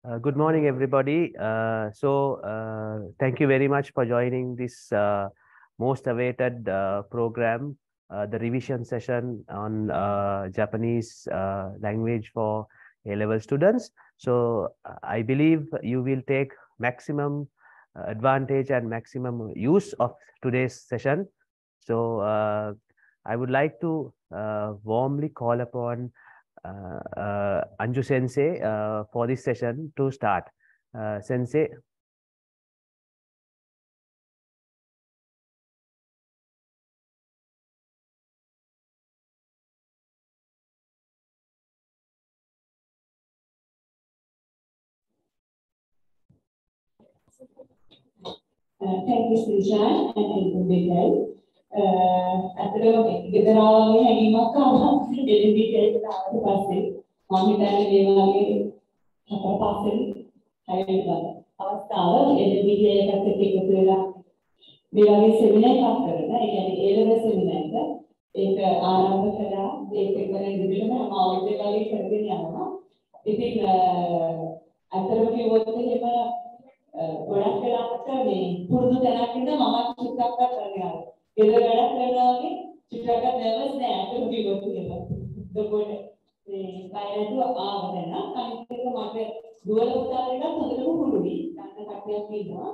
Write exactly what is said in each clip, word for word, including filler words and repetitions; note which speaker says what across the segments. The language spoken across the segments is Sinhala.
Speaker 1: Uh, good morning, everybody. Uh, so, uh, thank you very much for joining this uh, most awaited uh, program, uh, the revision session on uh, Japanese uh, language for A-level students. So, uh, I believe you will take maximum uh, advantage and maximum use of today's session. So, uh, I would like to uh, warmly call upon uh, uh, Anju Sensei uh, for this session to start. Uh, Sensei.
Speaker 2: Uh, thank you, Srishan, and Elvin Bigal. අතරම ගෙදරාගේ හැඟීමක් ආවා එළිදි කියලා ආවට පස්සේ මම හිතන්නේ මේ වගේ හතර පස්සේ හැදෙන්න අවස්ථාව එළිදි එකකට එකතු වෙලා මේ වගේ සෙමිනාර් එකක් කරන ඒ කියන්නේ ඒ ලෙවල් සෙමිනාර් එක ඒක ආරම්භ කළා ඒක කරන විදිහම මම අවුරුද්දේ වගේ කරගෙන යනවා ඉතින් අතරම කිව්වොත් එහෙම ගොඩක් වෙලාවට මේ පුරුදු තැනක් ඉඳලා මම චිත්‍රයක් කරනවා. ගෙදර වැඩක් කරනවා වගේ චිත්‍රයක් නර්වස් නෑ අතට කිව්වොත් එහෙම. ඒකෝට මේ බයනතු ආවදන අනිත් එක මට දුවල පුතා එකක් හොඳටම පුරුදුයි. ගන්න කට්ටියක් ඉන්නවා.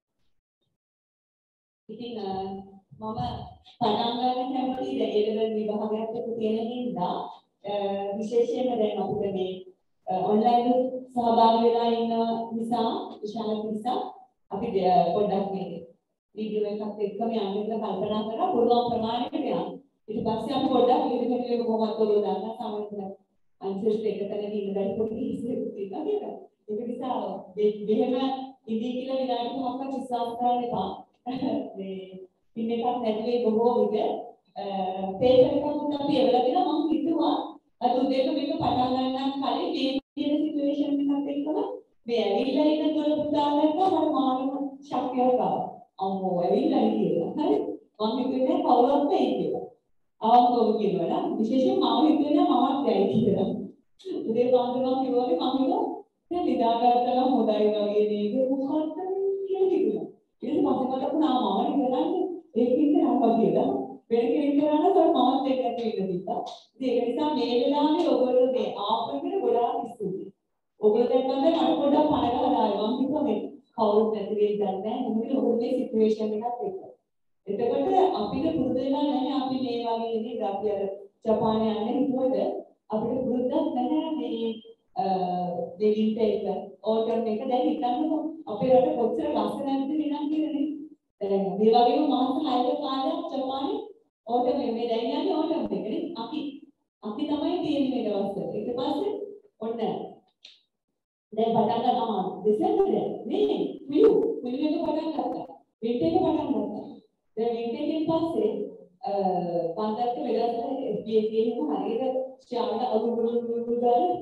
Speaker 2: ඉතින් මම පටන් ගන්න කැමති දෙයකට විභාගයක් එක්ක තියෙන හින්දා විශේෂයෙන්ම දැන් අපිට මේ ඔන්ලයින් සහභාගී වෙලා ඉන්න නිසා විශාල නිසා අපි පොඩ්ඩක් මේ වීඩියෝ එකක් එක්කම යන්න කියලා කල්පනා කරලා පුළුවන් ප්‍රමාණයට යන්න. ඊට පස්සේ අපි පොඩ්ඩක් ඉදිරියට යන්න කොහොමද කියලා ගන්න සමහරවිට අන්සර්ස් එකතැනදී ඉන්න බැරි පොඩි ඉස්සෙත් තියෙනවා නේද? ඒක නිසා මෙහෙම ඉදී කියලා විනාඩි තුනක් විශ්වාස කරන්න එපා. මේ ඉන්න එකක් නැතිවේ බොහෝ විට පේපර් එකක් අපි එවලා දෙනවා මම හිතුවා අද උදේට මේක පටන් ගන්න කලින් මේ තියෙන සිටුේෂන් එකත් එක්කම මේ ඇවිල්ලා ඉන්න දොර පුතාලට මම මානව ශක්තියක් ආවා. අම්මෝ ඇවිල්ලා කියලා. හරි. මම හිතුවේ කවුරුත් වෙයි කියලා. ආවකෝ කියනවා නේද? විශේෂයෙන් මම හිතුවේ මමත් ඇයි කියලා. උදේ පාන්දරම කිව්වගේ මම හිතුවා දැන් නිදාගත්තා නම් හොඳයි වගේ නේද? මොකක්ද කියලා හිතුවා. ඊට පස්සේ මට පුනා මම කරන්නේ ඒකින්ද ආවා කියලා. වෙන කෙනෙක් කරන්න තව මමත් එක්ක ඇති වෙන්න තිබ්බා. ඉතින් ඒක නිසා මේ වෙලාවේ ඔයගොල්ලෝ මේ ආපෙකට ගොඩාක් ස්තුතියි. ඔයගොල්ලෝ දැක්කම මට පොඩ්ඩක් පණ ගහලා ආවා. මම හිතුවා මේ කවුරුත් නැති වෙයි දන්නේ නැහැ. මොකද ඔයගොල්ලෝ මේ සිටුේෂන් එකත් එක්ක. එතකොට අපිට පුරුදු වෙලා නැහැ අපි මේ වගේ ඉන්නේ අපි අර ජපානයේ යන්නේ හිතුවට අපිට පුරුද්දක් නැහැ මේ මේ වින්ටර් එක ඕටම් එක දැන් හිතන්නකො අපේ රට කොච්චර ලස්සනද නේද කියන්නේ. දැන් මේ වගේම මාස හයක කාලයක් ජපානයේ ඕටම් මේ දැන් යන්නේ ඕටම් එකනේ. අපි අපි තමයි තියෙන්නේ මේ දවස්වල. ඊට පස්සේ ඔන්න දැන් පටන් ගන්නවා දෙසැම්බරේ නේ පියු පියු එක පටන් ගත්තා. වින්ටර් එක පටන් ගත්තා. දැන් වින්ටර් එකෙන් පස්සේ පන්දරට වෙලාවට එස් බී එස් එකේම හරියට ශාන්ත අනුගුරු දාලා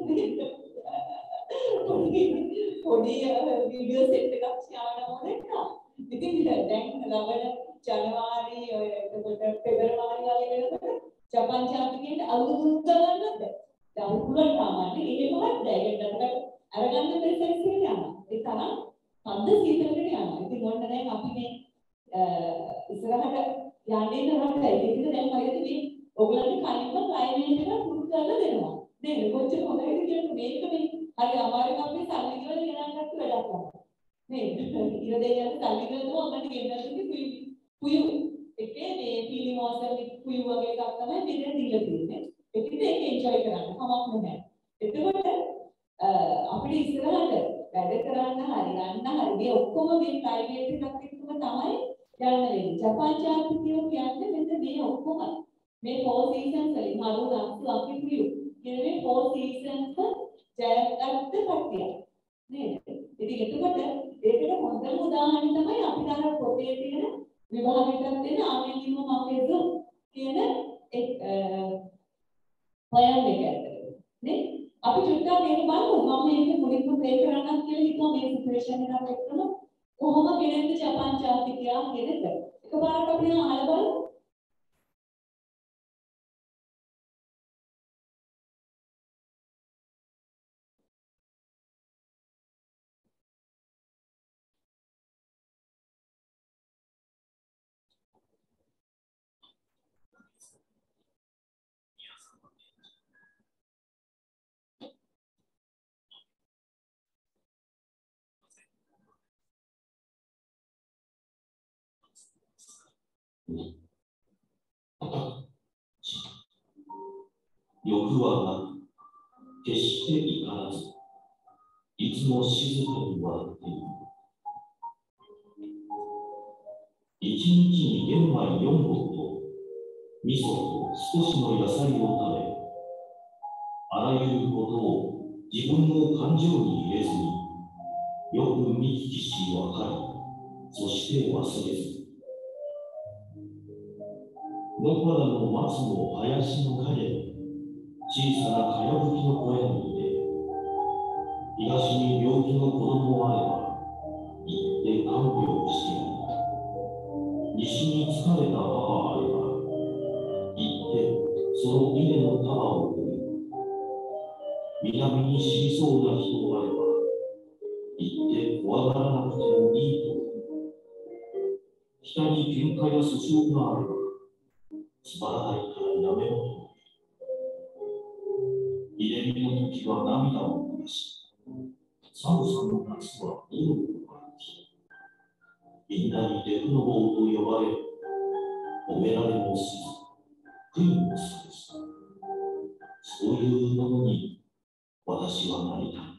Speaker 2: පොඩි වීඩියෝ සෙට් එකක් ශාන්ත මොනෙක්කා. ඉතින් දැන් ලබන ජනවාරි ඔය එතකොට පෙබරවාරි වගේ වෙනකොට ජපාන් ජාතිකයට අලුත් ගන්නද? දැන් පුළුවන් සාමාන්‍ය එහෙමවත් දැන් අරගන්න දෙයක් යනවා. ඒ තරම් පද්ද සීතලකට යනවා. ඉතින් මොන්න දැන් අපි මේ ඉස්සරහට යන්නේ නැහැ. ඒකද දැන් හරියට මේ ඔයගලන්ට කලින්ම ක්ලයිමේට් එක පුරුදු කරලා දෙනවා. නේද? කොච්චර හොඳයිද කියන්නේ මේක මේ හරි අමාරුයි අපි සල්ලි ගෙවල ගෙනන් ගත්ත වැඩක් නෑ. නේද? ඉර දෙයයන් සල්ලි ගෙවලා ඔන්නට ගෙන්නන්නේ පුයු පුයු එකේ මේ පීලි මොසල් පුයු වගේ එකක් තමයි මෙතන දීලා තියෙන්නේ. ඒකද ඒක එන්ජොයි කරන්න කමක් නැහැ. එතකොට අපිට ඉස්සරහට වැඩ කරන්න හරි යන්න හරි මේ ඔක්කොම මේ ක්ලයිමේට් එකත් එක්කම තමයි යන්න වෙන්නේ. ජපාන් ජාතිකයෝ කියන්නේ මෙන්න මේ ඔක්කොම මේ ෆෝර් සීසන්ස් වලින් මරු රක්සු අපි පියු කියන මේ ෆෝර් සීසන්ස් ජයගත්ත කට්ටිය නේද? ඉතින් එතකොට ඒකට හොඳම උදාහරණය තමයි අපි අර පොතේ තියෙන විභාගයකට දෙන ආමෙන්නිම මකේද කියන එක් පොයම් එක ඇත්තට නේ? අපි චුට්ටක් මේක බලමු. මම මේක මුලින්ම ප්ලේ කරන්නත් කියලා හිතුවා මේ සිටුේෂන් එකත් එක්කම කොහොම කෙනෙක්ද ජපාන් ජාතිකයා කියන එක. එකපාරට අපි අහලා බලමු.
Speaker 3: 欲はなく、決して怒らず、いつも静かに笑っている。一日に玄米四合と味噌と少しの野菜を食べ、あらゆることを自分の感情に入れずに、よく見聞きし分かり、そして忘れず。野原の松の林の陰で、小さなかやぶきの小屋にいて、東に病気の子供があれば、行って看病してやる。西に疲れた母あれば、行ってその稲の束を取る。南に死にそうな人があれば、行って怖がらなくてもいいと。北に喧嘩や訴訟があれば、つまらないからやめろと。入れ身の時は涙を流し、寒さの夏は色を歩き、みんなにデフの棒と呼ばれ、褒められもせず、悔いもされず、そういうものに私はなりたい。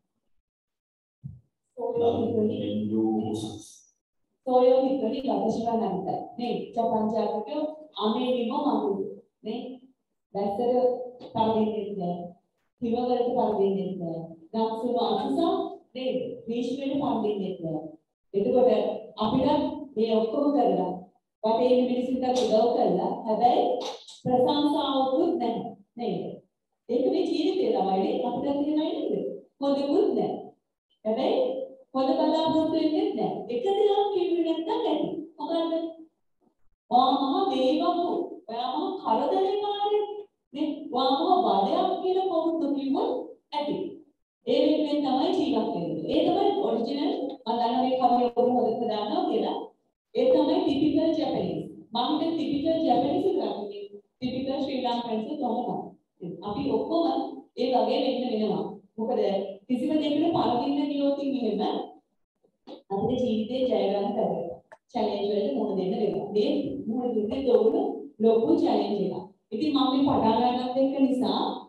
Speaker 2: そういう人に、そういう人に私はなりたい。ね、ジャパンジャークアメリカもまぐね、ベッセルパルディンですね、ヒマガルパルディンですね、ナツのアツサ、ね、グリシメルパルディンですね。えとこで、アピラ、ね、オコムカルラ、バテイミリスタクドカルラ、ハベイ、プラサンサーオブね、ね、えとね、チールテラワイレ、アピラティナイル、コデブね、ハベイ、コデカラブルティね、エカデランキューレンタケン、コカルラ、ワーマーデイバム、ワーマーカラダレマーレ、ね、ワーマーバデアキラコムトキム、エティ。えー、みんなは違うけど、えー、だからオリジナル、あなたの壁を持ってたのけど、えー、だから typical Japanese。マミで typical Japanese があるね。typical Sri Lankan と同じ。アピオコマ、えー、だけでみんなは。僕で、किसी में देखने पार्किंग में नहीं होती नहीं है ना। अपने जीवित जाएगा ना करेगा। चैलेंज वाले मोड़ देने देगा। दे मोड़ देते तो लोगों चैलेंज देगा। इतनी मामले पढ़ाना ना देखकर निशा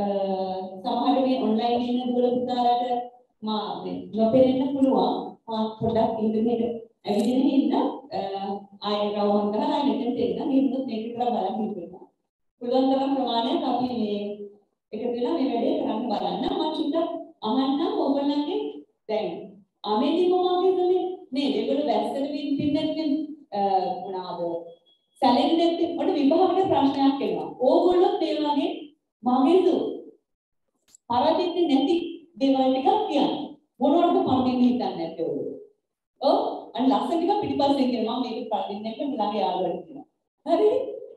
Speaker 2: සමහර මේ ඔන්ලයින් ඉන්න දුර පුතාලට මා නොපෙනෙන්න පුළුවන් මා පොඩ්ඩක් ඉන්ටර්නෙට් ඇවිදින හින්දා ආයෙ රවුම් කරලා මෙතෙන් දෙන්න මේක මේක කරලා බලන්න හිතෙනවා පුළුවන් තරම් ප්‍රමාණයක් අපි මේ එකතු වෙලා මේ වැඩේ කරන්න බලන්න මම චුට්ටක් අහන්න ඔයගොල්ලන්ගේ දැන් අමෙදි මොනවද මේ ඒගොල්ලෝ වැස්සට පිටින්නෙත් මොනවාද සැලෙන්නෙත් ඔන්න විභාගයේ ප්‍රශ්නයක් එනවා ඕගොල්ලෝ ඒ වගේ මගේද පරදින්නේ නැති දේවල් ටිකක් කියන්න මොනවටද පරදින්නේ හිතන්නේ නැත්තේ ඔයගොල්ලෝ ඔව් අන්න ලස්සන ටික පිටිපස්සෙන් කියනවා මම මේක පරදින්නේ නැත්නම් ළඟ යාළුවන්ට කියනවා හරි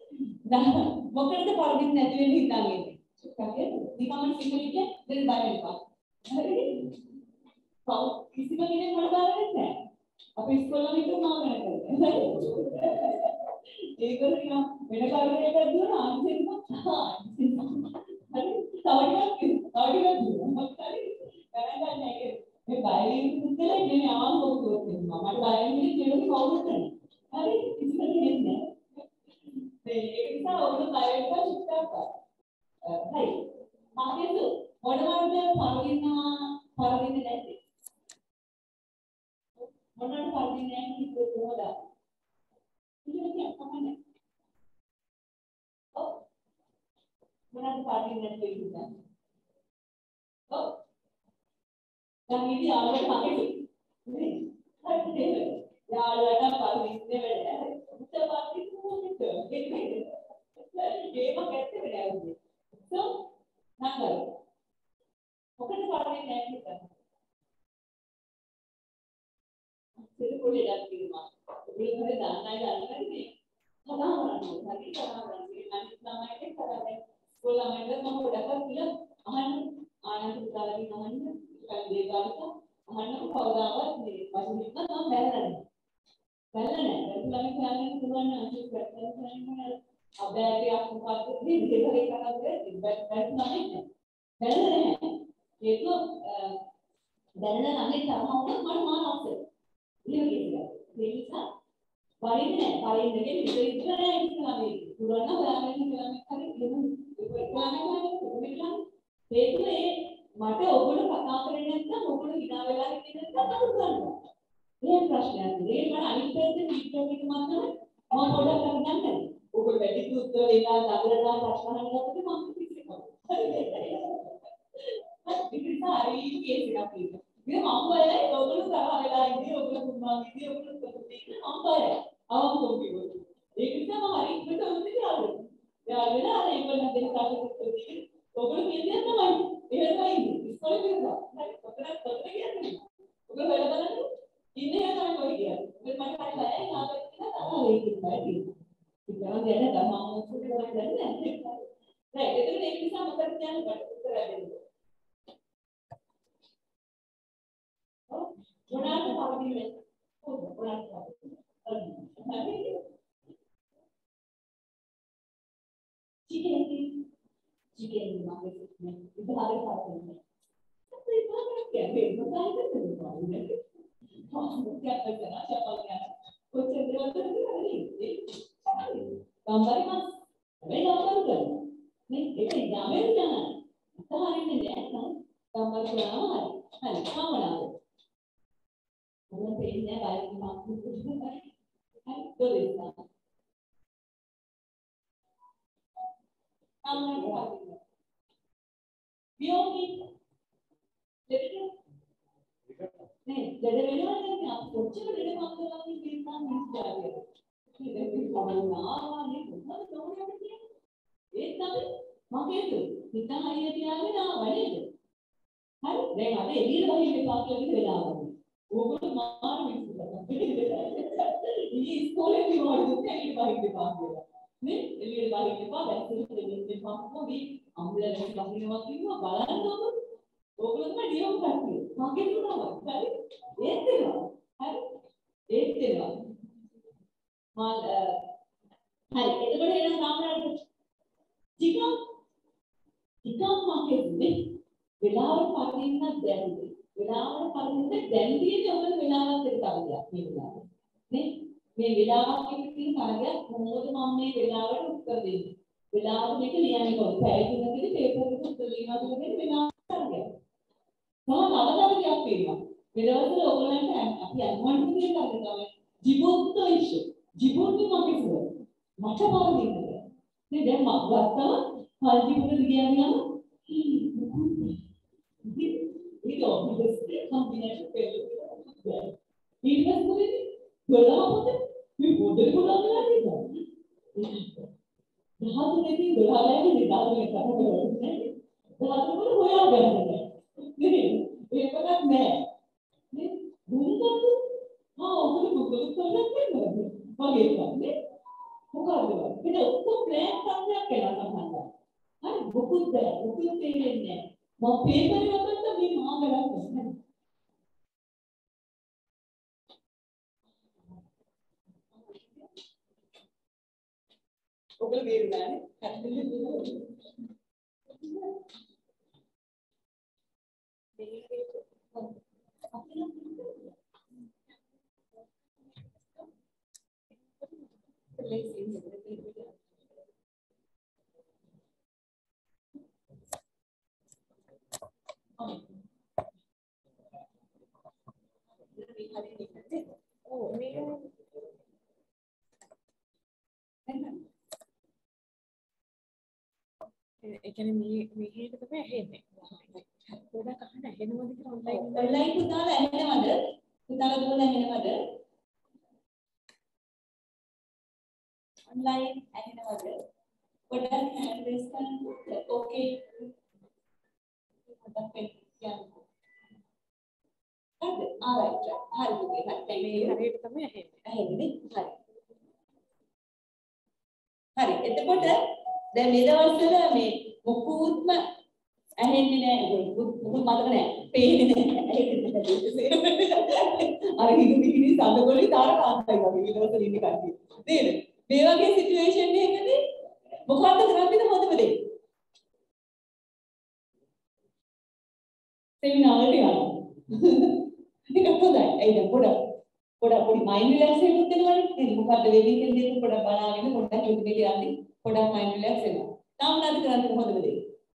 Speaker 2: මොකටද පරදින්නේ නැති වෙන්නේ හිතන්නේ චුට්ටක් නිකම්ම සිංහලෙන් දෙන්න බය වෙනවා හරි කවු කිසිම කෙනෙක් මට බාරන්නේ නැහැ අපි ඉස්කෝලේ විතර මාගෙන කරන්නේ ඒකල නිකන් වෙන කාරණයකට දුවන ආන්සර් එක හරි තවටියක් තවටියක් දුන්නා හරි කරන්නේ නැහැ මේ බයලින් ඉඳලා ඉන්නේ ආවම කොහොමද මම මට බයලින් කියන්නේ කවුරුත් නැහැ හරි කිසිම කෙනෙක් නැහැ ඒක නිසා ඔබට බය වෙන්න චුට්ටක් හරි මාකේද මොනවද පරිදිනවා පරිදින්නේ නැති මොනවද පරිදින්නේ නැහැ කිව්වොත් කොහොමද ඉතින් තමයි ඔව් මොනවද පරිදින්නේ නැති කියන්නේ ඔව් දැන් ඉතින් යාළුවට මාකේද නේ හරි නේද යාළුවට පරිදින්නේ නැහැ උත්තර පරිදින්නේ මොකද ඒක ගැත්තේ නැහැ so නංගල මොකද පරිදින්නේ නැහැ කියන්නේ සිරුරේ දැක්වීම ඒකේ දාන්නයි දාන්නයි සදාහරණ හරි සදාහරණ අනිත් ළමයිට කරන්නේ ස්කෝල ළමයිට මම ගොඩක් කියලා අහන්න ආනන්ද පුතාලගෙන් අහන්න කල්ලේ ගාලක අහන්න කවදාවත් මේ වශයෙන් මම බැලන්නේ බැලන්නේ නැහැ ළමයි කියන්නේ පුළුවන් අනිත් පැත්තට කියන්නේ අබෑගයක් මොකක්ද මේ දෙකේ කරන්නේ ඉබ්බත් නැහැ බැලන්නේ නැහැ ඒක දැනන ළමයි තරම වුණත් මම මානවසේ ඉන්නේ ඒක නිසා වරින්නේ නැහැ. වරින්නේ කියන්නේ ඉතින් ඉතන නෑ ඉස්සලා මේ. පුරන්න හොයාගෙන ඉඳලා හරි එහෙම ඒකලා ඒකල ඒ මට ඔයගොල්ලෝ කතා කරන්නේ නැත්නම් ඔයගොල්ලෝ hina වෙලා ඉන්නේ නැත්නම් අහු ගන්නවා. මේ ප්‍රශ්නයක් නේ. ඒක මම අනිත් පැත්තේ විස්තර එක මම මම පොඩ්ඩක් අරගන්නද? ඔයගොල්ලෝ වැඩි උත්තර දෙලා දඟලලා ප්‍රශ්න අහනකොට මම පිටිකම. ඉතින් හරි කේස් එකක් තියෙනවා. ඉතින් මම බලයි ඔයගොල්ලෝ තරහ වෙලා ඉන්නේ ඔයගොල්ලෝ මුන්නා ඉන්නේ ඔයගොල්ලෝ ප්‍රතික්‍රියා මම බලයි. අවුරුදු කිව්වොත්. ඒක නිසා මම හරි ඉක්මනට ඔන්න කියලා. යා වෙලා අර ඒගොල්ලෝ දෙන්න කාටද ප්‍රතික්‍රියා. ඔයගොල්ලෝ කියන්නේ තමයි. එහෙමයි ඉන්නේ. ඉස්කෝලේ ගිහලා. හරි. ඔතන ඔතන කියන්නේ. ඔයගොල්ලෝ වෙලා බලන්න. ඉන්නේ තමයි කොයි කියන්නේ. මම මට හරි බයයි නාමයෙන් කියලා තමයි ඒක ඉස්සරහින්. ඉතින් දැන ගමන් මොකද කරන්නේ නැහැ. right. එතකොට ඒක නිසා මොකද කියන්නේ බට උත්තර දෙන්න. මොනවාට පාවිච්චි කොහොමද මොනවාට පාවිච්චි chicken chicken මාගේ ඉතින් හරි පාවිච්චි අපේ පාවිච්චි කියන්නේ මොකක්ද කියන්නේ මොකක්ද කරනවා ෂාපල් කොච්චර දේවල් කරන්නේ හරි ගම්බරි මාස් මේ ගම්බරි කරනවා නේ ඒක යමෙන් යනවා හරින්නේ නැහැ ගම්බරි කරනවා හරි හරි කවදාද මොන තේන්නේ බයික් මාක් හරි දොරිස්සා අම්මා පාවිච්චි විෝගි දෙක නේ දෙද වෙනවා නම් අප කොච්චර දෙද පාන්දලා තියෙනවා මිස් ජාතිය ඉතින් මේ කොහොමනවා නේ කොහොමද තෝරන්නේ ඒ තමයි මගේ හිත හරියට තියාගෙන ආවා නේද හරි දැන් අද එළියට වහින්න එපා කියලා වෙලාවයි ඕගොල්ලෝ මාර මිනිස්සු කරා ඉතින් ඉස්කෝලේ විවෝඩු දෙන්නේ වහින්න එපා කියලා නේ එළියට වහින්න එපා වැස්සෙන්න දෙන්න එපා කොහොමද අම්බුලන්ස් එකක් වහිනවා කිව්වා බලන්න ඕගොල්ලෝ ඕගොල්ලෝ තමයි නියම කට්ටිය මගේ දුන්නා හරි ඒත් දෙනවා හරි ඒත් දෙනවා මම හරි එතකොට එන සාමාන්‍ය ටිකක් ටිකක් මගේ වෙලාවට පරිදින්න දැනුනේ වෙලාවට පරිදින්න දැනුනේ ඔබේ වෙලාවක් එක කවියක් මේ වෙලාවේ නේ මේ වෙලාවක් එක තියෙන කාර්යයක් කොහොමද මම මේ වෙලාවට උත්තර දෙන්නේ වෙලාවට මේක ලියන්නේ කොහොමද පැය තුනකදී පේපර් එක උත්තර ලියනවා කියන්නේ වෙලාව කාර්යයක් තව අවදානයක් තියෙනවා මෙලොවදී ඔයගොල්ලන්ට අපි අනුමත කියන කාර්යය තමයි ජීවෝත්තු ඉෂ්‍ය ජීවෝත්තු මාකේසුව මට පාරදින්නද නේ දැන් මම ගත්තම පරිජීවන දිගියම ඒක ඔබියස් කම්බිනේෂන් පෙළ ඊට පස්සේ ගොඩාපොත මේ පොඩේ ගොඩාලා තියෙනවා දහතුනේදී ගොඩාලයි නිදාගෙන කරන්නේ දහතුනේ හොයාගන්න නේ ඒකක් නෑ නේ දුන්නත් ආ ඔබට මොකද කරන්නේ වගේ තමයි මොකද ඒක ඔක්කොම ප්ලෑන් කරලා කියලා තමයි හරි මොකුත් බෑ මොකුත් තේරෙන්නේ නෑ මම පේපර් එකකට මේ මාගලක් කරන්නේ ඔබල වේරුණානේ Oh, me.
Speaker 4: ඒ කියන්නේ මේ මේකට තමයි ඇහෙන්නේ. පොඩක් අහන්න ඇහෙනවද කියලා ඔන්ලයින්
Speaker 2: ඔන්ලයින් පුතාලා ඇහෙනවද? පුතාලා දුවලා ඇහෙනවද? ඔන්ලයින් ඇහෙනවද? පොඩක් හෑන්ඩ් රේස් කරන්න. ඕකේ. පොඩක් කියන්න. හරිද? ආරයිට්. හරි පුතේ. හරි.
Speaker 4: මේ හරියට තමයි ඇහෙන්නේ.
Speaker 2: ඇහෙන්නේ. හරි. හරි. එතකොට දැන් මේ දවස්වල මේ මොකුත්ම ඇහෙන්නේ නැහැ. මොකුත් මතක නැහැ. පේන්නේ නැහැ. අර හිදු පිටින් සඳගොලි තාර කාන්තයි වගේ ඊළඟට ඉන්නේ කට්ටිය. නේද? මේ වගේ සිටුේෂන් එකකදී මොකක්ද කරන්නේද හොඳම දේ? සෙමිනාර් එකට යනවා. ඒක හොඳයි. ඒක පොඩක් පොඩක් පොඩි මයින්ඩ් රිලැක්ස් එකක් වෙනවනේ. ඉතින් මොකද්ද වෙන්නේ කියන දේ පොඩක් බලාගෙන පොඩක් ඉදිරියට යන්නේ. පොඩක් මයින්ඩ් රිලැක්ස් වෙනවා. තාම නේද කරන්නේ හොඳම දේ.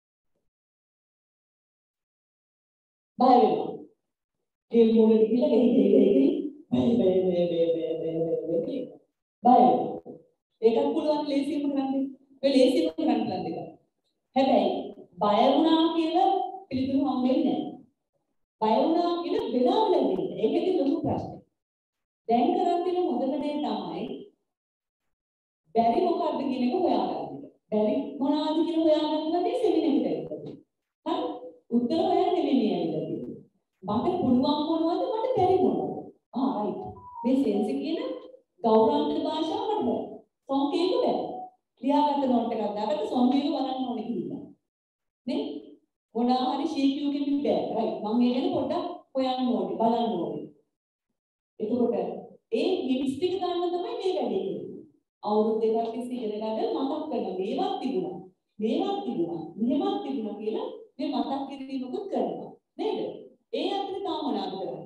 Speaker 2: බය වෙනවා. ඒ මොළේ ගිහලා ගෙයි ගෙයි ගෙයි බය බය බය බය බය බය බය. ඒකත් පුළුවන් ලේසියෙන්ම කරන්න. ඔය ලේසියෙන්ම කරන්න plan එක. හැබැයි බය වුණා කියලා පිළිතුරු හම්බෙන්නේ නැහැ. බය වුණා කියලා වෙලාව ලැබෙන්නේ. ඒකෙදි ලොකු ප්‍රශ්නයක්. දැන් කරන් තියෙන හොඳම දේ තමයි බැරි මොකක්ද කියන එක හොයාගන්න. බැරි මොනවද කියලා හොයාගන්නදී සෙමිනර් එකට යන්න. හරි? උත්තර හොයන්න නෙමෙයි ඇවිල්ලා තියෙන්නේ. මට පුළුවන් මොනවද මට බැරි මොනවද? ආ රයිට්. මේ සෙන්ස් කියන ගෞරවාන්විත භාෂාව මට බෑ. සංකේත බෑ. ලියාගත්ත නෝට් එකක් දාගත්ත සංකේත බලන්න ඕනේ කියලා. නේ? මොනවා හරි ෂීට් එකකින් බෑ. රයිට්. මම මේ ගැන පොඩ්ඩක් හොයන්න ඕනේ, බලන්න ඕනේ. එතකොට ඒ හිට්ස් ටික ගන්න තමයි මේ වැඩේ කරන්නේ. අවුරුදු දෙකක් තිස්සේ ඉගෙන ගන්න මතක් කරන මේවත් තිබුණා. මේවත් තිබුණා. මෙහෙමත් තිබුණා කියලා මේ මතක් කිරීමකුත් කරනවා. නේද? ඒ අතරේ තාම මොනවද කරන්නේ?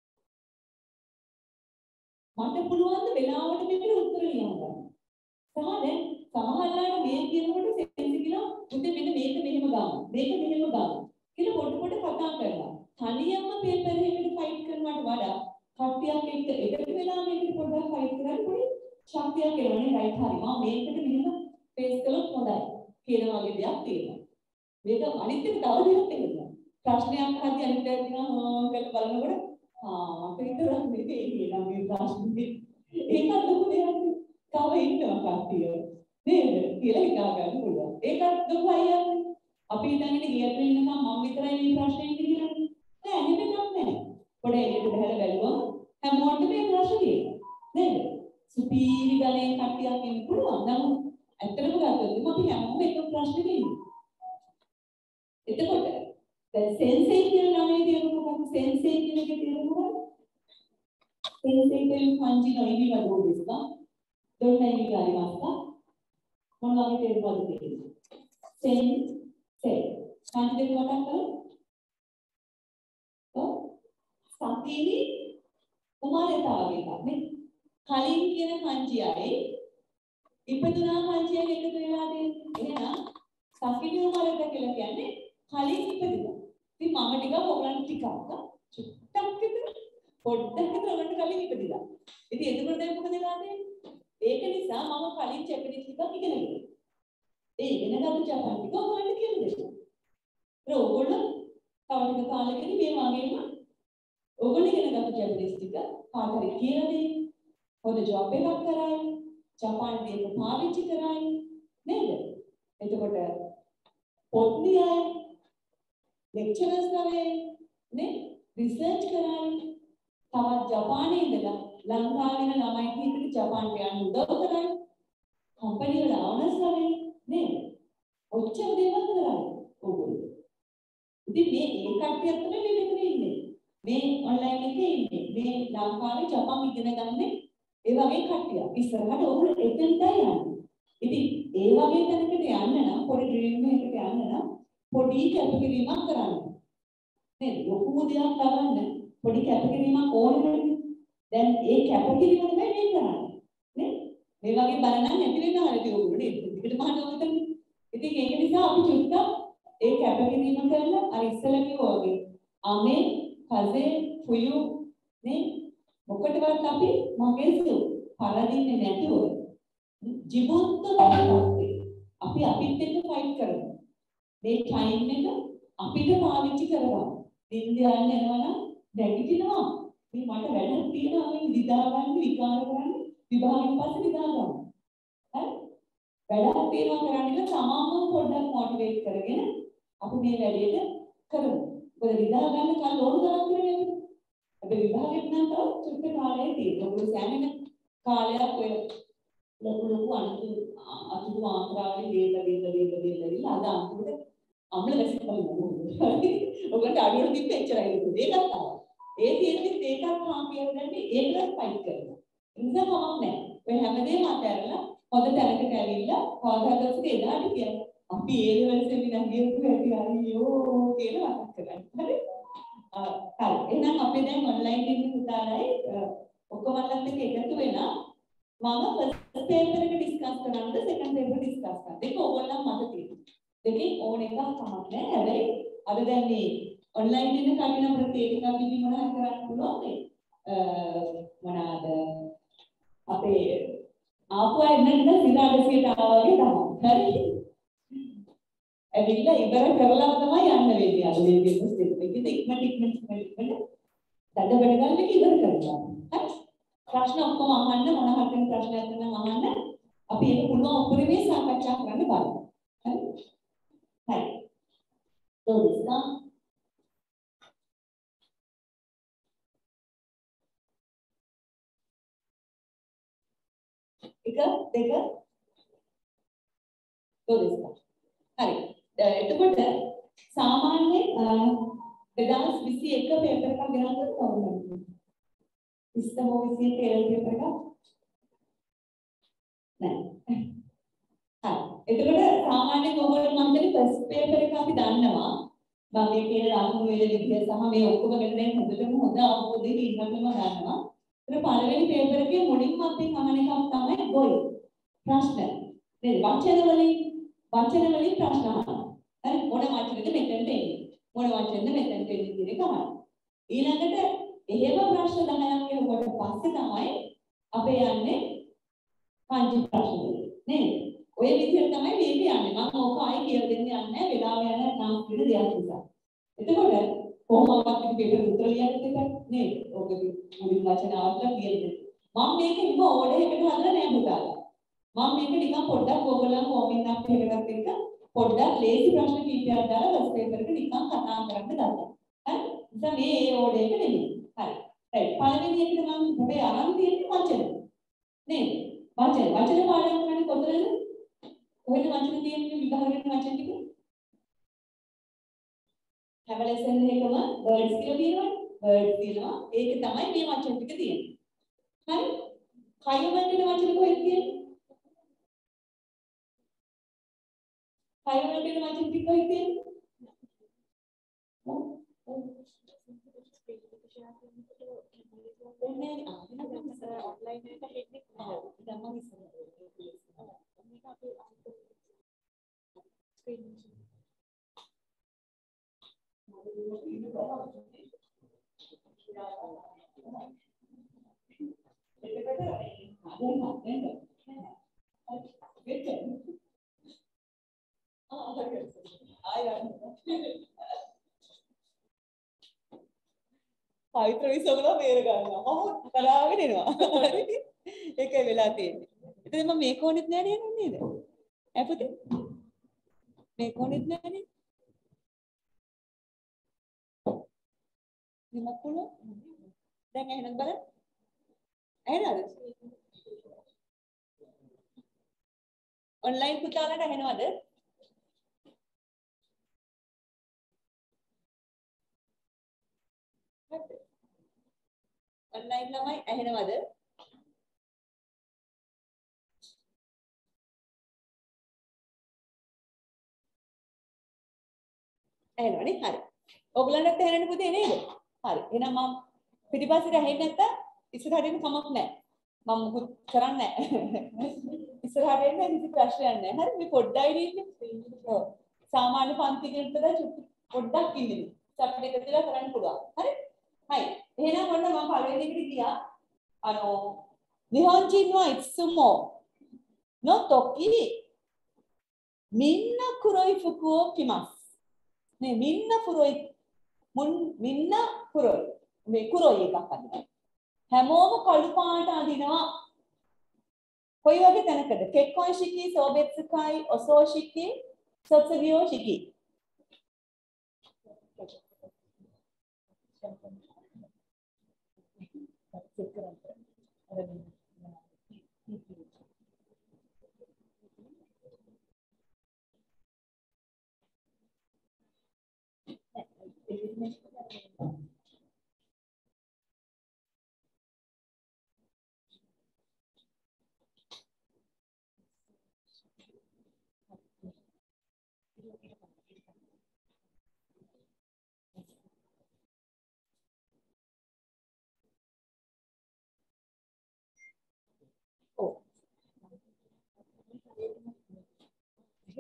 Speaker 2: මට පුළුවන් ද වෙලාවට මේකට උත්තර ලියන්න ගන්න. සහ දැන් සමහරවිට මේ කියනකොට සෙන්ස් කියලා උදේ මෙන්න මේක මෙහෙම ගන්න. මේක මෙහෙම ගන්න. කියලා පොඩ පොඩ කතා කරනවා. තනියම පේපර් එකකට ෆයිට් කරනවට වඩා කට්ටියක් එක්ක එකතු වෙලා මේකට පොඩ්ඩක් ෆයිට් කරන්න පොඩි ශක්තියක් එනවනේ. රයිට් හරි. මම මේකට මෙහෙම ෆේස් කළොත් හොඳයි කියන වගේ දෙයක් තියෙනවා. මේක අනිත් එක තව දෙයක් තියෙනවා. ප්‍රශ්නයක් අහද්දී අනිත් පැත්තට හොම් කරලා බලනකොට ආ මට විතරක් නෙවෙයි කියලා මේ ප්‍රශ්නේ. ඒකත් ලොකු දෙයක්. තව ඉන්නවා කට්ටිය. නේද? කියලා හිතා ගන්න පුළුවන්. ඒකත් ලොකු අයියක්. අපි හිතන්නේ ගියට ඉන්නකම් මම විතරයි මේ ප්‍රශ්නේ ඉන්නේ කියලා. නෑ එහෙම එකක් නෑ. පොඩ එළියට බහලා බැලුවම හැමෝටම මේ ප්‍රශ්නේ තියෙනවා. නේද? සුපීරි ගලේ කට්ටියක් ඉන්න පුළුවන්. නමුත් ඇත්තටම ගත්තොත් අපි හැමෝම එක ප්‍රශ්නේ ඉන්නේ. එතකොට දැන් සෙන්සේ කියන නමේ තියෙන මොකක්ද? සෙන්සේ කියන එකේ තියෙන මොකක්ද? සෙන්සේ කියන kanji no ibi wa do desu ka? Donna ibi ga arimasu ka? මොන වගේ තේරුමක්ද තියෙන්නේ? සෙන්සේ kanji දෙක මතක් කරලා සතිනි කුමාරතාවය එකක් නේ. කලින් කියන kanjiයයි ඉපදුනා kanjiයයි එකතු වෙලා තියෙන්නේ. එහෙනම් සතිනි කුමාරතා කියලා කියන්නේ කලින් ඉපදුනා. ඉතින් මම ටිකක් ඔයගලන්ට ටිකක් චුට්ටක් විතර පොඩ්ඩක් විතර ඔයගලන්ට කලින් ඉපදිලා. ඉතින් එතකොට දැන් මොකද වෙන්නේ? ඒක නිසා මම කලින් ජපනීස් ටිකක් ඉගෙන ගන්නවා. ඒ ඉගෙන ගන්න ජපාන් ටික ඔයගලන්ට කියලා දෙනවා. ඒක ඔයගොල්ලෝ තව ටික කාලෙකදී මේ වගේම ඔයගොල්ලෝ ඉගෙන ගන්න ජපනීස් ටික කාට හරි කියලා දෙන්න. හොඳ ජොබ් එකක් කරයි. ජපාන් දේක පාවිච්චි කරයි. නේද? එතකොට පොත් ලියයි. lecturers ලාවේ නේ රිසර්ච් කරයි. තවත් ජපානයේ ඉඳලා ලංකාවේ ඉන්න ළමයි කීපෙට ජපාන්ට යන්න උදව් කරයි. කම්පැනි වල ඕනර්ස් ලාවේ නේද? ඔච්චර දේවල් කරයි ඔයගොල්ලෝ. ඉතින් මේ ඒ කට්ටියත් තමයි මේ මෙතන ඉන්නේ. මේ ඔන්ලයින් එකේ ඉන්නේ. මේ ලංකාවේ ජපාන් ඉගෙන ගන්න ඒ වගේ කට්ටියක්. ඉස්සරහට ඔයගොල්ලෝ එතනට යන්නේ. ඉතින් ඒ වගේ තැනකට යන්න නම් පොඩි ඩ්‍රීම් එකකට යන්න නම් පොඩි කැපකිරීමක් කරන්න. නේද? ලොකු දෙයක් කරන්න පොඩි කැපකිරීමක් ඕනේ. දැන් ඒ කැපකිරීම තමයි මේ කරන්නේ. නේ? මේ වගේ බලන්න නැති වෙන හරියට ඔයගොල්ලෝ නේද? ටිකට මහානම තමයි. ඉතින් ඒක නිසා අපි චුට්ටක් ඒ කැපකිරීම කරලා අර ඉස්සෙල්ලා කිව්වා වගේ අමේ කසේ ෆුයු නේ මොකටවත් අපි මගේසු පරදින්නේ නැතුව ජීවන්ත වෙන්න අපි අපිත් එක්ක ෆයිට් කරමු. මේ ටයිම් එක අපිට පාවිච්චි කරගන්න. දින්ද යන්න එනවනම් නැගිටිනවා. මේ මට වැඩක් තියෙනවා මේ විදා ගන්න විකාර කරන්න විභාගයෙන් පස්සේ විදා ගන්න. හරි? වැඩක් තියෙනවා කරන්න කියලා තමන්ම පොඩ්ඩක් මොටිවේට් කරගෙන අපි මේ වැඩේට කරමු. මොකද විදා ගන්න කල් ඕන තරම් වෙනවා. අපි විභාගෙත් නම් තව චුට්ට කාලයක් තියෙනවා. ඔයගොල්ලෝ සෑහෙන කාලයක් ඔය ලොකු ලොකු අනුතු අතුරු ආන්තරාවලින් දීලා දීලා දීලා දීලා දීලා අද අන්තිමට අම්ල දැසින් බලමු. ඔයගොල්ලන්ට අඩුවට තිබ්බ එච්චරයි නේද? ඒකත් ආවා. ඒ තියෙද්දිත් ඒකත් හා කියලා දැන්නේ ඒකත් ෆයිට් කරනවා. ඉතින් කමක් නැහැ. ඔය හැමදේම අතහැරලා හොඳ තැනකට ඇවිල්ලා කවදාකවත් එදාට කියන්නේ අපි ඒ ලෙවල් සෙමිනාර් ගියපු හැටි අයියෝ කියලා මතක් කරගන්න. හරි? හරි. එහෙනම් අපි දැන් ඔන්ලයින් එකේ පුතාලයි ඔක්කොමලත් එක්ක එකතු වෙලා මම ෆස්ට් පේපර් එක ඩිස්කස් කරනද සෙකන්ඩ් පේපර් ඩිස්කස් කරා. දෙක ඕගොල්ලන් මට තියෙනවා. දෙකේ ඕන එකක් තමයි නෑ. හැබැයි අද දැන් මේ ඔන්ලයින් ඉන්න කලින් අපිට තේරුම් ගන්න මොනවා කරන්න පුළුවන් මේ මොනවාද අපේ ආපු අය නේද සිනාදසියට ආවා වගේ තමයි. හරි. ඇවිල්ලා ඉවර කරලා තමයි යන්න වෙන්නේ. අද මේ බිස්නස් එක ඉතින් ඉක්මනට ඉක්මනට ඉක්මනට දඩ බඩ ගන්න එක ඉවර කරනවා. හරි. ප්‍රශ්න ඔක්කොම අහන්න මොන හරියට ප්‍රශ්නයක් තියෙනවා අහන්න. අපි ඒක පුළුවන් උපරිමයේ සාකච්ඡා කරන්න බලමු. හරි. හරි. දොස්තා එක දෙක දොස්තා. හරි. එතකොට සාමාන්‍යයෙන් දෙදාස් විසි එක පේපර් එකක් ගෙනල්ලා කවුරුද? සිස්ටම් ඔෆිසිය පේපර් පේපර් එකක් නෑ. හරි. එතකොට සාමාන්‍යයෙන් ඔයගොල්ලෝ මම හිතන්නේ ෆස්ට් පේපර් එක අපි දන්නවා. මම මේ කියන ලකුණු වේල විදිය සහ මේ ඔක්කොම ගැන දැන් හොඳටම හොඳ අවබෝධයක ඉන්නකම දන්නවා. ඒතර පළවෙනි පේපර් එකේ මුලින්ම අපි අහන එකක් තමයි ගොයි. ප්‍රශ්න. නේද? වචන වලින් වචන වලින් ප්‍රශ්න අහනවා. හරි මොන වචනද මෙතනට එන්නේ? මොන වචනද මෙතනට එන්නේ කියන එක අහනවා. ඊළඟට එහෙම ප්‍රශ්න දහයක් එහුවට පස්සේ තමයි අපේ යන්නේ පංච ප්‍රශ්න වලට. නේද? ඔය විදිහට තමයි මේක යන්නේ. මම ඕක ආයි කියලා දෙන්න යන්නේ නැහැ. වෙලාව යන නම් කියන දෙයක් නිසා. එතකොට කොහොමවත් අපි පේපර් උත්තර ලියන්න දෙපා නේද? ඕක මුලින් වචන අවස්ථා කියන්නේ. මම මේක ඉම ඕඩර් එකකට හදලා නැහැ පුතාලා. මම මේක නිකන් පොඩ්ඩක් ඕගොල්ලන් වෝමින් අප් එකකට එක්ක පොඩ්ඩක් ලේසි ප්‍රශ්න කීපයක් දාලා ෆස්ට් පේපර් එක නිකන් කතා කරන්න දාලා. හරි? ඉතින් මේ ඒ ඕඩර් එක නෙමෙයි. හරි. right. පළවෙනි එකට මම හැබැයි අරන් තියෙන්නේ වචන. නේද? වචන. වචන පාඩම් කරන්නේ කොතනද? කොහෙද වචන තියෙන්නේ විභාගයෙන් වචන ටික? හැම ලෙසන් එකකම words කියලා තියෙනවනේ. words තියෙනවා. ඒක තමයි මේ වචන ටික තියෙන්නේ. හරි? කයවන්ට වචන කොහෙද තියෙන්නේ? කයවන්ට වචන ටික කොහෙද තියෙන්නේ? ඔන්නේ ඔන්ලයින් එකට හෙන්නේ කොහොමද? දැන් මම ඉස්සරහ මේක අපි ස්ක්‍රීන් පවිත්‍ර විසවල බේර ගන්නවා. මම කලාගෙන එනවා. හරි. ඒකයි වෙලා තියෙන්නේ. එතන මම මේක ඕනෙත් නෑ නේද නේද? ඈ පුතේ. මේක ඕනෙත් නෑ නේද? නිමක් පුළුවන්. දැන් එහෙනම් බලන්න. ඇහෙනවද? ඔන්ලයින් පුතාලට ඇහෙනවද? ඔන්ලයින් ළමයි ඇහෙනවද? ඇහෙනවනේ. හරි. ඔයගලන්ට ඇහෙන්නේ පුතේ නේද? හරි. එහෙනම් මම පිටිපස්සට ඇහෙන්නේ නැත්තම් ඉස්සරහට එන්න කමක් නැහැ. මම මුකුත් කරන්නේ නැහැ. ඉස්සරහට එන්න කිසි ප්‍රශ්නයක් නැහැ. හරි. මේ පොඩ්ඩයි ඉන්නේ. ඔව්. සාමාන්‍ය පන්ති කෙනෙක්ට පොඩ්ඩක් ඉන්නේ. සබ්ජෙක්ට් එක දෙලා කරන්න පුළුවන්. හරි? හරි. එහෙනම් ඔන්න මම පළවෙනි එකට ගියා. あの日本人はいつもの時みんな黒い服を着ます。ね、みんな黒い、みんな黒い。මේ කුරොයි එකක් අදිනවා. හැමෝම කළු පාට අදිනවා. කොයි වගේ තැනකද? කෙක්කොන්ශිකි, සෝබෙත්සුකයි, ඔසෝශිකි, සොත්සුගියෝශිකි.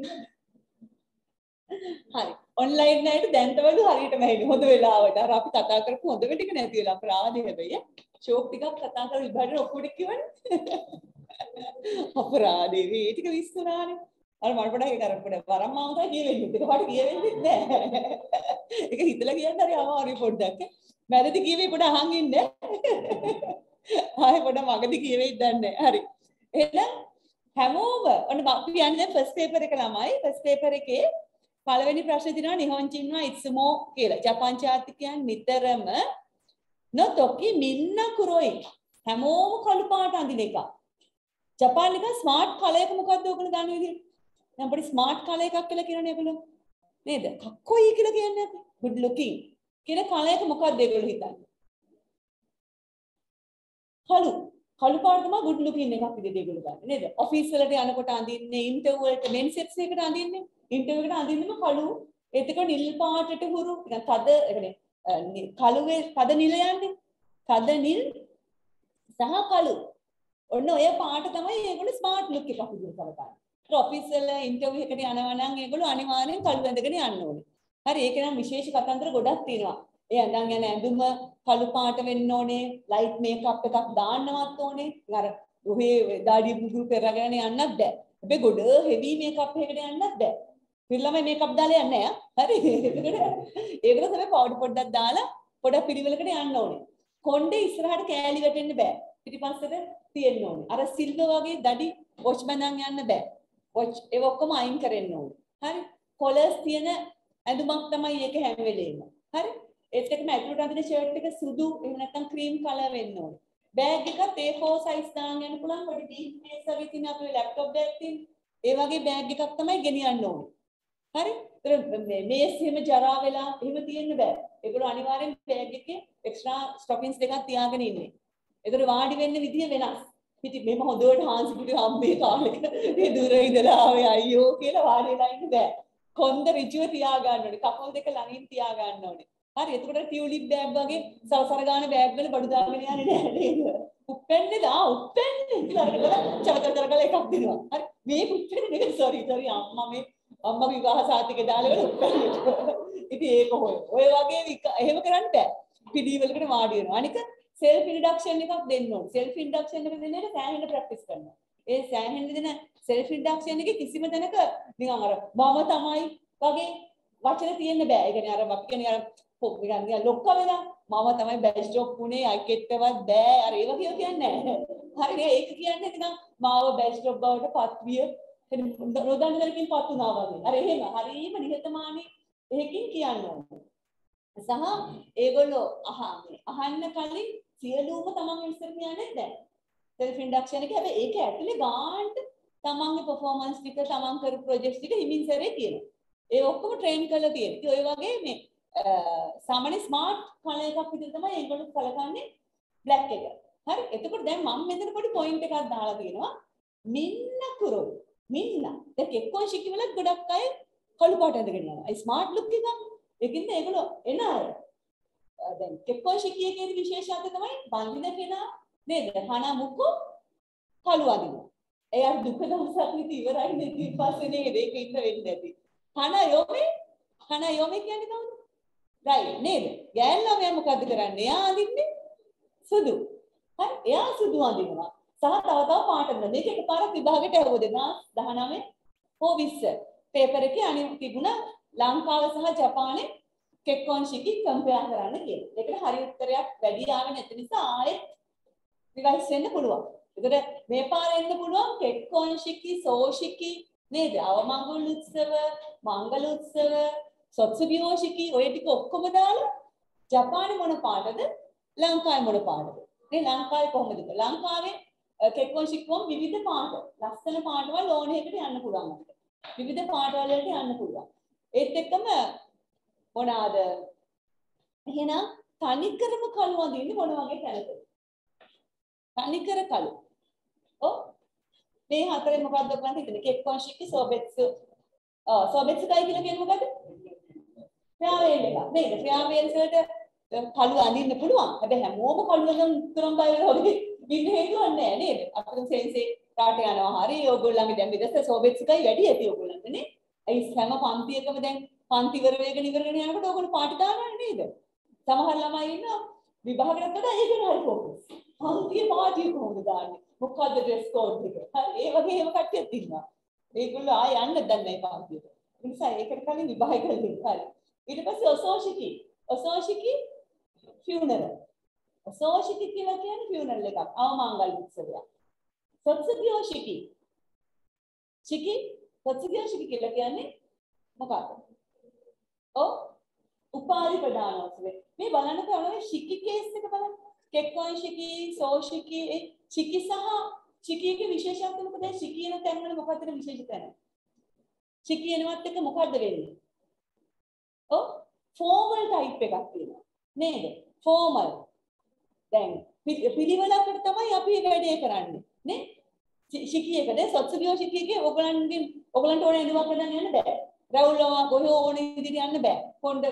Speaker 2: හරි. ඔන්ලයින් නයිට දැන් තමයි හරියටම ඇහෙන්නේ. හොඳ වෙලාවට. අර අපි කතා කරපු හොඳ ටික නැති වෙලා අපරාධය හැබැයි. ෂෝක් ටිකක් කතා කරලා ඉබ්බට ඔක්කොම කිව්වනේ. අපරාධේ මේ ටික විශ්සුනානේ. අර මට පොඩක් ඒක අර පොඩ වරම් මාවුතා කියවෙන්නේ. ඒක පාට කියවෙන්නේ නැහැ. ඒක හිතලා කියන්න හරි අමාරුයි පොඩ්ඩක්. මැදදී කියවේ පොඩ අහන් ඉන්න. ආයේ පොඩ මගදී කියවෙයිද දන්නේ නැහැ. හරි. එහෙනම් හැමෝම ඔන්න අපි යන්නේ දැන් ෆස්ට් පේපර් එක ළමයි. ෆස්ට් පේපර් එකේ පළවෙනි ප්‍රශ්නේ දිනවා නිහොන්චින්වා ඉත්සුමෝ කියලා. ජපාන් ජාතිකයන් නිතරම නොතොකි මින්න කුරොයි. හැමෝම කළු පාට අඳින එක. ජපාන් එක ස්මාර්ට් කලර් එක මොකක්ද ඔයගොල්ලෝ දන්නේ විදිහට? දැන් පොඩි ස්මාර්ට් කලර් එකක් කියලා කියනනේ ඒගොල්ලෝ. නේද? කක්කොයි කියලා කියන්නේ අපි. good looking. කියන කලර් එක මොකක්ද ඒගොල්ලෝ හිතන්නේ? කළු. කළු පාට තමයි good looking එකක් විදිහට ඒගොල්ලෝ ගන්න. නේද? ඔෆිස් වලට යනකොට අඳින්නේ, ඉන්ටර්විව් වලට මෙන් සෙට්ස් එකකට අඳින්නේ. ඉන්ටර්විව් එකට අඳින්නම කළු. ඒතක නිල් පාටට හුරු. නිකන් තද ඒ කියන්නේ කළුවේ තද නිල යන්නේ. තද නිල් සහ කළු. ඔන්න ඔය පාට තමයි ඒගොල්ලෝ ස්මාර්ට් ලුක් එකක් විදිහට කරගන්නේ. ඒ ඔෆිස් වල ඉන්ටර්විව් එකට යනවා නම් ඒගොල්ලෝ අනිවාර්යෙන් කළු ඇඳගෙන යන්න ඕනේ. හරි ඒක නම් විශේෂ කතන්දර ගොඩක් තියෙනවා. ඒ අඳන් යන ඇඳුම කළු පාට වෙන්න ඕනේ, ලයිට් මේකප් එකක් දාන්නවත් ඕනේ. අර ඔහේ දාඩිය බුදුරු පෙරගෙන යන්නත් බෑ. හැබැයි ගොඩ හෙවි මේකප් එකකට යන්නත් බෑ. පිළම මේකප් දාලා යන්නේ නැහැ. හරි. ඒකට තමයි පවුඩර් පොඩ්ඩක් දාලා පොඩක් පිළිවෙලකට යන්න ඕනේ. කොණ්ඩේ ඉස්සරහට කෑලි වැටෙන්න බෑ. පිටිපස්සට තියෙන්න ඕනේ. අර සිල්වර් වගේ දඩි වොච් බඳන් යන්න බෑ. වොච් ඒක ඔක්කොම අයින් කරන්න ඕනේ. හරි. කොලර්ස් තියෙන ඇඳුමක් තමයි ඒක හැම වෙලේම. හරි. ඒත් එක්කම ඇතුළට අඳින ෂර්ට් එක සුදු එහෙම නැත්නම් ක්‍රීම් කලර් වෙන්න ඕනේ. බෑග් එකත් A four size දාන් යන්න පුළුවන්. පොඩි බීච් මේස් වගේ තියෙන අපේ ලැප්ටොප් බෑග් තියෙන. ඒ වගේ බෑග් එකක් තමයි ගෙනියන්න ඕනේ. හරි. ඒතර මේස් එහෙම ජරා වෙලා එහෙම තියෙන්න බෑ. ඒගොල්ලෝ අනිවාර්යෙන් බෑග් එකේ එක්ස්ට්‍රා ස්ටොකින්ස් දෙකක් තියාගෙන ඉන්නේ. ඒතර වාඩි වෙන්න විදිය වෙනස්. පිටි මෙහෙම හොඳට හාන්සි පිටි හම්බේ කාලෙක මේ දුර ඉඳලා ආවේ අයියෝ කියලා වාඩි වෙලා ඉන්න බෑ. කොන්ද ඍජුව තියා ගන්න ඕනේ. කකුල් දෙක ළඟින් තියා ගන්න ඕනේ. හරි. එතකොට ටියුලිප් බෑග් වගේ සලසර ගන්න බෑග් වල බඩු දාගෙන යන්නේ නැහැ නේද? උප්පෙන්නේ දා උප්පෙන්නේ කියලා අරගෙන චරචර කරලා එකක් දෙනවා. හරි. මේ උප්පෙන්නේ නෙවෙයි සෝරි සෝරි අම්මා මේ අම්මා විවාහ සාතිකේ දාලා වල උප්පෙන්නේ. ඉතින් ඒක හොය. ඔය වගේ එහෙම කරන්න බෑ. පිටි වලකට වාඩි වෙනවා. අනික self introduction එකක් දෙන්න ඕනේ. self introduction එක දෙන්න එක සෑහෙන ප්‍රැක්ටිස් කරනවා. ඒ සෑහෙන දෙන self introduction එකේ කිසිම තැනක නිකන් අර මම තමයි වගේ වචන තියෙන්න බෑ. ඒ කියන්නේ අර අපි කියන්නේ අර නිකන් නිකන් ලොක්ක වෙලා මම තමයි බැච් ජොබ් උනේ අයිකෙට්ටවත් බෑ. අර ඒව කියව කියන්නේ නැහැ. හරි නේ ඒක කියන්නේ නිකන් මාව බැච් ජොබ් බවට පත්විය නොදන්න දෙයකින් පත් වුණා වගේ. අර එහෙම හරීම නිහතමානී එහෙකින් කියන්න ඕනේ. සහ ඒගොල්ලෝ අහන්නේ අහන්න කලින් සියලුම තමන් ඉස්සර කියන්නේ දැන් self introduction එක හැබැයි ඒක ඇතුලේ ගාන්න තමන්ගේ performance ටික තමන් කරපු projects ටික හිමින් සැරේ කියනවා. ඒ ඔක්කොම train කරලා තියෙනවා. ඉතින් ඔය වගේ මේ සාමාන්‍ය smart කලර් එකක් විදිහට තමයි ඒගොල්ලෝ කලකන්නේ black එක. හරි. එතකොට දැන් මම මෙතන පොඩි point එකක් දාලා තියෙනවා. මින්න කුරොයි. මින්න. දැන් එක්කෝ ශිකිවල ගොඩක් අය කළු පාට ඇඳගෙන යනවා. ඒ smart look එක. ඒකින්ද ඒගොල්ලෝ එන අය දැන් කෙප්පෝ ශිකියකේ විශේෂත්වය තමයි බඳින කෙනා නේද? හන මුකු කළු අඳිනවා. එයා දුක දවසක් ඉති ඉවරයි නේද? ඊට පස්සේ නේද ඒක ඉන්න වෙන්නේ නැති. හන යොමේ හන යොමේ කියන්නේ කවුද? රයිට් නේද? ගෑල්ලා මෙයා මොකද්ද කරන්නේ? එයා අඳින්නේ සුදු. හරි? එයා සුදු අඳිනවා. සහ තව තව පාට අඳිනවා. මේක එකපාරක් විභාගයට ඇහුවොත් දහනවය හෝ විස්ස පේපර් එකේ අනිත් තිබුණ ලංකාව සහ ජපානයේ කෙක්කොන් ශිකි කම්පෙයාර් කරන්න කියලා. ඒකට හරි උත්තරයක් වැඩි ආවේ නැති නිසා ආයෙත් රිවයිස් වෙන්න පුළුවන්. ඒකට මේ පාර එන්න පුළුවන් කෙක්කොන් ශිකි සෝශිකි නේද? අවමංගල උත්සව, මංගල උත්සව, සොත්සුබියෝ ශිකි ඔය ටික ඔක්කොම දාලා ජපානයේ මොන පාටද? ලංකාවේ මොන පාටද? මේ ලංකාවේ කොහොමද? ලංකාවේ කෙක්කොන් ශිකිවම් විවිධ පාට. ලස්සන පාටවල ඕනේ එකට යන්න පුළුවන් අපිට. විවිධ පාටවල වලට යන්න පුළුවන්. ඒත් එක්කම මොනවාද එහෙනම් තනිකරම කළු අඳින්නේ මොන වගේ තැනකද? තනිකර කළු. ඔව් මේ හතරේ මොකක්ද ඔයගොල්ලන්ට හිතන්නේ? කෙක්කොන් ශිකි සෝබෙත්සු ආ සෝබෙත්සු කයි කියලා කියන්නේ මොකද්ද? ෆෙයාර් එක නේද? ෆෙයාර් වලට කළු අඳින්න පුළුවන්. හැබැයි හැමෝම කළු අඳන් උත්තරම් බය වෙලා වගේ ඉන්න හේතුවක් නැහැ නේද? අපිට සෙන්සේ රට යනවා හරි ඕගොල්ලන්ගේ දැන් විදස සෝබෙත්සු කයි වැඩි ඇති ඕගොල්ලන්ට නේ? ඒ හැම පන්තියකම දැන් පන්ති ඉවර වෙගෙන ඉවරගෙන යනකොට ඕගොල්ලෝ පාටි දානවනේ නේද? සමහර ළමයි ඉන්නවා විභාගයට වඩා ඒකට හරි ફોකස්. පන්තියේ පාටිය කොහොමද දාන්නේ? මොකද්ද ඩ්‍රෙස් කෝඩ් එක? හරි ඒ වගේ එහෙම කට්ටියක් ඉන්නවා. ඒගොල්ලෝ ආය යන්න දන්නේ නැහැ පන්තියට. ඒ නිසා ඒකට කලින් විභාග කරලා දෙන්න. හරි. ඊට පස්සේ ඔසෝෂිකි. ඔසෝෂිකි ෆියුනරල්. ඔසෝෂිකි කියලා කියන්නේ ෆියුනරල් එකක්. අවමංගල උත්සවයක්. සොත්සුගියෝෂිකි. Shiki, සොත්සුගියෝෂිකි කියලා කියන්නේ මොකක්ද? ඔව් උපාලි ප්‍රදානෝත්සවය. මේ බලන්න කරන්නේ ශිකි කේස් එක බලන්න. කෙක්කොන් ශිකි, සෝෂිකි, ශිකි සහ ශිකියේ විශේෂත්වය මොකද? ශිකියන තැන් වල මොකක්ද විශේෂ තැන? ශිකියනවත් එක මොකද්ද වෙන්නේ? ඔව් ෆෝමල් ටයිප් එකක් තියෙනවා. නේද? ෆෝමල්. දැන් පිළිවෙලකට තමයි අපි වැඩේ කරන්නේ. නේ? ශිකියකද සොත්සුගියෝෂිකියේ ඔයගලන්ගේ ඔයගලන්ට ඕන එනවා කරන්න යන්න බෑ. රවුල්ලම කොහේ ඕන විදිහට යන්න බෑ. කොණ්ඩ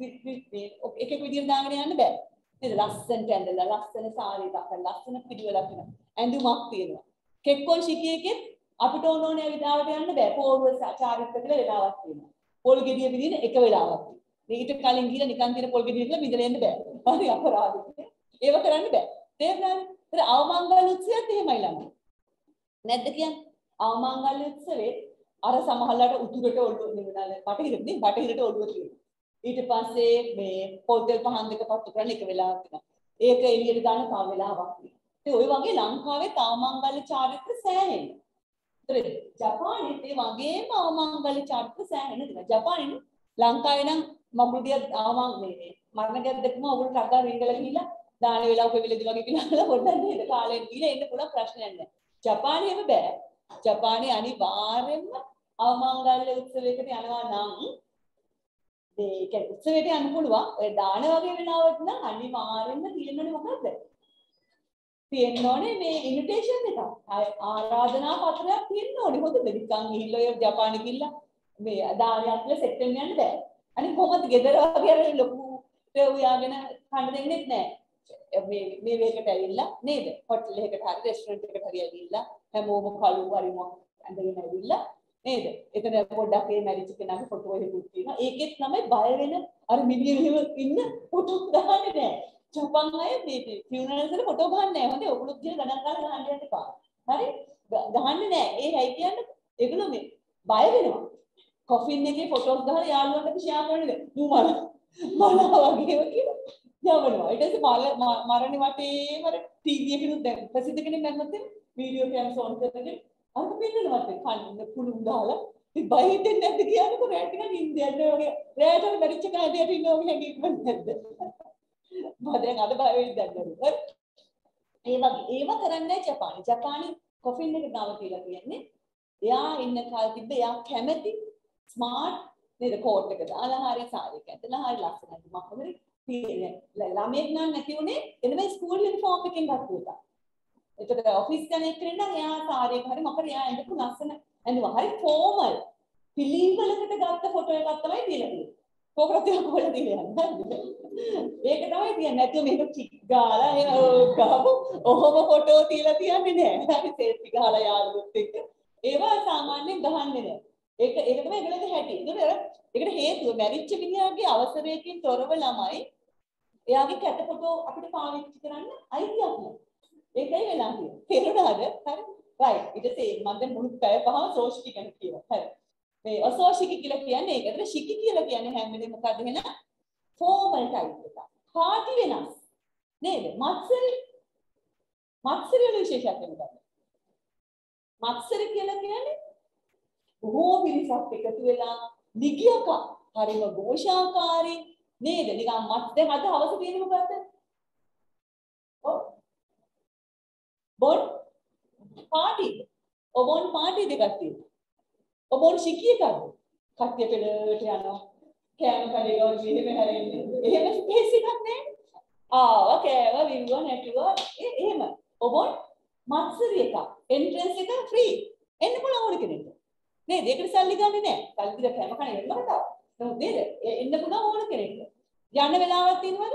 Speaker 2: එක එක විදිහට දාගෙන යන්න බෑ. නේද? ලස්සනට ඇඳලා ලස්සන සාරි දාලා ලස්සන පිළිවෙලක් වෙනවා. ඇඳුමක් තියෙනවා. කෙක්කොන් ශිකියකෙත් අපිට ඕන ඕනේ විදිහට යන්න බෑ. පොර්ව චාරිත්‍ර කියලා වෙලාවක් තියෙනවා. පොල් ගෙඩිය විදිහට එක වෙලාවක් තියෙනවා. ඊට කලින් ගිහලා නිකන් තියෙන පොල් ගෙඩිය කියලා බිඳලා එන්න බෑ. හරි අපරාධයක්. ඒව කරන්න බෑ. තේරුණාද? ඒත් අවමංගල උත්සවයත් එහෙමයි ළමයි. නැද්ද කියන්නේ? අවමංගල උත්සවේ අර සමහරලාට උතුරට ඔළුව නෙවෙයි බටහිරට නේ බටහිරට ඔළුව තියෙනවා. ඊට පස්සේ මේ පොල්තෙල් පහන් දෙක පත්තු කරන එක වෙලාවක් වෙනවා. ඒක එළියට දාන තව වෙලාවක් තියෙනවා. ඒ ඔය වගේ ලංකාවේ අවමංගල චාරිත්‍ර සෑහෙන. ඒතර ජපානයේ ඒ වගේම අවමංගල චාරිත්‍ර සෑහෙන තියෙනවා. ජපානයේ ලංකාවේ නම් මගුල් දිය අවමං මේ මරණ ගැද්ද දෙකම ඔයගොල්ලෝ ටග්ගා රින්ගල ගිහිල්ලා දාන වෙලාවක වෙලෙදි වගේ කියලා පොඩ්ඩක් නේද කාලෙන් ගිහලා එන්න පුළුවන් ප්‍රශ්නයක් නැහැ. ජපානයේම බෑ. ජපානයේ අනිවාර්යෙන්ම අවමංගල්‍ය උත්සවයකට යනවා නම් ඒක උත්සවයට යන්න පුළුවන්. ඔය දාන වගේ වෙලාවට නම් අනිවාර්යෙන්ම තියෙන්නේ මොකද්ද? තියෙන්න ඕනේ මේ ඉන්විටේෂන් එකක්. ආරාධනා පත්‍රයක් තියෙන්න ඕනේ. හොඳද? නිකන් ගිහිල්ලා ඔය ජපානෙ ගිහිල්ලා මේ දානයක් කියලා සෙට් වෙන්න යන්න බෑ. අනිත් කොහොමද ගෙදර වගේ අර ලොකු තෙව්යාගෙන කන්න දෙන්නේ නැහැ. මේ මේ වේකට ඇවිල්ලා නේද? හොටෙල් එකකට හරි රෙස්ටුරන්ට් එකකට හරි ඇවිල්ලා හැමෝම කළු වරිම ඇඳගෙන ඇවිල්ලා නේද? එතන පොඩ්ඩක් මේ මැරිච් කෙනාගේ ෆොටෝ එකකුත් තියෙනවා. ඒකෙත් තමයි බය වෙන අර මිනිහ මෙහෙම ඉන්න ෆොටෝ ගහන්නේ නැහැ. ජපාන් අය මේ ෆියුනරල්ස් වල ෆොටෝ ගහන්නේ නැහැ. හොඳේ ඔයගොල්ලෝ කියලා ගණන් ගන්න ගහන්න යන්න එපා. හරි? ගහන්නේ නැහැ. ඒ හැයි කියන්නේ ඒගොල්ලෝ මේ බය වෙනවා. කොෆින් එකේ ෆොටෝස් ගහලා යාළුවන්ට ෂෙයා කරන්නේ. "මු මල මල වගේ කියලා." යවනවා. ඊට පස්සේ මරණේ වටේ මර ටීවී එකකින් දැන් ප්‍රසිද්ධ කෙනෙක් මැරුණත් වීඩියෝ කැම්ස් ඔන් කරගෙන අර පින්නනවත් කන්න කුළුම් දාලා ඉතින් බය හිතෙන්නේ නැද්ද කියනකො රැට නිකන් ඉන්දියන් වගේ රැට මැරිච්ච කාදයට ඉන්නවා වගේ හැංගීමක් නැද්ද? මම දැන් අද බය වෙන්නේ දැන් නේද? ඒ වගේ ඒව කරන්නේ ජපානි. ජපානි කොෆින් එක දාලා කියලා කියන්නේ එයා ඉන්න කාලෙ තිබ්බ එයා කැමැති ස්මාර්ට් නේද කෝට් එක දාලා හරි සාරි එක ඇඳලා හරි ලස්සනට මම හොඳට ළමයෙක් නම් නැති උනේ එනම ස්කූල් යුනිෆෝම් එකෙන් ගත්තා. එතකොට ඔෆිස් කෙනෙක් කරනවා එයා සාරි එක හරි මොකද එයා ඇඳපු ලස්සන ඇඳුම හරි ෆෝමල් පිළිවෙලකට ගත්ත ෆොටෝ එකක් තමයි තියලා තියෙන්නේ. කොහොමද ඒක කොහෙද තියන්නේ? ඒක තමයි තියන්නේ. නැත්නම් මේක චික් ගාලා එන ගහපු ඔහොම ෆොටෝ තියලා තියන්නේ නැහැ. හරි සෙල්ෆි ගහලා යාළුවොත් එක්ක. ඒවා සාමාන්‍යයෙන් ගහන්නේ නැහැ. ඒක ඒක තමයි ඒගොල්ලන්ගේ හැටි. ඒකට හේතුව මැරිච්ච මිනිහාගේ අවසරයකින් තොරව ළමයි එයාගේ කැත ෆොටෝ අපිට පාවිච්චි කරන්න අයිතියක් නැහැ. ඒකයි වෙලා තියෙන්නේ. තේරුණාද? හරි. රයිට්. ඊට පස්සේ මම දැන් මුළු පැය පහම සෝෂිකි ගැන කියනවා. හරි. මේ අසෝෂිකි කියලා කියන්නේ ඒකට ශිකි කියලා කියන්නේ හැම වෙලේම මොකද වෙන ෆෝමල් ටයිප් එක. පාටි වෙනස්. නේද? මත්සරි මත්සරි වල විශේෂත්වය මොකක්ද? මත්සරි කියලා කියන්නේ බොහෝ පිරිසක් එකතු වෙලා නිගියක හරිම ഘോഷාකාරී නේද? නිකන් මත් දැන් අද හවස තියෙන්නේ මොකද්ද? ඔව්. බොන් පාටි. ඔබොන් පාටි දෙකක් තියෙනවා. ඔබොන් ශිකියකද? කට්ටිය පෙළට යනවා. කෑම කඩේ ගාව මෙහෙම හැරෙන්නේ. එහෙම ස්පේස් එකක් නැහැ. ආව කෑව විවුව නැටුව ඒ එහෙම. ඔබොන් මත්සරි එක. එන්ට්‍රන්ස් එක ෆ්‍රී. එන්න පුළුවන් ඕන කෙනෙක්ට. නේද? ඒකට සල්ලි ගන්නෙ නැහැ. සල්ලි දීලා කෑම කන එන්නම තාම. නේද? නේද? එන්න පුළුවන් ඕන කෙනෙක්ට. යන්න වෙලාවක් තියෙනවද?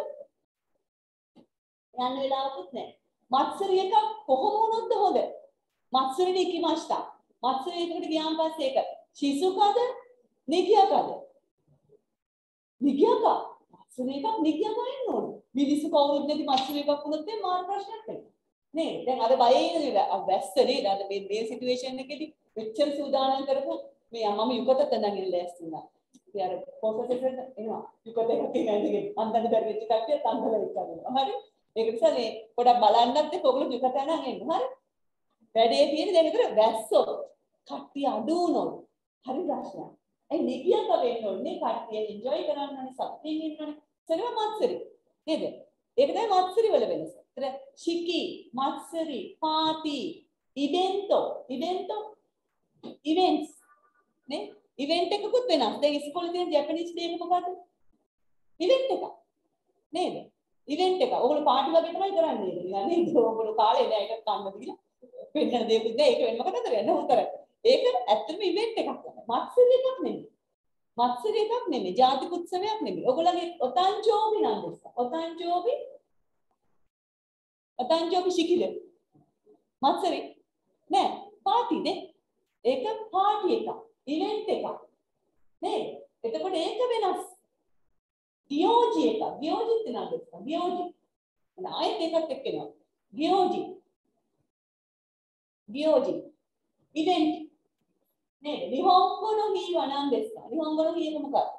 Speaker 2: යන්න වෙලාවකුත් නැහැ. මත්සරි එක කොහොම වුණොත්ද හොඳ? මත්සරි ඉකිමාස්තා. මත්සරි එකට ගියාන් පස්සේ ඒක ශිසුකද? නිගියාකද? නිගියාක. මත්සර එකක් නිගියාක එන්න ඕන. මිනිස්සු කවුරුත් නැති මත්සර එකක් වුණොත් ඒ මාර ප්‍රශ්නයක් වෙනවා. නේ දැන් අර බයේ නේද? වැස්ස නේද? අද මේ මේ සිටුේෂන් එකේදී මෙච්චර සූදානම් කරපු මේ මම යුකත තනගෙන ලෑස්ති වුණා. ඉතින් අර ප්‍රොෆෙසර් එනවා. යුකත එකක් තියෙනවාද අන්දන්න බැරි වෙච්ච කට්ටිය තංගල එක්කනවා. හරි. ඒක නිසා මේ පොඩක් බලන්නත් එක්ක ඔයගොල්ලෝ යුකත යනන් එන්න. හරි. වැඩේ තියෙන දැන් විතර වැස්සොත් කට්ටිය අඩු වුණොත් හරි ප්‍රශ්නයක්. ඒ නිගියක වෙන්න ඕනේ කට්ටිය එන්ජොයි කරන්න ඕනේ සතුටින් ඉන්න ඕනේ. සරිම මත්සරි. නේද? ඒක තමයි මත්සරි වල වෙනස. ඒතර ශිකි, මත්සරි, පාටි, ඉවෙන්ටෝ, ඉවෙන්ටෝ, ඉවෙන්ට්ස් නේ? ඉවෙන්ට් එකකුත් වෙනස්. දැන් ඉස්කෝලේ තියෙන ජැපනීස් ඩේ එක මොකද්ද? ඉවෙන්ට් එක. නේද? ඉවෙන්ට් එක. ඔයගොල්ලෝ පාටි වගේ තමයි කරන්නේ නේද? නිකන් නේද? ඔයගොල්ලෝ කාලේ නෑ ඒක කන්න දීලා. වෙන්න දෙයක් නෑ. ඒක වෙන මොකටද කරන්නේ? උතර. ඒක ඇත්තටම ඉවෙන්ට් එකක් තමයි. මත්සරි එකක් නෙමෙයි. මත්සරි එකක් නෙමෙයි. ජාතික උත්සවයක් නෙමෙයි. ඔයගොල්ලන්ගේ ඔතන්ජෝබි නම් දෙස්ස. ඔතන්ජෝබි ඔතන්ජෝබි ශිකිද? මත්සරි නෑ. පාටි නේ. ඒක පාටි එකක්. ඉවෙන්ට් එකක්. නේද? එතකොට ඒක වෙනස්. ගියෝජි එකක්. ගියෝජිත් නම් දෙස්ස. ගියෝජි. එන ආයෙත් එකක් එක්කෙනවා. ගියෝජි. ගියෝජි. ඉවෙන්ට් නේද? නිහොංගො no hiwa නම් දෙස්ස. නිහොංගො no hiwa මොකක්ද?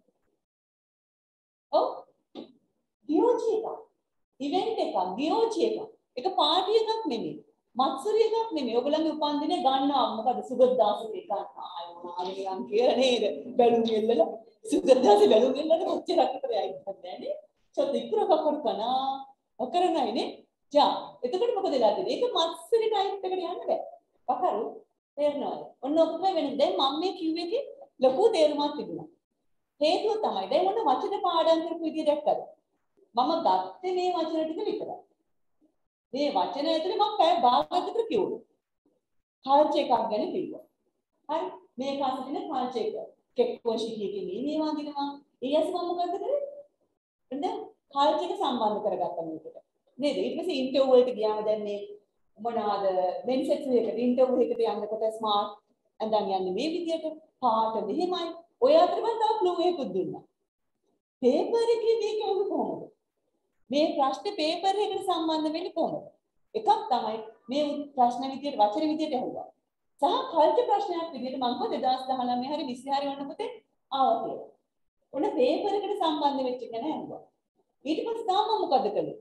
Speaker 2: ඔව්. ගියෝජි එකක්. ඉවෙන්ට් එකක්. ගියෝජි එකක්. ඒක පාටි එකක් නෙමෙයි. මත්සරි එකක් නෙමෙයි. ඔයගොල්ලන්ගේ උපන්දිනේ ගන්නවා මොකද සුගතදාසගේ ගන්න. ආය මොනවා නිකන් කියලා නේද? බැලුම් එල්ලලා සුගතදාස බැලුම් එල්ලලා කොච්චරක් විතර යයිද නැන්නේ. චොත් ඉක්රක කරකනා අකරනයිනේ. ජා. එතකොට මොකද වෙලා තියෙන්නේ? ඒක මත්සරි ටයිප් එකට යන්න බෑ. වකරු තේරෙනවද? ඔන්න ඔක තමයි වෙන්නේ. දැන් මම මේ කිව්වේ කි ලොකු තේරුමක් තිබුණා. හේතුව තමයි දැන් ඔන්න වචන පාඩම් කරපු විදිය දැක්කද? මම ගත්තේ මේ වචන ටික විතරයි. මේ වචන ඇතුලේ මම පැය භාගයක් විතර කිව්වා. කල්චර් එකක් ගැන කිව්වා. හරි මේ කාසේ තියෙන කල්චර් එක. කෙක්කොෂිකීගේ මේ මේ වගේනවා. ඊයස් මම මොකද කරේ? දැන් කල්චර් එක සම්බන්ධ කරගත්තා මේකට. නේද? ඊට පස්සේ ඉන්ටර්වයුව එකට ගියාම දැන් මේ මොනවාද මෙන්සෙක්ස් එකට ඉන්ටර්වයුව එකට යනකොට ස්මාර්ට් ඇඳන් යන්නේ මේ විදියට පාට මෙහෙමයි. ඔය අතරම තව ක්ලූ එකක් දුන්නා. පේපර් එකේ මේක වුණ කොහොමද? මේ ප්‍රශ්නේ පේපර් එකට සම්බන්ධ වෙන්නේ කොහොමද? එකක් තමයි මේ ප්‍රශ්න විදියට වචන විදියට ඇහුවා. සහ කල්චර් ප්‍රශ්නයක් විදියට මම කිව්වා දෙදාස් දහනවය හරි විස්සි හරි වන්න පුතේ ආවා කියලා. ඔන්න පේපර් එකට සම්බන්ධ වෙච්ච එක නෑ ඇහුවා. ඊට පස්සේ තාම මොකද කළේ?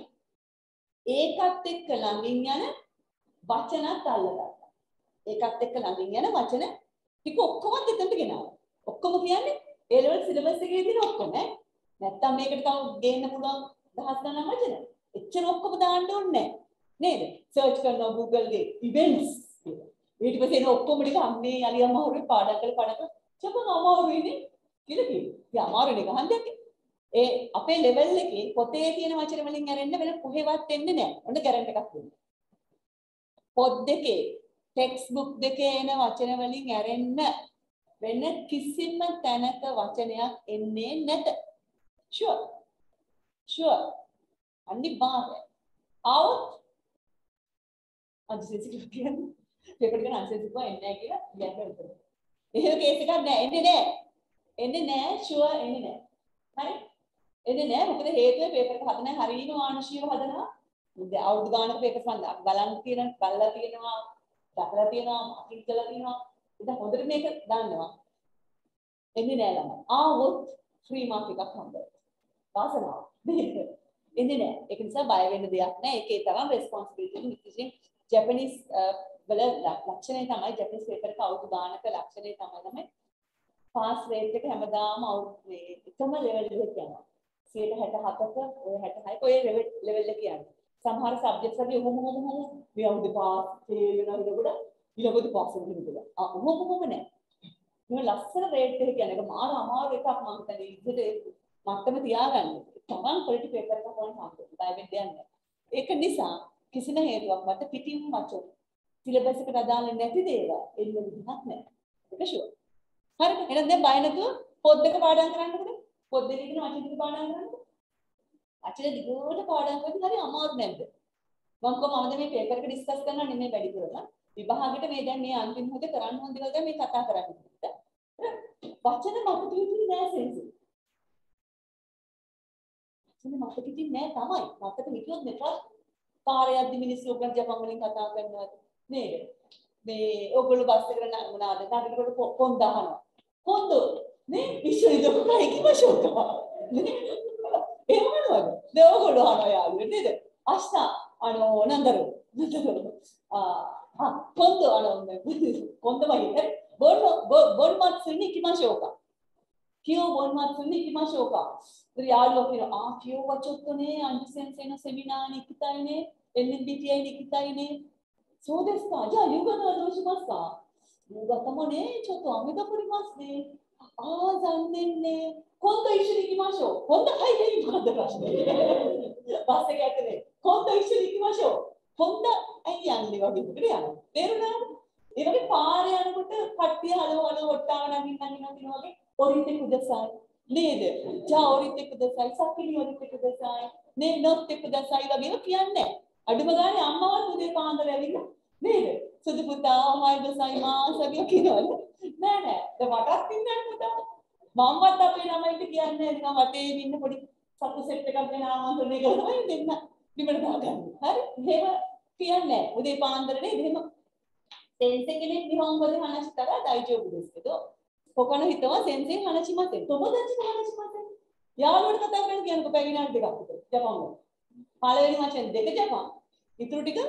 Speaker 2: ඒකත් එක්ක ළඟින් යන වචනත් අල්ලගත්තා. ඒකත් එක්ක ළඟින් යන වචන ටික ඔක්කොම එතනට ගෙනාවා. ඔක්කොම කියන්නේ ඒ ලෙවල් සිලබස් එකේ තියෙන ඔක්කොම ඈ. නැත්තම් මේකට තව ගේන්න පුළුවන් දහස් ගණන් වචන. එච්චර ඔක්කොම දාන්න ඕනේ නේද? සර්ච් කරනවා Google ගේ events කියලා. ඊට පස්සේ එන ඔක්කොම ටික අම්මේ අලිය අමාරුවේ පාඩම් කරලා පාඩම් කරලා චපම අමාරුයිනේ කියලා කිව්වා. ඉතින් අමාරුනේ ගහන්නේ ඒ අපේ ලෙවල් එකේ පොතේ තියෙන වචන වලින් ඇරෙන්න වෙන කොහෙවත් එන්නේ නැහැ. ඔන්න ගැරන්ට් එකක් දුන්නා. පොත් දෙකේ ටෙක්ස්ට් බුක් දෙකේ එන වචන වලින් ඇරෙන්න වෙන කිසිම තැනක වචනයක් එන්නේ නැත. ෂුවර්. ෂුවර්. අනිවාර්යයි. out අන්සෙන්සිටිව් කියන්නේ පේපර් එක අන්සෙන්සිටිව් එන්නේ නැහැ කියලා කියන්න උතර. එහෙම කේස් එකක් නැහැ. එන්නේ නැහැ. එන්නේ නැහැ. ෂුවර් එන්නේ නැහැ. හරි? එන්නේ නැහැ. මොකද හේතුව පේපර් එක හදන හරියම ආංශිකව හදනවා. දැන් අවුරුදු ගානක පේපර් එක බලන්න තියෙන, බලලා තියෙනවා, දැකලා තියෙනවා, මාකින් කරලා තියෙනවා. ඉතින් හොඳට මේක දන්නවා. එන්නේ නැහැ ළමයි. ආවොත් ෆ්‍රී මාක් එකක් හම්බෙයි. වාසනාව. එන්නේ නැහැ. ඒක නිසා බය වෙන්න දෙයක් නැහැ. ඒකේ තරම් රෙස්පොන්සිබිලිටි විශේෂයෙන් ජපනීස් වල ලක්ෂණය තමයි ජපනීස් පේපර් එක අවුරුදු ගානක ලක්ෂණය තමයි තමයි පාස් රේට් එක හැමදාම මේ එකම ලෙවල් එකට යනවා. සියයට හැට හතක ඔය හැට හයක ඔය ලෙවල් එක යනවා. සමහර සබ්ජෙක්ට්ස් වල ඔහොම ඔහොම ඔහොම මේ අවුරුදු පාස් ෆේල් වෙනවා නේද? ඊළඟට පාස් වෙනවා. ආ ඔහොම ඔහොම නෑ. මේ ලස්සන රේට් එක කියන එක මාර අමාරු එකක් මම හිතන්නේ ඉතින් මත්තම තියාගන්න. තමන් පොලිටි පේපර් එකක් වань හම්බුනේ. බය වෙන්න යන්නේ. ඒක නිසා කිසිම හේතුවක් මත පිටින් මචෝ සිලබස් එකට අදාළ නැති දේවල් එන්න විදිහක් නැහැ. ඒක ෂුවර්. හරිද? එහෙනම් දැන් බය නැතුව පොත් දෙක පාඩම් කරන්නකද? පොත් දෙකේ තියෙන වචන ටික පාඩම් කරන්නකද? වචන දිගට පාඩම් කරද්දී හරි අමාරු නැද්ද? මම කොහොමද මේ පේපර් එක ඩිස්කස් කරන්න නෙමෙයි වැඩි කරලා. විභාගෙට මේ දැන් මේ අන්තිම මොහොතේ කරන්න ඕන දේවල් දැන් මේ කතා කරන්නේ. වචන මතක හිටින්නේ නෑ සෙන්සි. වචන මතක හිටින්නේ නෑ තමයි. මතක හිටියොත් නේ පාරේ යද්දි මිනිස්සු ඔයගොල්ලෝ ජපන් වලින් කතා කරනවා නේද? මේ ඔයගොල්ලෝ බස් එකට නගුණාද? නගනකොට කොන් දානවා. කොන්ද නේ විශ්වවිද්‍යාලේ දුකයි කිව්වශෝක. නේ? එහෙම නේද? දැන් ඔයගොල්ලෝ අහනවා යාළුවෝ නේද? අස්සා අනෝ නන්දරු. නන්දරු. ආ ආ කොන්ද අනෝ කොන්ද වගේ බොන් බොන් මත්සුනි කිමාශෝක. කියෝ බොන් මත්සුනි කිමාශෝක. ඉතින් යාළුවෝ කියනවා ආ කියෝ වචොත්තනේ අන්ති සෙන්සේන සෙමිනාර් නිකිතයිනේ එල් එම් බී ටී අයි නිකිතයිනේ.そうですか。じゃあ夕方はどうしますか。夕方もね、ちょっと雨が降りますね。ああ、残念ね。今度一緒に行きましょう。今度はいはい、今度はね。バスがやってね。今度一緒に行きましょう。今度はいやんでわけですね。තේරුණාද? ඒ වගේ පාරේ යනකොට කට්ටිය හලෝ හලෝ ඔට්ටාව නගින්න නගින්න කියනවා වගේ ඔරිත කුදසයි. නේද? ජා ඔරිත කුදසයි, සකිලි ඔරිත කුදසයි. නේ නොත් කුදසයි වගේම කියන්නේ. අඩුම ගානේ අම්මවත් උදේ පාන්දර ඇවිල්ලා නේද? සුදු පුතා ඔහයි දසයි මාස වගේ කියනවලු. නෑ නෑ. දැන් මටත් ඉන්නන්නේ පුතා. මම්මත් අපේ ළමයිට කියන්නේ නිකන් වටේ ඉන්න පොඩි සතු සෙට් එකක් ගෙන ආමන්ත්‍රණය කරලා තමයි දෙන්න බිමට දාගන්නේ. හරි? එහෙම කියන්නේ නෑ. උදේ පාන්දර නේද? එහෙම සෙන්සෙ කෙනෙක් නිහොන්ගොද හනස්තර ඩයිජෝබුですけど他の人は全然話しません。友達と話しません。යාළුවට කතා කරන්න කියනකො පැය විනාඩි දෙකක් විතර. ජපාන් වල. පළවෙනි වචන දෙක ජපාන්. ඉතුරු ටික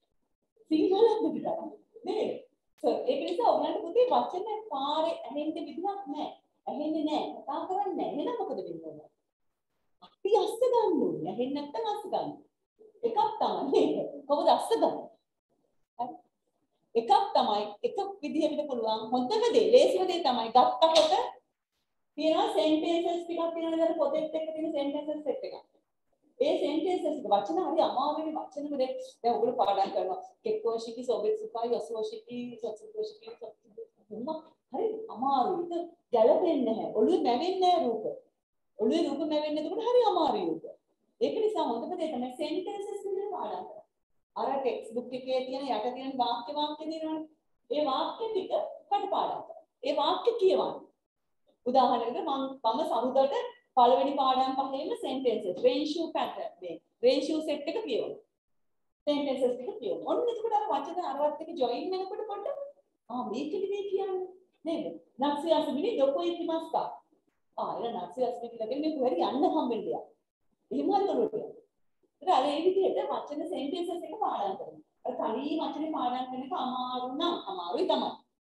Speaker 2: සිංහලත් විතරයි. නේද? ඒක නිසා ඔයගලන්ට පුතේ වචන පාරේ ඇහෙන්න විදිහක් නැහැ. ඇහෙන්නේ නැහැ. කතා කරන්නේ නැහැ. එහෙනම් මොකද වෙන්නේ? අපි අස්ස ගන්න ඕනේ. ඇහෙන්නේ නැත්නම් අස්ස ගන්න. එකක් තමයි නේද? කොහොමද අස්ස ගන්න? හරි. එකක් තමයි එක විදිහකට පුළුවන් හොඳම දේ ලේසිම දේ තමයි ගත්තකොට තියෙනවා සෙන්ටෙන්සස් ටිකක් තියෙනවා නේද පොතෙත් එක්ක තියෙන සෙන්ටෙන්සස් සෙට් එකක්. ඒ සෙන්ටෙන්සස් එක වචන හරි අමාරුයි වචන වලේ දැන් ඔයගොල්ලෝ පාඩම් කරනවා කෙක්කෝෂිකි සොබෙත්සුකයි යොසෝෂිකි සොත්සුකෝෂිකි සොත්සුකි හරි අමාරුයි. ඒක ගැලපෙන්නේ නැහැ. ඔළුවේ නැවෙන්නේ නැහැ රූප. ඔළුවේ රූප නැවෙන්නේ එතකොට හරි අමාරුයි ඒක. ඒක නිසා හොඳම දේ තමයි සෙන්ටෙන්සස් වලින් පාඩම් කරන්න. අර ටෙක්ස්ට් බුක් එකේ තියෙන යට තියෙන වාක්‍ය වාක්‍ය දිනවනේ. ඒ වාක්‍ය ටික කටපාඩම් කරන්න. ඒ වාක්‍ය කියවන්න. උදාහරණයකට මම මම සමුදට පළවෙනි පාඩම් පහේම සෙන්ටෙන්සස් රේෂියෝ පැටර්න් මේ රේෂියෝ සෙට් එක කියවන්න. සෙන්ටෙන්සස් ටික කියවන්න. ඔන්න එතකොට අර වචන අරවත් එක ජොයින් වෙනකොට පොඩ්ඩක් ආ මේකද මේ කියන්නේ නේද? නක්සි අසමිනි දොකෝ ඉතිමස්කා. ආ එන නක්සි අසමිනි ලගෙන් මේ කොහෙද යන්න හම්බෙන්නේ. එහෙම හරි කරුවා. ඒක අර ඒ විදිහට වචන සෙන්ටෙන්සස් එක පාඩම් කරනවා. අර කලින් වචනේ පාඩම් කරන එක අමාරු නම් අමාරුයි තමයි.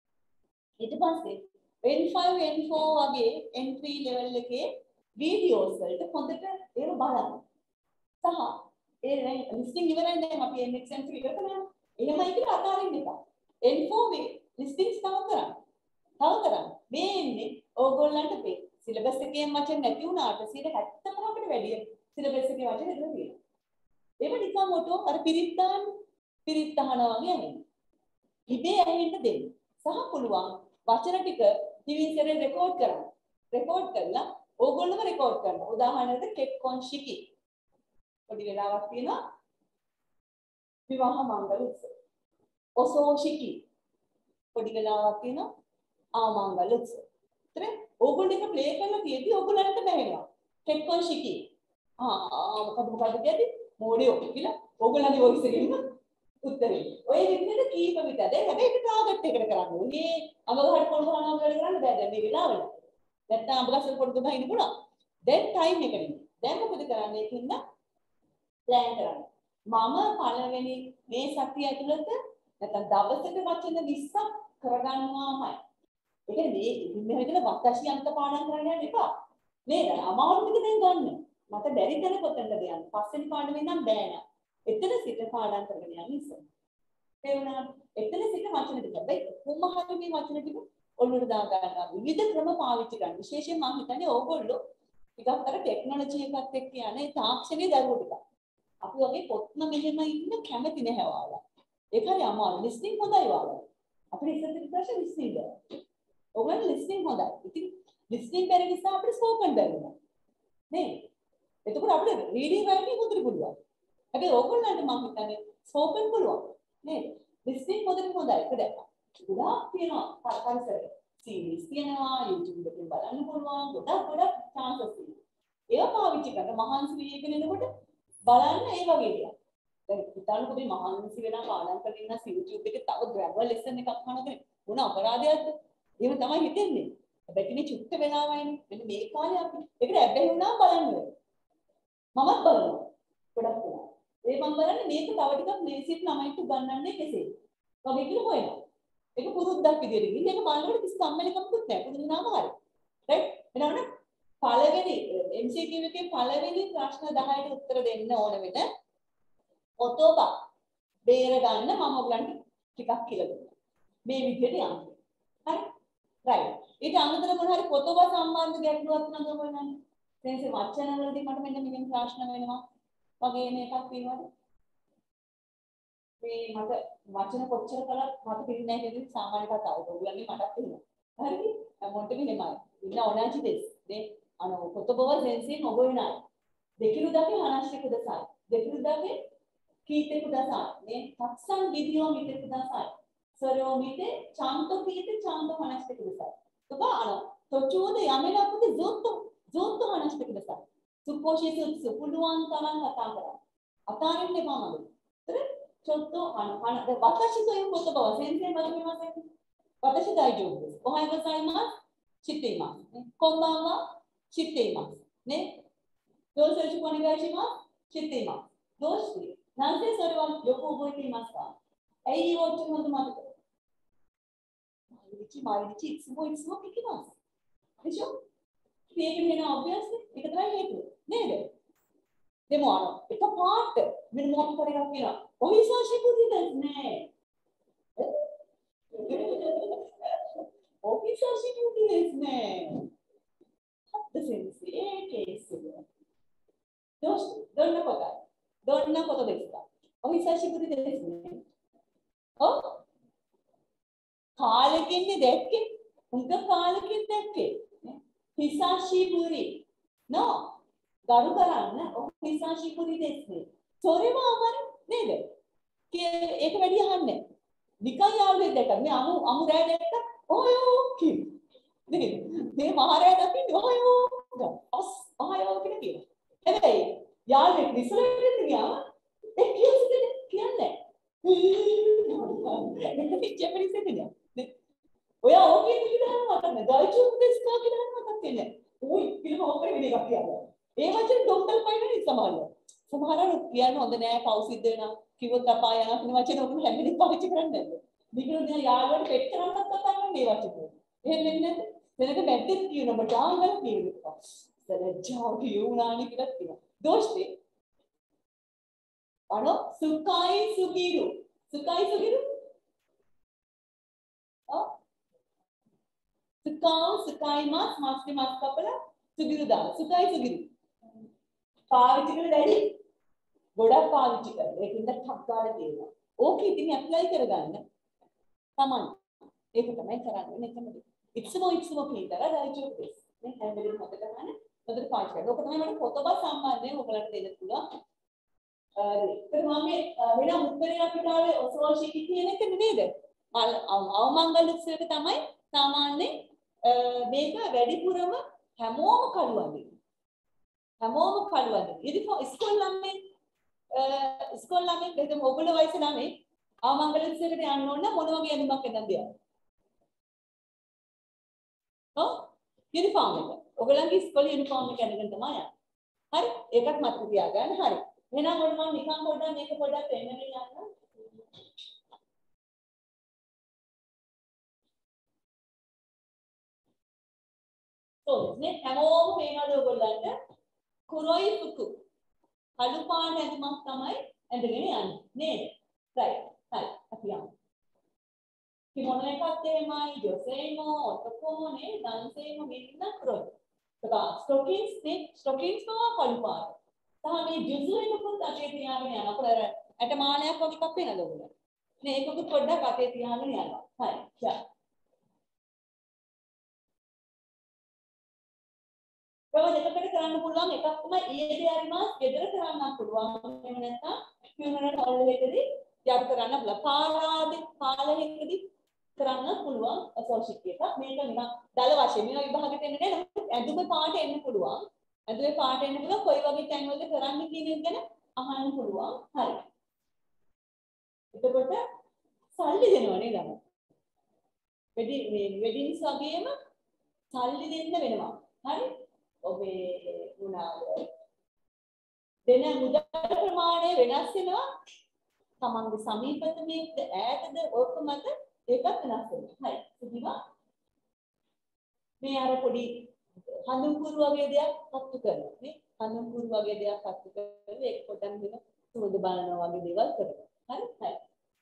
Speaker 2: ඊට පස්සේ N five N four වගේ entry level එකේ videos වලට හොඳට ඒව බලන්න. සහ ඒ listing ඉවරයි දැන් අපි N X M ඉවර කරනවා. එහෙමයි කියලා අතාරින්න එපා. N four මේ listings තව කරන්න. තව කරන්න. මේ එන්නේ ඕගොල්ලන්ට මේ සිලබස් එකේ වචන නැති වුණාට සියයට හැත්තෑවකට වැඩිය සිලබස් එකේ වචන ඉදලා තියෙනවා. ඒක නිකන් මොටෝ අර පිරිත් දාන්න පිරිත් අහනවා වගේ ඇහෙන්න. ඉබේ ඇහෙන්න දෙන්න. සහ පුළුවන් වචන ටික ටිවිසරේ රෙකෝඩ් කරන්න. රෙකෝඩ් කරලා ඕගොල්ලෝම රෙකෝඩ් කරනවා. උදාහරණයකට කෙක්කොන් ශිකි. පොඩි වෙලාවක් තියෙනවා. විවාහ මංගල උත්සව. ඔසෝ ශිකි. පොඩි වෙලාවක් තියෙනවා. ආ මංගල උත්සව. ඒතර ඕගොල්ලෝ එක ප්ලේ කරලා තියෙද්දි ඕගොල්ලන්ට බැහැනවා. කෙක්කොන් ශිකි. ආ මොකද මොකද කියන්නේ? මොඩියෝ කියලා ඕගොල්ලන්ගේ වොයිස් එකෙන් උත්තරේ. ඔය විදිහට කීප විතරද හැබැයි ඒක ටාගට් එකට කරන්න ඕනේ. අමගහට පොල් ගහනවා වගේ කරන්න බෑ දැන් මේ වෙලාවල. නැත්තම් අමගස්සල් පොඩි දුබා ඉන්න පුළුවන්. දැන් ටයිම් එක නෙමෙයි. දැන් මොකද කරන්නේ කියන්න ප්ලෑන් කරන්න. මම පළවෙනි මේ සතිය ඇතුළත නැත්තම් දවසක වචන විස්සක් කරගන්නවාමයි. ඒ කියන්නේ මේ මෙහෙම වත්තශී අන්ත පාඩම් කරන්න යන්න එපා. නේද? අමාරු ටික දැන් ගන්න. මට බැරි තැන කොතනද යන්න. පස්වෙනි පාඩමෙන් නම් බෑ නෑ. එතන සිට පාඩම් කරගෙන යන්න ඉස්සෙල්ලා. ඒ වුණා එතන සිට වචන ටික. හැබැයි කොහොම හරි මේ වචන ටික ඔළුවට දා ගන්නවා. විවිධ ක්‍රම පාවිච්චි කරන්න. විශේෂයෙන් මම හිතන්නේ ඕගොල්ලෝ ටිකක් අර ටෙක්නොලොජි එකත් එක්ක යන්නේ තාක්ෂණයේ දරුවෝ ටික. අපි වගේ පොත්ම මෙහෙම ඉන්න කැමති නැහැ ඔයාලා. ඒක හරි අමාරු. ලිස්නින් හොඳයි ඔයාලා. අපිට ඉස්සෙල්ලා ප්‍රශ්න ලිස්නින් ද. ඔයගොල්ලෝ ලිස්නින් හොඳයි. ඉතින් ලිස්නින් බැරි නිසා අපිට ස්පෝකන් බැරිනවා. නේ? එතකොට අපිට රීඩින් රයිටින් හොඳට පුළුවන්. හැබැයි ඕගොල්ලන්ට මම හිතන්නේ ස්පෝකන් පුළුවන්. නේද? ලිස්නින් හොඳට හොඳයි. ඒක දැක්කා. ගොඩාක් තියෙනවා පරිසරය. සීරීස් තියෙනවා YouTube එකෙන් බලන්න පුළුවන් ගොඩක් ගොඩක් chances තියෙනවා. ඒවා පාවිච්චි කරලා මහන්සි වීගෙන එනකොට බලන්න ඒ වගේ දේවල්. දැන් හිතන්නකෝ මේ මහන්සි වෙනා පාඩම් කරගෙන ඉන්න YouTube එකේ තව grammar lesson එකක් අහනකොට මොන අපරාධයක්ද? එහෙම තමයි හිතෙන්නේ. හැබැයි චුට්ට වෙලාවයිනේ. මෙන්න මේ කාලේ අපි ඒකට ඇබ්බැහි වුණා බලන්න ඕනේ. මමත් බලනවා. ගොඩක් වෙලා. ඒ මම බලන්නේ මේක තව ටිකක් ලේසියට ළමයින්ට උගන්වන්නේ කෙසේද? වගේ කියලා හොයනවා. ඒක පුරුද්දක් විදියට ගිහින් ඒක බලනකොට කිසි සම්මෙලකමකුත් නැහැ. පුරුදු වුණාම හරි. රයිට්? එනවනේ පළවෙනි M C Q එකේ පළවෙනි ප්‍රශ්න දහයට උත්තර දෙන්න ඕන වෙන ඔතෝබා බේර ගන්න මම ඔයගලන්ට ටිකක් කියලා දුන්නා. මේ විදියට යන්න. හරි? රයිට්. ඊට අමතරව මොන හරි ඔතෝබා සම්බන්ධ ගැටලුවක් නම් ගමනන්නේ. සෙන්සේ වචන වලදී මට මෙන්න මෙහෙම ප්‍රශ්න වෙනවා. වගේ මේකක් තියෙනවද? මේ මට වචන කොච්චර කළත් මට පිළින්නේ නැහැ කියන සාමාන්‍ය කතාවක්. ඔයගොල්ලන්ගේ මටත් තියෙනවා. හරිද? මොන්ට මෙහෙමයි. ඉන්න ඕනාචි දෙස්. නේ අන කොතබව සෙන්සේ නොගොයිනායි. දෙකිරු දකේ හනස්ටි කුදසයි. දෙකිරු දකේ කීතේ කුදසයි. නේ තක්සන් විදියෝ මිතේ කුදසයි. සරෝ මිතේ චාන්තෝ කීතේ චාන්තෝ හනස්ටි කුදසයි. තබ අන තොචෝද යමෙලකුද ජොත්තෝ ජොත්තෝ හනස්ටි කුදසයි. සුපෝෂිත සුපුලුවන් තරම් කතා කරා. අතාරින්න එපා මගේ. හරි? චොත්තෝ අන අන වතසි තෝ කොතබව සෙන්සේ බලමිමසෙන්. වතසි දායිජෝ. ඔහයි ගසයිමස් චිත්තේමස්. නේ කොම්බාවා චිත්තේමස්. නේ දෝසෙචු කොනිගායිමස් චිත්තේමස්. දෝෂි. නැන්සේ සරවල් යොකු ඔබයිතිමස් තා. ඇයි වොච්ච හොඳ මතක. මායිචි මායිචි ඉක්ස්මෝ ඉක්ස්මෝ කිකිමස්. එචෝ මේක වෙන obviously ඒක තමයි හේතුව. නේද? දෙමු අර එක පාට මෙන්න මොකක් කරේ එකක් කියලා. ඔහිසාෂි පුදිදස් නෑ. ඔහිසාෂි පුදිදස් නෑ. හත් සෙන්සේ කේස් එක. දොස් දොන්න කොට. දොන්න කොට දෙස්ස. ඔහිසාෂි පුදිදස් නෑ. ඔව්. කාලෙකින්නේ දැක්කේ. උන්ට කාලෙකින් දැක්කේ. හිසාෂිපුරි no ගරු කරන්න ඔහු හිසාෂිපුරි දෙස්නේ සොරේම අමර නේද ඒක වැඩි අහන්නේ නිකන් යාළුවෙක් දැක්කම මේ අමු අමු රෑ දැක්ක ඔයෝ කි නේද මේ මහරෑ දකින්න ඔයෝ අස් අයෝ කියලා කියනවා හැබැයි යාළුවෙක් විසරෙන්න ගියාම ඒ කියුස්නේ කියන්නේ ඒක ජපනීස් එකනේ ඔයා ඕකේ කියලා මතන්නේ දයිචු දෙස්කා කියලා මතන්නේ ඔයි පිළිම ඔක්කොම වෙන එකක් කියනවා ඒ වචන ඩොක්ටර් පයින්නේ සමානයි සමහරවල් කියන්න හොඳ නෑ පව් සිද්ධ වෙනවා කිව්වොත් අපා යනවා කියන වචන ඔක්කොම හැමදේම පාවිච්චි කරන්නේ නැද්ද නිකන් දැන් යාළුවට පෙට් කරන්නත් කතා කරන්නේ මේ වචන එහෙම වෙන්නේ නැද්ද වෙනක මැද්දෙත් කියන ඔබට ආංගල කියනවා සරජාව කියුණානි කියලා කියනවා දෝෂේ අනෝ සුකයි සුගිරු සුකයි සුගිරු ඔව් සුකාව සුකයි මාස් මාස්ගේ මාස් කපලා සුගිරු දාන සුකයි සුගිරු පාවිච්චි කරලා දැඩි ගොඩක් පාවිච්චි කරලා ඒකින්ද ටක් ගාලා තියෙනවා ඕක ඉතින් ඇප්ලයි කරගන්න තමන් ඒක තමයි කරන්නේ මෙතනදී ඉක්සමෝ ඉක්සමෝ කියලා රාජ්‍යෝ දෙස් නේ හැමදේම හොද කරගන්න හොදට පාවිච්චි කරන්න ඕක තමයි මට පොතබ සම්බන්ධයෙන් ඔයගලන්ට දෙන්න පුළුවන් ඒක මම වෙන උත්තරයක් අපිට ආවේ ඔසෝෂිකි කියන එක නේද අවමංගල උත්සවයක තමයි සාමාන්‍යයෙන් මේක වැඩිපුරම හැමෝම කළුවන්නේ හැමෝම කළුවන්නේ ඉතින් ඉස්කෝල ළමයි ඉස්කෝල ළමයි දෙතම ඔයගොල්ලෝ වයස ළමයි අවමංගල උත්සවයකට යන්න ඕන මොන වගේ ඇඳුමක් එන්නද යන්නේ ඔව් යුනිෆෝම් එක ඔයගොල්ලන්ගේ ඉස්කෝලේ යුනිෆෝම් එක අඳගෙන තමයි යන්නේ හරි ඒකත් මතක තියාගන්න හරි එහෙනම් ඔන්න මම නිකන් පොඩ්ඩක් මේක පොඩ්ඩක් පෙන්නගෙන යන්න නේ හැමෝම පේනවද ඔයගොල්ලන්ට කුරොයි පුකු කළු පාට ඇඳුමක් තමයි ඇඳගෙන යන්නේ නේද රයිට් හරි අපි යමු කිමොන එකත් එහෙමයි ජොසේමෝ ඔතකොනේ දන්සේමෝ මෙන්න කුරොයි තව ස්ටොකින්ස් නේ ස්ටොකින්ස් පවා කළු පාට තමයි ජුසුයිමකුත් අතේ තියාගෙන යනවා අපර ඇට මාලයක් වගේ එකක් වෙනද ඔයගොල්ලෝ නේ ඒකකුත් පොඩ්ඩක් අතේ තියාගෙන යනවා හරි යා ඔය දෙකකට කරන්න පුළුවන් එකක් තමයි ඊයේ හරිමාස් ගෙදර කරන්න පුළුවන් එහෙම නැත්නම් ෆියුනරල් හෝල් එකකදී යාප කරන්න බල පාරාදී පාලෙකදී කරන්න පුළුවන් සෝෂික් එක. මේක නිකන් දල වශයෙන් මේවා විභාගෙට එන්නේ නැහැ. නමුත් ඇඳුමේ පාට එන්න පුළුවන්. ඇඳුමේ පාට එන්න පුළුවන් කොයි වගේ තැන්වලද කරන්න කියන එක ගැන අහන්න පුළුවන්. හරි. එතකොට සල්ලි දෙනවා නේද? වෙඩි මේ වෙඩින්ස් වගේම සල්ලි දෙන්න වෙනවා. හරි? ඔබේ මොනවාද? දෙන මුදල් ප්‍රමාණය වෙනස් වෙනවා. තමන්ගේ සමීපතමේද ඈතද ඔක මත ඒකත් වෙනස් වෙනවා. හරි. සිහිවා මේ අර පොඩි හඳුන් කුරු වගේ දෙයක් පත්තු කරනවා නේ. හඳුන් කුරු වගේ දෙයක් පත්තු කරලා ඒක පොඩ්ඩක් දෙන සුවඳ බලනවා වගේ දේවල් කරනවා. හරි? හරි.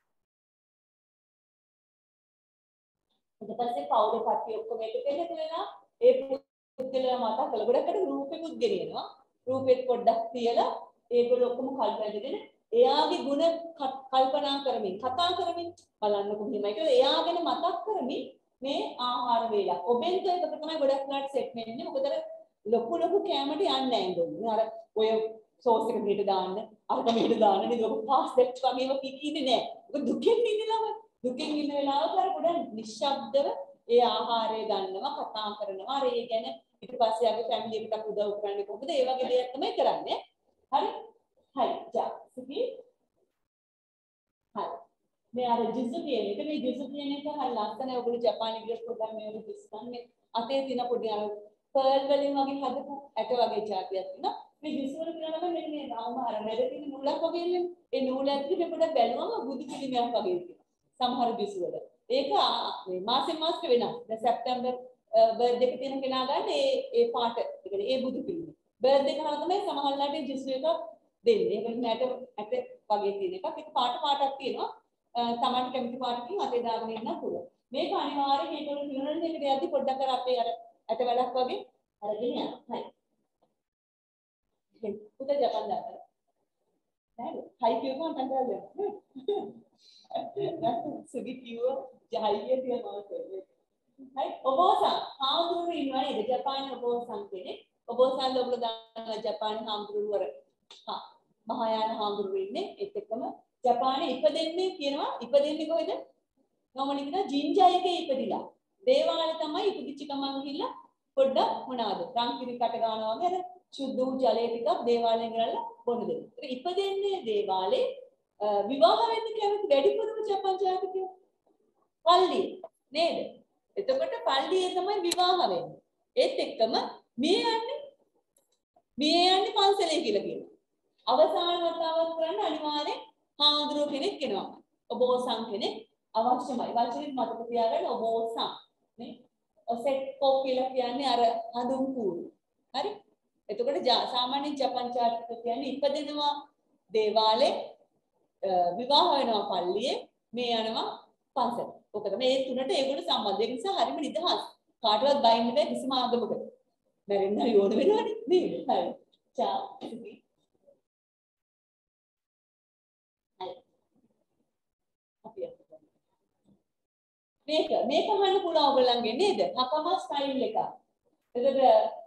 Speaker 2: ඊට පස්සේ පවුලේ කට්ටිය ඔක්කොම එකතු වෙලා ඒ පුද්ගලයා මත කළ ගොඩකට රූපෙකුත් ගෙනියනවා. රූපෙත් පොඩ්ඩක් තියලා ඒගොල්ලෝ ඔක්කොම කල්පනා දෙගෙන එයාගේ ಗುಣ කල්පනා කරමින් කතා කරමින් බලන්නකො මෙහෙමයි කියලා එයා ගැන මතක් කරමින් මේ ආහාර වේලා ඔබෙන් ඒක තමයි ගොඩක් වෙලාට සෙට් වෙන්නේ. මොකද ලොකු ලොකු කැමරට යන්නේ නැහැ නේද? අර ඔය සෝස් එක මෙහෙට දාන්න අරක මෙහෙට දාන්න නේද? ඔක පාස්ට් වගේම කිකින්නේ නැහැ. ඔක දුකෙන් ඉන්නලම දුකෙන් ඉන්න වෙලාවක අර ගොඩක් නිශ්ශබ්දව ඒ ආහාරය ගන්නවා කතා කරනවා. අර ඒ ගැන ඊට පස්සේ ආගේ ෆැමිලි එකට උදව් කරන්නේ කොහොමද? ඒ වගේ දේවල් තමයි කරන්නේ. හරි? හරි. ජා. සිකි. හරි. මේ අර ජිසු කියන එක මේ ජිසු කියන එක හරි ලස්සනයි. ඔයගොල්ලෝ ජපානයේ ගියොත් පොඩ්ඩක් මේක දිස්සන්නේ. අතේ තියෙන පොඩි අර පර්ල් වලින් වගේ හදපු ඇට වගේ જાතියක් තියෙනවා. මේ ජිසු වල කියනවා නම් මෙන්න මේ ආහාර මැද තියෙන නූලක් වගේ නේ. ඒ නූල ඇතුලේ මේ පොඩ්ඩක් බැලුවම බුදු පිළිමයක් වගේ තියෙනවා. සමහර ජිසු වල. ඒක මේ මාසෙන් මාසෙ වෙනස්. දැන් සැප්තැම්බර් බර්ත්ඩේ එක තියෙන කෙනා ගන්න ඒ ඒ පාට ඒ කියන්නේ ඒ බුදු පිළිම. බර්ත්ඩේ කරලා තමයි සමහරලාට ජිසු එක දෙන්නේ. ඒක නැට ඇට වගේ තියෙන එකක්. ඒක පාට පාටක් තියෙනවා. තමන්ට කැමති පාටකින් අතේ දාගෙන ඉන්න පුළුවන්. මේක අනිවාර්යයෙන් ඒකවල ෆිනරල් එකට යද්දි පොඩ්ඩක් අර අපේ අර ඇට වැඩක් වගේ අරගෙන යනවා. හරි. දැන් පුතේ ජපාන් දාන්න. නේද? හයි කියවම කන්දරද? සුගි කියව ජහයිය තියනවා කියන්නේ. හරි. ඔබෝසන් හාමුදුරුවෝ ඉන්නවා නේද? ජපානයේ ඔබෝසන් කෙනෙක්. ඔබෝසන් ඔයගොල්ලෝ දන්නවා ජපානයේ හාමුදුරුවෝ වර. හා මහායාන හාමුදුරුවෝ ඉන්නේ ඒත් එක්කම ජපානයේ ඉපදෙන්නේ කියනවා ඉපදෙන්නේ කොහෙද? නෝමනි කියන ජින්ජා එකේ ඉපදිලා. දේවාලේ තමයි ඉපදිච්ච ගමන් ගිහිල්ලා පොඩ්ඩක් මොනවාද? රංකිරි කට ගන්නවා වගේ අර සුද්ධ වූ ජලය ටිකක් දේවාලයෙන් ගලලා බොන්න දෙනවා. ඒක ඉපදෙන්නේ දේවාලේ විවාහ වෙන්න කැමති වැඩිපුරම ජපාන් ජාතිකයෝ. පල්ලිය නේද? එතකොට පල්ලියේ තමයි විවාහ වෙන්නේ. ඒත් එක්කම මේ යන්නේ මේ යන්නේ පන්සලේ කියලා කියනවා. අවසාන වතාවක් කරන්න අනිවාර්යෙන් හාමුදුරුවෝ කෙනෙක් එනවා. ඔබෝසන් කෙනෙක් අවශ්‍යමයි. වචනේ මතක තියාගන්න ඔබෝසන් නේ. ඔසෙක්කෝ කියලා කියන්නේ අර හඳුන් කූරු. හරි? එතකොට සාමාන්‍ය ජපාන් චාරිත්‍ර කියන්නේ ඉපදෙනවා දේවාලේ විවාහ වෙනවා පල්ලියේ මේ යනවා පන්සල. ඔක තමයි මේ තුනට ඒගොල්ලෝ සම්බන්ධ. ඒ නිසා හරිම නිදහස්. කාටවත් බයින්න බෑ කිසිම ආගමකට. මැරෙන්න යෝන වෙනවනේ නේද? හරි. චා මේක මේක අහන්න පුළුවන් ඔයගොල්ලන්ගේ නේද? හකම ස්ටයිල් එක. එතකොට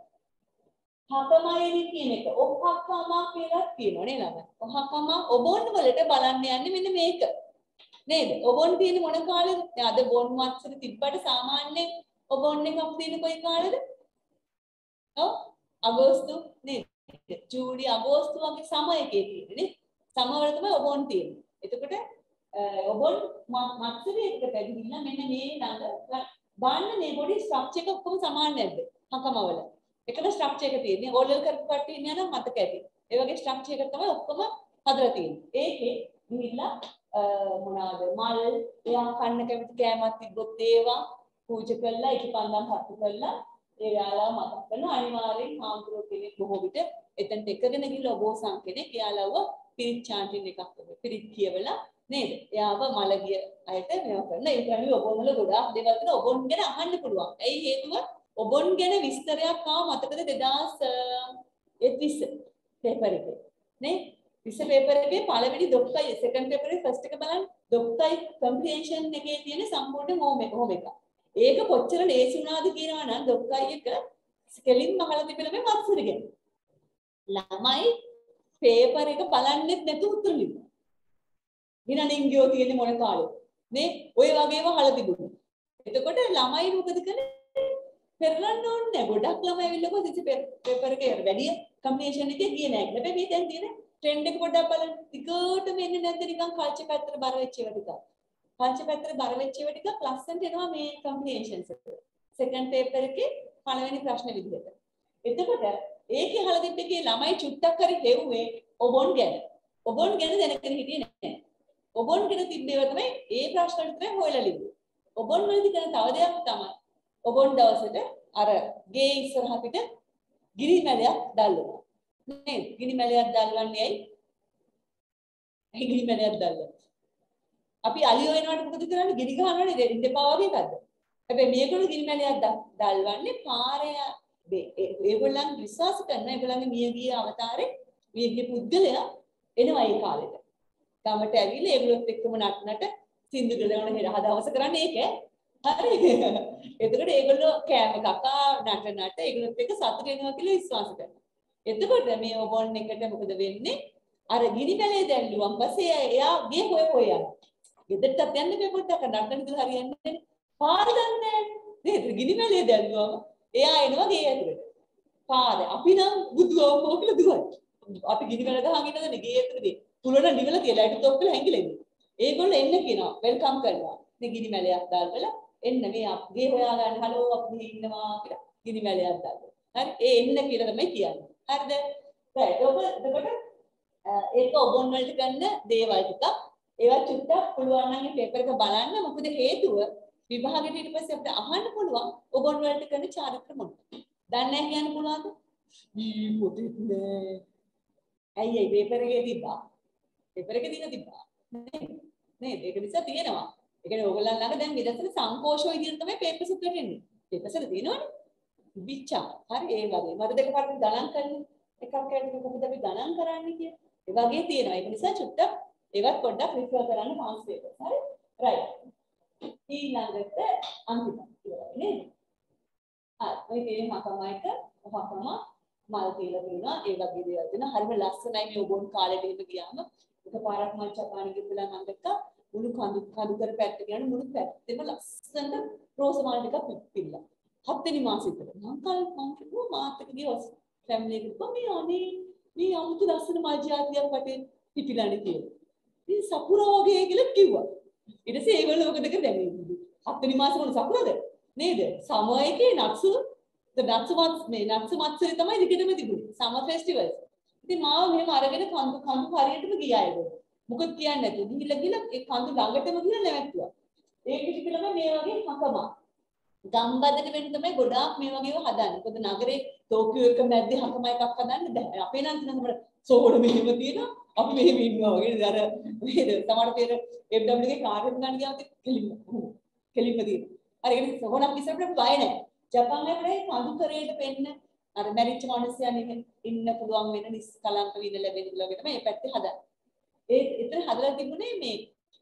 Speaker 2: හකමයි කියන එක ඔහකම කියලා කියනවා නේද ළමයි? ඔහකම ඔබොන් වලට බලන්න යන්නේ මෙන්න මේක. නේද? ඔබොන් තියෙන්නේ මොන කාලෙද? දැන් අද බොන් වත්සර තිබ්බට සාමාන්‍යයෙන් ඔබොන් එකක් තියෙන්නේ කොයි කාලෙද? ඔව් අගෝස්තු නේද? ජූලි අගෝස්තු වගේ සමයකේ තියෙන්නේ නේ. සමවල තමයි ඔබොන් තියෙන්නේ. එතකොට ඔබොන් මත්සරයකට පැගිහිල්ලා මෙන්න මේ ළඟ දාන්න මේ බොඩි ස්ට්‍රක්චර් එක ඔක්කොම සමාන නැද්ද? හකමවල. එකම ස්ට්‍රක්චර් එක තියෙන්නේ. ඕලල් කරපු කට්ටිය ඉන්නවා නම් මතක ඇති. ඒ වගේ ස්ට්‍රක්චර් එකක් තමයි ඔක්කොම හදලා තියෙන්නේ. ඒකේ ගිහිල්ලා මොනවාද මල් එයා කන්න කැමති කෑමක් තිබ්බොත් ඒවා පූජා කළා ඉටිපන්දම් පත්තු කළා ඒ යාළුවා මතක් කරන අනිවාර්යෙන් හාමුදුරුවෝ කෙනෙක් බොහෝ විට එතනට එකගෙන ගිහලා ඔබෝසන් කෙනෙක් යාළුවව පිරිත් චාන්ටින් එකක් වගේ පිරිත් කියවලා නේද? එයාව මලගිය අයට මේව කරන ඒ කියන්නේ ඔබොන් වල ගොඩාක් දේවල් තියෙනවා. ඔබොන් ගැන අහන්න පුළුවන්. ඇයි හේතුව? ඔබොන් ගැන විස්තරයක් ආව මතකද දෙදාස් විස්ස පේපර් එකේ නේ? විස්ස පේපර් එකේ පළවෙනි ડોක්ටයි සෙකන්ඩ් පේපර් එකේ ෆස්ට් එක බලන්න ડોක්ටයි කම්ප්‍රීහෙන්ෂන් එකේ තියෙන සම්පූර්ණ හෝම් එක හෝම් එක. ඒක කොච්චර ලේසි වුණාද කියනවා නම් ડોක්ටයි එක ස්කෙලින් මහලා තිබෙන මේ මත්සරගෙන. ළමයි පේපර් එක බලන්නෙත් නැතුව උත්තර ලියනවා. විනාඩින් ගියෝ තියෙන්නේ මොන කාලෙද නේ? ඔය වගේම අහලා තිබුණා. එතකොට ළමයි මොකද කරන්නේ? පෙරලන්න ඕනේ. ගොඩක් ළමයි ඇවිල්ලා කොහොමද පේපර් එකේ වැඩි කම්බිනේෂන් එකේ ගියේ නැහැ. හැබැයි මේ දැන් තියෙන ට්‍රෙන්ඩ් එක පොඩ්ඩක් බලන්න. ටිකටම එන්නේ නැද්ද නිකන් කල්චර් පැත්තට බර වෙච්ච ඒවා ටික. කල්චර් පැත්තට බර වෙච්ච ඒවා ටික ලස්සනට එනවා මේ කම්බිනේෂන්ස් එක. සෙකන්ඩ් පේපර් එකේ පළවෙනි ප්‍රශ්න විදිහට. එතකොට ඒකේ අහලා තිබ්බේ ළමයි චුට්ටක් හරි හෙව්වේ ඔබොන් ගැන. ඔබොන් ගැන දැනගෙන හිටියේ නැහැ. ඔබොන් ගැන තිබ්බේව තමයි ඒ ප්‍රශ්න වලට තමයි හොයලා ලිව්වේ. ඔබොන් වලදී කරන තව දෙයක් තමයි ඔබොන් දවසට අර ගේ ඉස්සරහ පිට ගිනි මැලයක් දැල්වනවා. නේද? ගිනි මැලයක් දැල්වන්නේ ඇයි? ඒ ගිනි මැලයක් දැල්වනවා. අපි අලියෝ වෙනවට මොකද කරන්නේ? ගිනි ගහනවනේ දෙන්න එපා වගේ එකක්ද? හැබැයි මේගොල්ලෝ ගිනි මැලයක් දැල්වන්නේ පාරේ ඒගොල්ලන් විශ්වාස කරන ඒගොල්ලන්ගේ මියගිය අවතාරේ මියගිය පුද්ගලයා එනවා ඒ කාලෙට. ගමට ඇවිල්ලා ඒගොල්ලොත් එක්කම නටනට සින්දු ගලවන හෙර හදවස කරන්නේ ඒක. හරි. එතකොට ඒගොල්ලෝ කෑම කකා නට නට ඒගොල්ලොත් එක්ක සතුට වෙනවා කියලා විශ්වාස කරනවා. එතකොට මේ ඔබොන් එකට මොකද වෙන්නේ? අර ගිනි මැලේ දැල්ලුවම් පස්සේ එයා ගේ හොය හොය යනවා. ගෙදරටත් යන්න බෑ පොඩ්ඩක් නටන විදිහ හරියන්නේ නැහැ. පාර දන්නේ නැහැ. නේද? ගිනි මැලේ දැල්ලුවම එයා එනවා ගේ ඇතුළට. පාරේ අපි නම් බුදුවෝ කියලා දුවයි. අපි ගිනි මැල ගහන් ඉන්නද ගේ ඇතුළේ. තුලන නිවල කියලා ඊට තොප්පල හැංගිලා ඉන්නේ. ඒගොල්ලෝ එන්න කියනවා වෙල්කම් කරනවා. මේ ගිනි මැලයක් දාලා එන්න මේ ගේ හොයා ගන්න හලෝ අපි ඉන්නවා කියලා ගිනි මැලයක් දාලා. හරි ඒ එන්න කියලා තමයි කියන්නේ. හරිද? right. ඔබ එතකොට ඒක ඔබොන් වලට ගන්න දේවල් ටික ඒවා චුට්ටක් පුළුවන් නම් මේ පේපර් එක බලන්න. මොකද හේතුව විභාගෙට ඊට පස්සේ අපිට අහන්න පුළුවන් ඔබොන් වලට කරන චාරිත්‍ර මොනවද? දන්නේ නැහැ කියන්න පුළුවන්ද? ඊ මොකද නෑ. ඇයි ඒ පේපර් එකේ තිබ්බා? පේපර් එකේ දින තිබ්බා. නේද? ඒක නිසා තියෙනවා. ඒ කියන්නේ ඕගොල්ලන් ළඟ දැන් නිදර්ශන සංකෝෂ විදිහට තමයි පේපර් සුප්ලට එන්නේ. පේපර්ස් වල තියෙනවනේ. විචා. හරි ඒ වගේ. මට දෙක පාරක් ගණන් කරන්න. එකක් ඇතුළේ කොහොමද අපි ගණන් කරන්නේ කියලා. ඒ වගේ තියෙනවා. ඒක නිසා චුට්ටක් ඒවත් පොඩ්ඩක් රිෆර් කරන්න පාස් පේපර්ස්. හරි? රයිට්. ඊළඟට අන්තිම කියලා නේද? හරි. ඔය තියෙන මකමයික ඔහකම මල් තියලා තියෙනවා. ඒ වගේ දේවල් තියෙනවා. හරිම ලස්සනයි මේ ඔබොන් කාලේට එහෙම ගියාම. එකපාරක් මම චපාණි ගිහලා මම දැක්කා මුළු කඳු කඳු කර පැත්ත කියන්නේ මුළු පැත්තෙම ලස්සනට රෝස මාල ටිකක් පිපිලා. හත්වෙනි මාසෙ විතර. මම කල් මම කිව්වා මාත් එක්ක ගියොත් ෆැමිලි එකට කොහේ අනේ මේ අමුතු ලස්සන මල් ජාතියක් වටේ පිපිලානේ කියලා. ඉතින් සපුරා වගේ කියලා කිව්වා. ඊට පස්සේ ඒගොල්ලෝ මොකද කරන්නේ? හත්වෙනි මාසෙ මොන සපුරාද? නේද? සමයකේ නක්සු නක්සුමත් මේ නක්සුමත්සරේ තමයි දිගටම තිබුණේ. Summer festivals. ඉතින් මාව මෙහෙම අරගෙන කඳු කඳු හරියටම ගියා ඒගොල්ලෝ. මොකද කියන්නේ නැතුව ගිහිල්ලා ගිහිල්ලා ඒ කඳු ළඟටම ගිහිල්ලා නැවැත්තුවා. ඒක පිටිකලම මේ වගේ හකම. ගම්බදට වෙන්න තමයි ගොඩාක් මේ වගේව හදන්නේ. මොකද නගරේ ටෝකියෝ එක මැද්දේ හකම එකක් හදන්න බෑ. අපේ නම් තියෙන අපේ සෝඩ මෙහෙම තියෙනවා. අපි මෙහෙම ඉන්නවා වගේ. අර නේද? සමහර තේර එෆ් ඩබ්ලිව් එකේ කාර් එක ගන්න ගියාම කෙලින්ම කෙලින්ම තියෙනවා. අර ඒක සෝඩක් ඉස්සරහට බය නැහැ. ජපාන් එකේ කඳු කරේට පෙන්න අර මැරිච්ච මිනිස්සයන් ඉන්න පුළුවන් වෙන නිස්කලංක විඳ ලැබෙන කියලා තමයි මේ පැත්තේ හදන්නේ. ඒ එතන හදලා තිබුණේ මේ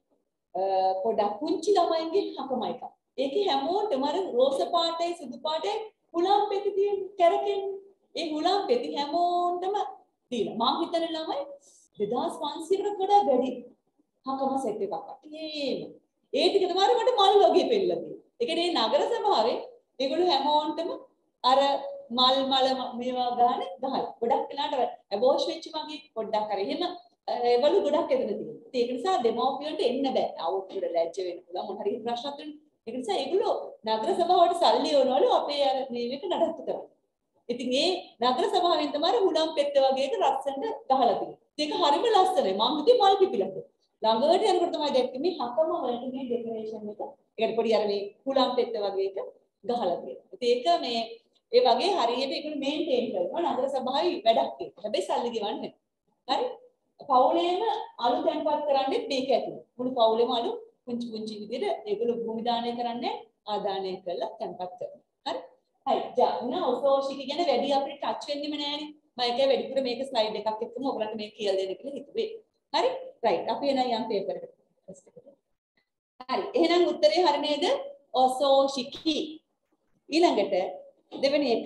Speaker 2: පොඩක් පුංචි ළමයින්ගේ හකම එකක්. ඒකේ හැමෝටම අර රෝස පාටයි සුදු පාටයි හුලම් පෙති තියෙන කැරකෙන්නේ. ඒ හුලම් පෙති හැමෝටම තියෙනවා. මම හිතන ළමයි දෙදාස් පන්සීයකට වඩා වැඩි හකම සෙට් එකක් අටේම. ඒ ටික තමයි මට මල් වගේ පෙන්නලා තියෙන්නේ. ඒ කියන්නේ නගර සභාවේ ඒගොල්ලෝ හැමෝටම අර මල් මල මේවා ගන්න ගහලා ගොඩක් වෙලාට ඇබෝෂ් වෙච්ච වගේ පොඩ්ඩක් හරි එහෙම ඒවලු ගොඩක් එතන තියෙනවා. ඒක නිසා දෙමව්පියන්ට එන්න බෑ. අවුරුද්දට ලැජ්ජ වෙන්න පුළුවන් මොන හරි ප්‍රශ්නක් තියෙනවා. ඒක නිසා ඒගොල්ලෝ නගර සභාවට සල්ලි යවනවලු අපේ අර මේක නඩත්තු කරන්න. ඉතින් ඒ නගර සභාවෙන් තමයි හුලම් පෙත්ත වගේ එක ලස්සනට ගහලා තියෙන්නේ. ඒක හරිම ලස්සනයි. මම හිතුවේ මල් පිපිලද. ළඟට යනකොට තමයි දැක්කේ මේ හකම වලට මේ ඩෙකරේෂන් එක. ඒකට පොඩි අර මේ හුලම් පෙත්ත වගේ එක ගහලා තියෙනවා. ඒක මේ ඒ වගේ හරියට ඒක මේන්ටේන් කරනවා නගර සභාවේ වැඩක් ඒක. හැබැයි සල්ලි ගෙවන්නේ නැහැ. හරි? පවුලේම අලු තැන්පත් කරන්නේ මේක ඇතුළේ. මුළු පවුලේම අලු පුංචි පුංචි විදිහට ඒගොල්ලෝ භූමි දානය කරන්නේ ආදානය කරලා තැන්පත් කරනවා. හරි? හරි. ජා උනා ඔසෝෂික ගැන වැඩි අපිට ටච් වෙන්නෙම නෑනේ. මම ඒකයි වැඩිපුර මේක ස්ලයිඩ් එකක් එක්කම ඔයගලන්ට මේක කියලා දෙන්න කියලා හිතුවේ. හරි? රයිට්. අපි එන යම් පේපර් එකට. හරි. එහෙනම් උත්තරේ හරි නේද? ඔසෝෂිකි. ඊළඟට දෙවෙනි එක.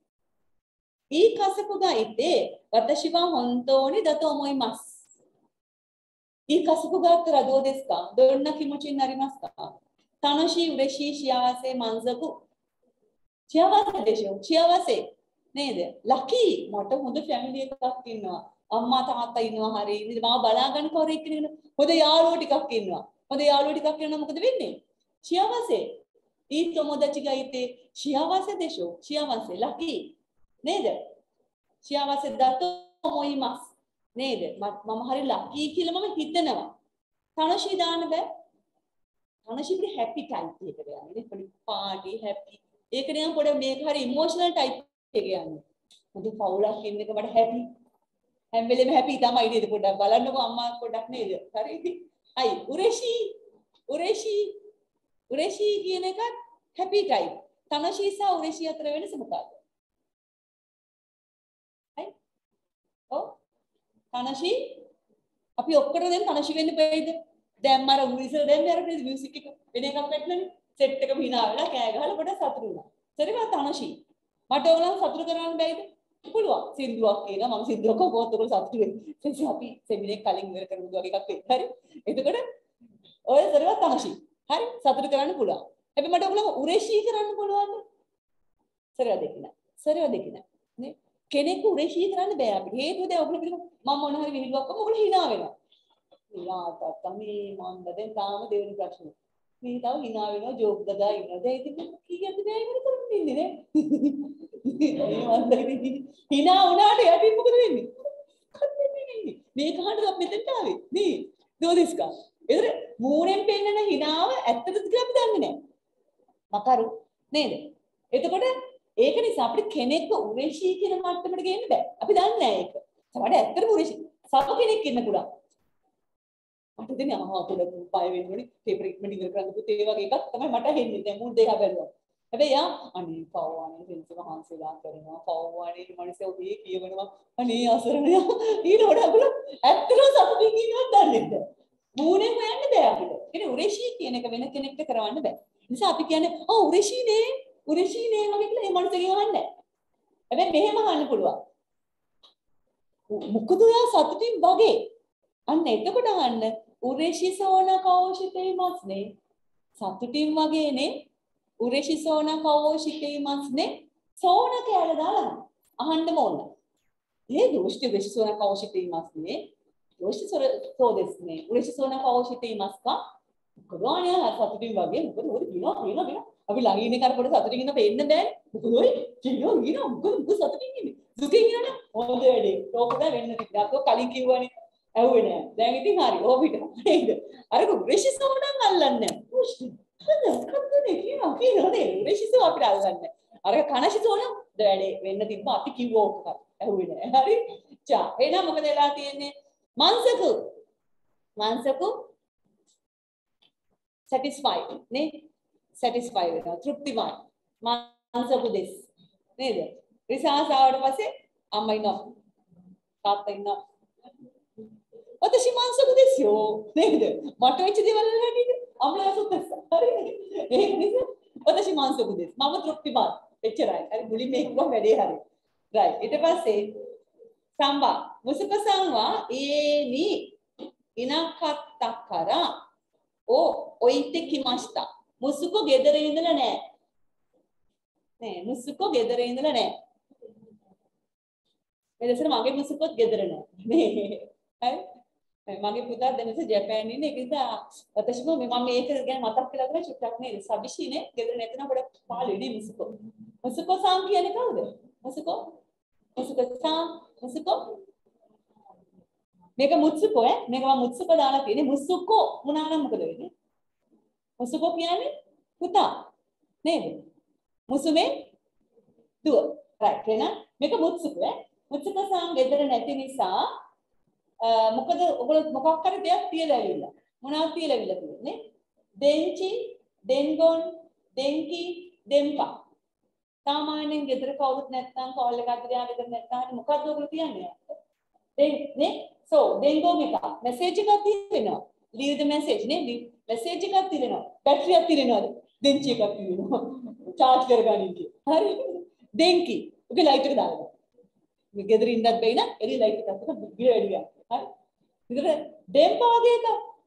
Speaker 2: ඊ කසපු ගා ඉතේ වතෂි wa hontou ni dato omoimasu. ඊ කසපු ගා අතර දෝ දෙස්කා? දොන්න කිමුචින් නරිමස්කා? තනෂි උරේෂි ශියාවසේ මන්සකු ශියාවසේ දේශෝ ශියාවසේ නේද ලකි මට හොඳ ෆැමිලි එකක් ඉන්නවා අම්මා තාත්තා ඉන්නවා හරි ඉතින් මාව බලා ගන්න කවුරු එක්ක ඉන්නවා හොඳ යාළුවෝ ටිකක් ඉන්නවා හොඳ යාළුවෝ ටිකක් ඉන්නවා මොකද වෙන්නේ ශියාවසේ ඊ තොමොදචි ගයිතේ ශියාවසේ දේශෝ ශියාවසේ ලකි නේද ශියාවසේ දතෝ මොයිමස් නේද මම හරි ලකි කියලා මම හිතනවා තනෂි දාන්න බෑ තනෂි පොඩි හැපි ටයිප් එකකට යන්නේ නේ පොඩි පාටි හැපි ඒක නිකන් පොඩි මේක හරි ඉමෝෂනල් ටයිප් එක යන්නේ මොකද පවුලක් ඉන්න එක මට හැපි හැම වෙලේම හැපි තමයි නේද පොඩ්ඩක් බලන්නකෝ අම්මා පොඩ්ඩක් නේද හරි අයි උරේෂි උරේෂි උරේෂි කියන එක හැපි ටයිප් තනෂි සහ උරේෂි අතර වෙනස මොකක්ද හයි ඔව් තනෂි අපි ඔක්කොට දැන් තනෂි වෙන්න බෑද දැන් මර උන්විසල් දැන් මර මියුසික් එක වෙන එකක් වැටෙනනේ සෙට් එක හිනා වෙලා කෑ ගහලා පොඩ සතුටු වුණා සරිවා තනෂි මට ඕගොල්ලෝ සතුටු කරන්න බෑද පුළුවන් සින්දුවක් කියනවා මම සින්දුවක කොහොමද ඔයගොල්ලෝ සතුටු වෙන්නේ එතකොට අපි සෙමිනේ කලින් ඉවර කරමු වගේ එකක් වෙයි හරි එතකොට ඔය සරිවා තනෂි හරි සතුටු කරන්න පුළුවන් හැබැයි මට ඔයගොල්ලෝ උරේෂි කරන්න පුළුවන්ද සරිවා දෙකින සරිවා දෙකින නේ කෙනෙක් උරේෂි කරන්න බෑ අපිට හේතුව දැන් ඔයගොල්ලෝ පිළිගන්න මම මොන හරි විහිළුවක් කරමු ඔයගොල්ලෝ hina වෙනවා යාට තමයි මම දැන් තාම දෙවෙනි ප්‍රශ්නේ මේ තව hina වෙනවා ජෝක් දදා ඉන්නවා දැන් ඉතින් කීයක්ද බෑ මොකද කරන්නේ ඉන්නේ නේ මේ වන්දනේ hina උනාට යටින් මොකද වෙන්නේ කන්නේ නේ මේ කහට අපි මෙතෙන්ට ආවේ නේ දෝදිස්කා ඒතර මූණෙන් පෙන්නන hinaව ඇත්තද කියලා අපි දන්නේ නැහැ මකරු නේද එතකොට ඒක නිසා අපිට කෙනෙක්ව උරේෂී කියන මට්ටමට ගේන්න බෑ. අපි දන්නේ නැහැ ඒක. සමහරවිට ඇත්තටම උරේෂී. සප කෙනෙක් ඉන්න පුළුවන්. මට දෙන්නේ අහා පොඩක් පය වෙන්න ඕනේ. පේපර් ඉක්මනට ඉවර කරන්න පුතේ ඒ වගේ එකක් තමයි මට හෙන්නේ. දැන් මුන් දෙක බැලුවා. හැබැයි යා අනේ පවවානේ දෙන්සම හංසලා කරනවා. පවවානේ මනසේ ඔබේ කියවනවා. අනේ අසරණයා. ඊට වඩා අපල ඇත්තටම සතුටින් ඉන්නවත් දන්නේ නැහැ. මූණෙන් හොයන්න බෑ අපිට. ඒ උරේෂී කියන එක වෙන කෙනෙක්ට කරවන්න බෑ. නිසා අපි කියන්නේ ආ උරේෂී නේ උරේෂී නේ වගේ කියලා ඒ මනුස්සයගෙන් අහන්නේ නැහැ. හැබැයි මෙහෙම අහන්න පුළුවන්. මොකද ඔයා සතුටින් වගේ? අන්න එතකොට අහන්න උරේෂී සෝන කෞෂිතේ මස්නේ. සතුටින් වගේනේ උරේෂී සෝන කෞෂිතේ මස්නේ. සෝන කියලා දාලා අහන්න ඕන. ඒ දෝෂ්ටි උරේෂී සෝන කෞෂිතේ මස්නේ. දෝෂ්ටි සෝදෙස්නේ. උරේෂී සෝන කෞෂිතේ මස්කා. කොරෝනිය සතුටින් වගේ මොකද ඔය දිනවා දිනවා දිනවා අපි ළඟ ඉන්නේ කර පොඩ සතුටින් ඉන්න පේන්න බෑනේ මොකද ඔය කියනවා ඊන මොකද මොකද සතුටින් ඉන්නේ දුකින් ඉන්නනේ හොඳ වැඩේ තෝකද වෙන්න තිබ්බා අතෝ කලින් කිව්වනේ ඇහුවේ නෑ දැන් ඉතින් හරි ඕ පිට නේද අර උරේෂී සෝනම් අල්ලන්නේ හොඳ කද්දනේ කියනවා කියනවා නේ උරේෂී සෝ අපිට අල්ලන්නේ අර කනෂි සෝනම් වැඩේ වෙන්න තිබ්බා අපි කිව්වා ඕක ඇහුවේ නෑ හරි චා එහෙනම් මොකද වෙලා තියෙන්නේ මන්සකු මන්සකු satisfied නේ satisfied වෙනවා තෘප්තිමත් මනසක දෙස් නේද රිසාස් ආවට පස්සේ අම්මා ඉන්නවා තාත්තා ඉන්නවා ඔතසි මනසක දෙස්යෝ නේද මට වෙච්ච දේවල් වල හැටිද අම්මලා සුත්තස් හරි ඒක නිසා ඔතසි මනසක දෙස් මම තෘප්තිමත් එච්චරයි හරි මුලින් මේක කොහොම වැඩේ හරි right ඊට පස්සේ සම්බා මුසුක සංවා ඒනි ඉනකත්තකරා ඕ ඔයිතේ කිමස්තා මුසුකෝ ගෙදර ඉඳලා නෑ නේ මුසුකෝ ගෙදර ඉඳලා නෑ එදසර මගේ මුසුකොත් ගෙදර නෑ නේ හරි මගේ පුතා දැනස ජපාන් ඉන්නේ ඒක නිසා私もමම මේක ගැන මතක් කරලා තමයි චුට්ටක් නේද සබිෂිනේ ගෙදර නැතන පොඩක් පාළුනේ මුසුකෝ මුසුකෝ සාම් කියන්නේ කවුද මුසුකෝ මුසුකෝ සාම් මුසුකෝ මේක මුත්සුකෝ ඈ මේක මම මුත්සුකෝ දාලා තියෙන්නේ මුසුකෝ මොනවා නම් මොකද වෙන්නේ මුසුකෝ කියන්නේ පුතා නේද මුසුමේ දුව රයිට් එහෙනම් මේක මුත්සුකෝ ඈ මුත්සුකෝ සාම් ගෙදර නැති නිසා මොකද ඔයගොල්ලෝ මොකක් හරි දෙයක් තියලා ඇවිල්ලා මොනවද තියලා ඇවිල්ලා තියෙන්නේ දෙන්චි දෙන්ගොන් දෙන්කි දෙම්පා සාමාන්‍යයෙන් ගෙදර කවුරුත් නැත්නම් කෝල් එකක් අතරියා ගෙදර නැත්නම් මොකද්ද ඔයගොල්ලෝ කියන්නේ දෙන් නේ so දෙන්ගොන් එක මැසේජ් එකක් තියෙනවා leave the message නේ message එකක් තියෙනවා බැටරි එකක් තියෙනවද දෙන්චි එකක් තියෙනවා charge කරගන්න කිය හරි දෙන්කි ඔගේ ලයිට් එක දාලා මේ ගෙදර ඉන්නත් බැයි නා එළි ලයිට් එකක් අතට ගිර වැඩි ගන්න හරි ඉතින් දෙම්පා වගේ එක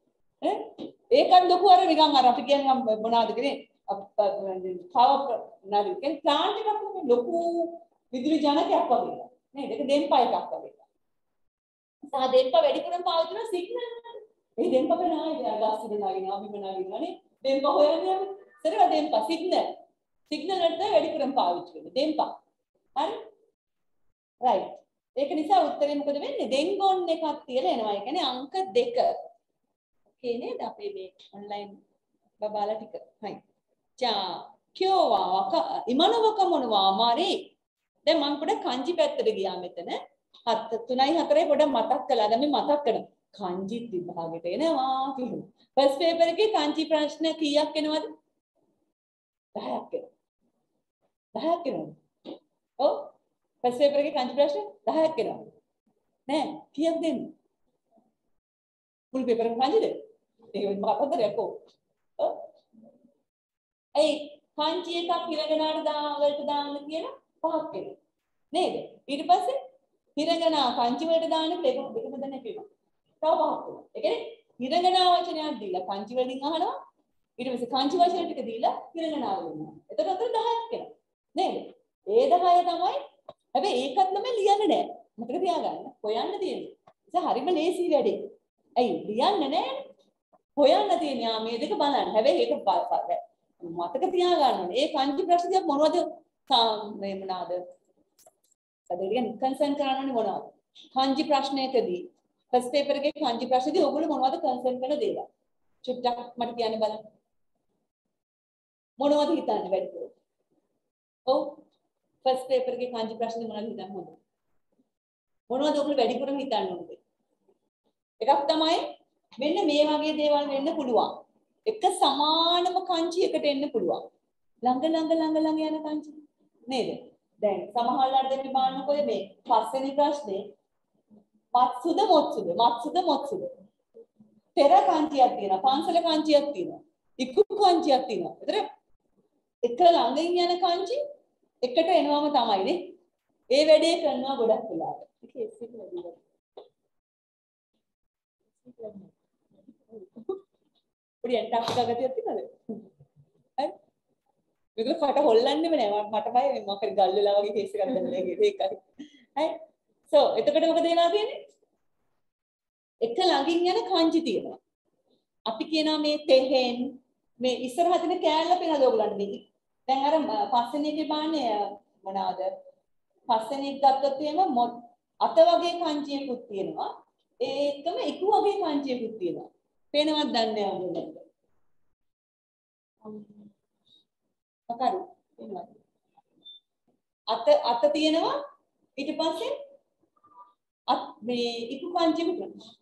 Speaker 2: ඈ ඒකත් ලොකු අර නිකන් අර අපි කියන්නේ මොනවද කියන්නේ power නේද කියන්නේ plant එකක් ලොකු විදුලි ජනකයක් වගේ නේද ඒක දෙම්පා එකක් වගේ සහ දෙම්පා වැඩිපුරම පාවිච්චි කරන සිග්නල් ඒ දෙම්පා කරනවා ගාස් දෙනාගෙන අපි මොනවාගේනේ දෙම්පා හොයන්නේ සරලා දෙම්පා සිග්නල් සිග්නල් වලට වැඩිපුරම පාවිච්චි කරනවා දෙම්පා හරි right ඒක නිසා උත්තරේ මොකද වෙන්නේ දෙන්ගොන් එකක් තියලා එනවා ඒ කියන්නේ අංක දෙක okay නේද අපේ මේ ඔන්ලයින් බබාලා ටික හරි ජා කියෝවා වක ඉමනවක මොනවා මාරේ දැන් මම පොඩ කංජි පැත්තට ගියා මෙතන හත් තුනයි හතරයි පොඩ මතක් කළා දැන් මේ මතක් කරනවා කංජිත් විභාගෙට එනවා කියලා ෆස්ට් පේපර් එකේ කංජි ප්‍රශ්න කීයක් එනවද දහයක් එනවා දහයක් එනවා ඔව් ෆස්ට් පේපර් එකේ කංජි ප්‍රශ්න දහයක් එනවා නෑ කීයක් දෙන්නේ ෆුල් පේපර් එක කංජිද ඒක මතකද රැකෝ ඔව් ඒ කංජි එකක් හිරගෙනාට දා වලට දාන්න කියලා පහක් එනවා නේද ඊට පස්සේ හිරගෙනා කංජි වලට දාන්න දෙක දෙකම දැන් එපෙනවා තව පහක් එනවා ඒ කියන්නේ හිරගෙනා වචනයක් දීලා කංජි වලින් අහනවා ඊට පස්සේ කංජි වචන ටික දීලා හිරගෙනා වලින් අහනවා එතකොට අතර දහයක් එනවා නේද ඒ දහය තමයි හැබැයි ඒකත් තමයි ලියන්න නෑ මතක තියාගන්න හොයන්න තියෙන්නේ ඒක හරිම ලේසි වැඩේ ඇයි ලියන්න නෑ හොයන්න තියෙන්නේ ආ මේ දෙක බලන්න හැබැයි ඒක මතක තියාගන්න ඕනේ ඒ කංජි ප්‍රශ්න දිහා මොනවද මේ මොනවාද අද කියන්නේ කන්සර්න් කරන්නේ මොනවද කංජි ප්‍රශ්නයකදී ෆස්ට් පේපර් එකේ කංජි ප්‍රශ්නේදී ඔයගොල්ලෝ මොනවද කන්සර්න් කරන දේවල් චුට්ටක් මට කියන්න බලන්න මොනවද හිතන්නේ වැඩිපුර ඔව් ෆස්ට් පේපර් එකේ කංජි ප්‍රශ්නේ මොනවද හිතන්නේ හොඳ මොනවද ඔයගොල්ලෝ වැඩිපුරම හිතන්න ඕනේ එකක් තමයි මෙන්න මේ වගේ දේවල් වෙන්න පුළුවන් එක සමානම කංජි එකට එන්න පුළුවන් ළඟ ළඟ ළඟ ළඟ යන කංජි නේද දැන් සමහරවල් දෙන්න බලන්නකො මේ පස්වෙනි ප්‍රශ්නේ මත්සුද මොත්සුද මත්සුද මොත්සුද පෙර කංජියක් තියෙනවා පන්සල කංජියක් තියෙනවා ඉක්කු කංජියක් තියෙනවා ඒතර එක ළඟින් යන කංජි එකට එනවම තමයි නේ ඒ වැඩේ කරනවා ගොඩක් වෙලාවට ඒක එස් එක වැඩිද පොඩි ඇටක් ගගතියක් තියෙනවද හරි මේක කට හොල්ලන්නෙම නෑ මට බය මම කර ගල් වෙලා වගේ කේස් එකක් දැම්මලා ඒකයි හරි සෝ එතකොට මොකද වෙලා තියෙන්නේ එක ළඟින් යන කංජි තියෙනවා අපි කියනවා මේ තෙහෙන් මේ ඉස්සරහ තියෙන කෑල්ල පේනද ඔයගලන්ට මේ දැන් අර පස්වෙනි එකේ බාන්නේ මොනවාද පස්වෙනි එක ගත්තොත් එහෙම අත වගේ කංජියකුත් තියෙනවා ඒකම ඉක්ු වගේ කංජියකුත් තියෙනවා පේනවද දන්නේ නැහැ ඔයගොල්ලන්ට අකරු එනවා අත අත තියෙනවා ඊට පස්සේ අත් මේ ඉක්ු කංජියකුත්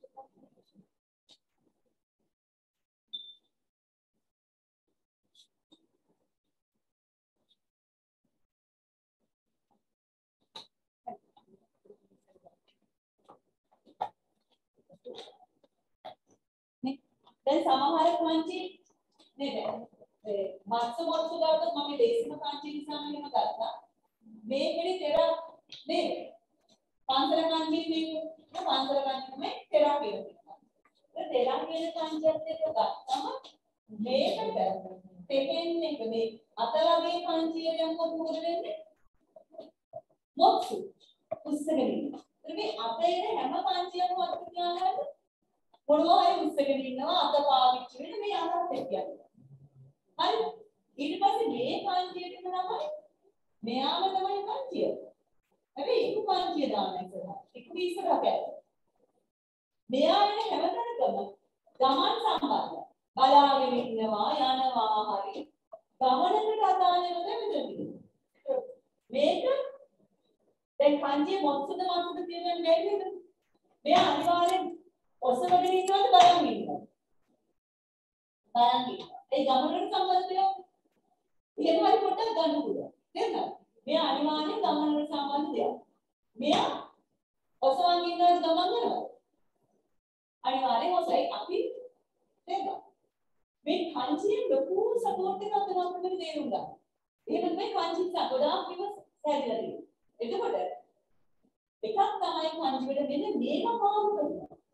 Speaker 2: දැන් සමහර කංජි නේද ඒ මත්ස මොත්ස ගාවට මම දේශන කංජි නිසා මම ගත්තා මේකේ තෙර නේද පන්සල කංජි මේ පන්සල කංජි මේ තෙර කියලා ඒ තෙර කියන කංජියත් එක්ක ගත්තම මේකට තෙහෙන්නේ මේ අත වගේ කංජිය දැම්මොත් මොකද වෙන්නේ මොත්සු උස්සගෙන ඉන්නවා මේ අතේ හැම කංජියක්ම අත් කියනවාද මොනවා හරි උස්සගෙන ඉන්නවා අත පාවිච්චි වෙන මේ අතත් එක්ක යනවා. හරි. ඊට පස්සේ මේ කංජියට තමයි මෙයාම තමයි කංජිය. හැබැයි ඉක්ු කංජිය දාන්න ඉස්සරහ. ඉක්ු ඉස්සරහ කැද. මෙයා එන හැමතැනකම ගමන් සම්බන්ධ. බලාගෙන ඉන්නවා යනවා හරි. ගමනකට අදාළව දෙන්නේ. මේක දැන් කංජිය මොත්සුද මොත්සුද කියන්නේ නේද? මෙයා අනිවාර්යෙන් ඔසවගෙන ඉන්නවද බලන් ඉන්නවද? බලන් ඉන්නවා. ඒ ගමනට සම්බන්ධ වෙනවා. එහෙම හරි පොඩ්ඩක් ගන්න පුළුවන්. නේද? මෙයා අනිවාර්යෙන් ගමනට සම්බන්ධ දෙයක්. මෙයා ඔසවන් ඉන්නවද ගමන් කරනවද? අනිවාර්යෙන් ඔසයි. අපි නේද? මේ කංජියේ ලොකු සපෝට් එකක් තමයි අපිට තේරුම් ගන්න. එහෙනම් මේ කංජි සපෝඩා කිව්ව සැරිලා තියෙනවා. එතකොට එකක් තමයි කංජි වල මෙන්න මේක පාවු කරනවා.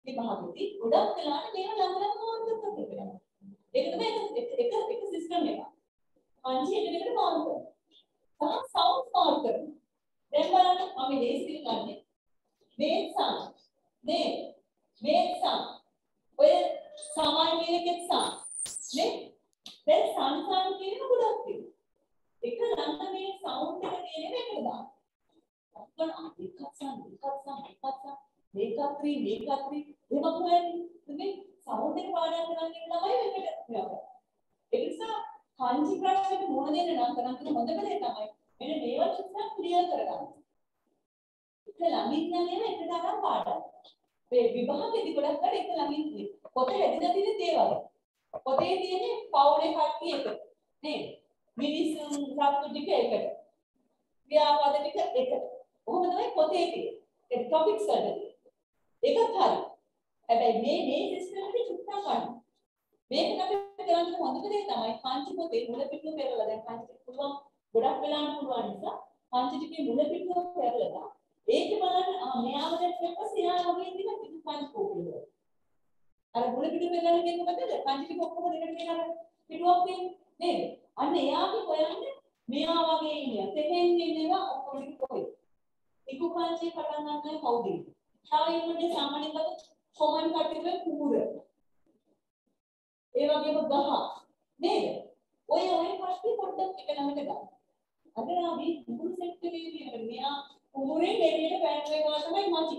Speaker 2: විභාගෙදී ගොඩක් වෙලාවට මේවා ළඟ ළඟ මාර්ක් කරලා තියෙනවා. ඒක තමයි එක එක එක සිස්ටම් එකක්. අංශ එකකට මාර්ක් කරනවා. සහ සවුන්ඩ් මාර්ක් කරනවා. දැන් බලන්න මම ලේසියෙන් ගන්නෙ. වේග් සම්. නේ. වේග් සම්. ඔය සමාන කියන එකෙත් සම්. නේ. දැන් සම් සම් කියන ගොඩක් තියෙනවා. එක ළඟ මේ සවුන්ඩ් එක තියෙන එකට දාන්න. අප්පන් එකක් සම් එකක් සම් එකක් සම් මේකත්‍රි මේකත්‍රි එහෙම කොහෙන්ද මේ සමුදේ පාඩම් කරන්න කියන ළමයි මේකට යනවා. ඒ නිසා කංචි ප්‍රශ්නෙට මොන දෙන්න නම් කරන් කියන හොඳම දේ තමයි මෙන්න මේවා චුට්ටක් ක්ලියර් කරගන්න. ඒක ළඟින් යන්නේ එකට අරන් පාඩම්. මේ විභාගෙදි ගොඩක් අර එක ළඟින් ඉන්නේ. පොත හැදිලා තියෙන දේවල්. පොතේ තියෙන්නේ පවුලේ කට්ටිය එක. නේද? මිනිස්සුන් සත්තු ටික එකට. ව්‍යාපාද ටික එකට. කොහොමද තමයි පොතේ තියෙන්නේ. ඒ ටොපික්ස් වලට. ඒකත් හරි. හැබැයි මේ මේ සිස්ටම් එකේ චුට්ටක් ගන්න. මේක අපි කරන්න හොඳම දේ තමයි පංච පොතේ මුල පිටුව පෙරලා දැන් පංච ටික පුළුවන් ගොඩක් වෙලාන්න පුළුවන් නිසා පංච ටිකේ මුල පිටුව පෙරලා ඒක බලන්න ආ මෙයාම දැන් පස්සේ යා වගේ ඉඳලා පිටු පංච පොතේ. අර මුල පිටුව පෙරලා කියන්නේ මොකද? පංච ටික ඔක්කොම දෙකට කියලා පිටුවක් තියෙන්නේ නේද? අන්න එයාගේ හොයන්නේ මෙයා වගේ ඉන්නේ. තෙහෙන් ඉන්නවා ඔක්කොම ටික කොහෙද? ඉක්ු පංචේ පටන් ගන්න කවුද? තායිමුනේ සාමාන්‍යයෙන් කොමන් කට්ටිය කුඹුර. ඒ වගේම ගහ නේද? ඔය ඔය කට්ටිය පොඩ්ඩක් එක ළමයට ගන්න. අද අපි කුඹුරු සෙට් එකේ තියෙන මෙයා කුඹුරේ එළියට පැනන එක තමයි මචි.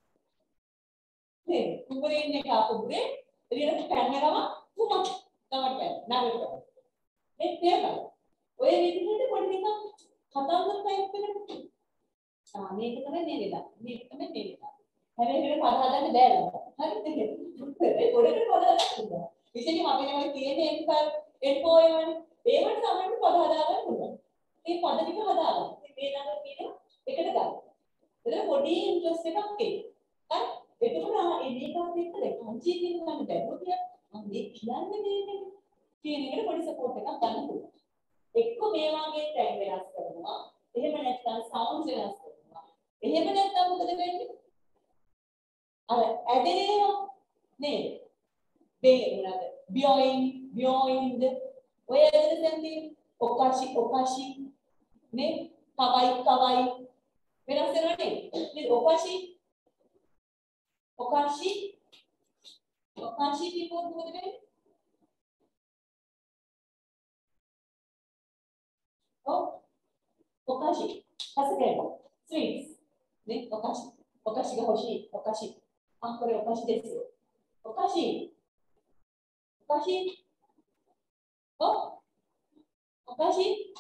Speaker 2: නේද? කුඹුරේ ඉන්නේ කා කුඹුරේ එළියට පැනන ගම කුමක් තමයි පැන. නරක. ඒ තේරෙනවද? ඔය විදිහට පොඩි නිකන් කතාවකට ටයිප් කරලා ආ මේක තමයි මේ වෙලා. මේක තමයි මේ වෙලා. හැබැයි ඒකට පද හදන්න බෑ නේද? හරිද? ඒ පොඩකට පද හදන්න. විශේෂයෙන්ම අපි නම් කියන්නේ එන්කල් එන්කෝයවනේ. ඒවට සමහරවිට පද හදාගන්න පුළුවන්. මේ පද ටික හදාගන්න. මේ ළඟ කියන එකට ගන්න. එතන පොඩි ඉන්ට්‍රස්ට් එකක් තියෙනවා. හරි? එතකොට ආ මේ මේකත් එක්ක දැන් පංචී කියන ගන්න බැලුවොත් ආ මේ කියන්නේ මේකනේ. කියන එකට පොඩි සපෝට් එකක් ගන්න පුළුවන්. එක්ක මේ වගේ ටයිම් වෙනස් කරනවා. එහෙම නැත්නම් සවුන්ඩ් වෙනස් කරනවා. එහෙම නැත්නම් මොකද වෙන්නේ? අර ඇදෙනවා නේද? මේ මොනවාද? බියෝයින් බියෝයින්ද ඔය ඇදෙන දැන් තියෙන ඔකාෂි ඔකාෂි නේ කවයි කවයි වෙනස් වෙනවා නේද? මේ ඔකාෂි ඔකාෂි ඔකාෂි කියපුවොත් මොකද වෙන්නේ? ඔව් ඔකාෂි හසකේම ස්වීට්ස් නේ ඔකාෂි ඔකාෂිが欲しいඔකාෂිあこれお菓子ですよお菓子お菓子おお菓子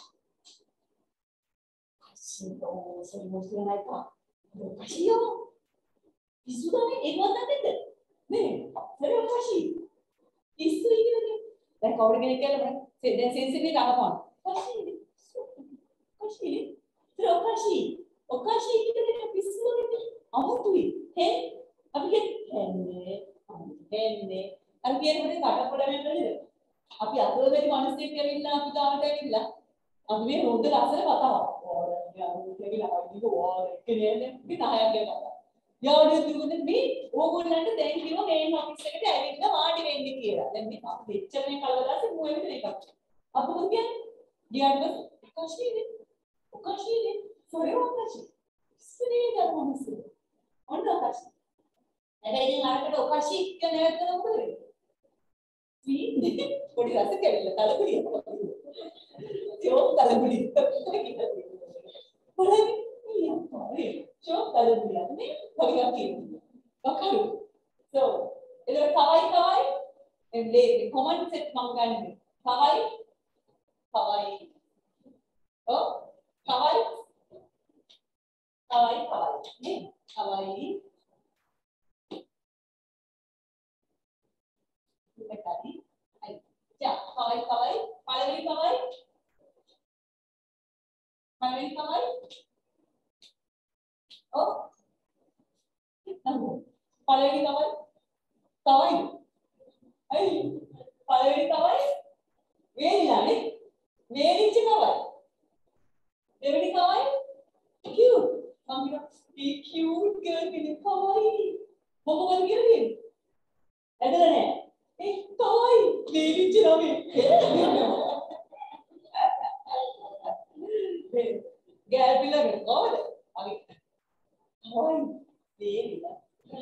Speaker 2: お菓子おそれも知らないかお菓子よ一緒だね英語だってねえそれお菓子一緒にいるねなんか俺が言ってるのね先生に習ったのお菓子お菓子それお菓子お菓子って言ってるピストルで아무튼 해 අපි කියන්නේ හෙන්නේ අර කියනකොට කටපොඩ වෙන්නේ අපි අතෝදේ මිනිස්සෙක් ඇවිල්ලා අපි ගාවට ඇවිල්ලා අපි මේ රොද්ද රසල කතාවක් ඕනේ කියලා ඉතින් ඕනේ කියන්නේ මේ නායකගේ කතාව. යාළුවෝ දුන්නේ මේ ඕගොල්ලන්ට දැන් කිව්වා මේන් ඔෆිස් එකට ඇවිල්ලා වාඩි වෙන්න කියලා. දැන් මේ අපි දෙච්චර මේ කලවදාසේ මෝ වෙන්නේ එකක්. අපි මොකද කියන්නේ? ගියාට ඔකාෂීනේ ඔකාෂීනේ සොරේ ඔකාෂී. ස්නේ ගමනසේ ඔන්න ඔකාෂී. හැබැයි ඉතින් අරකට ඔකාෂී කියන නැවතන මොකද වෙන්නේ? සීනේ පොඩි රස කැවිල්ල කලබුලිය. චෝ කලබුලිය. බලන්න ඉන්නේ. චෝ කලබුලිය. මේ පොඩි කියන්නේ. ඔකරු. so එතන කවයි කවයි එන්නේ කොමන්ට් සෙට් මම ගන්නෙ. කවයි කවයි. ඔව් කවයි කවයි කවයි. නේ කවයි tadi. Ya, kawai kawai, paling kawai. Paling kawai. Oh. Paling kawai. Kawai. Ay, paling kawai. Very nice. Very kawai. Very kawai. Cute. Kamu be cute girl, ini kawai. Mau kemana kira-kira? ඇදලා නෑ. ඒ තමයි වේලිච්ච ළමයි. ගෑපිලගෙන කොහොමද? අපි තමයි වේලිලා.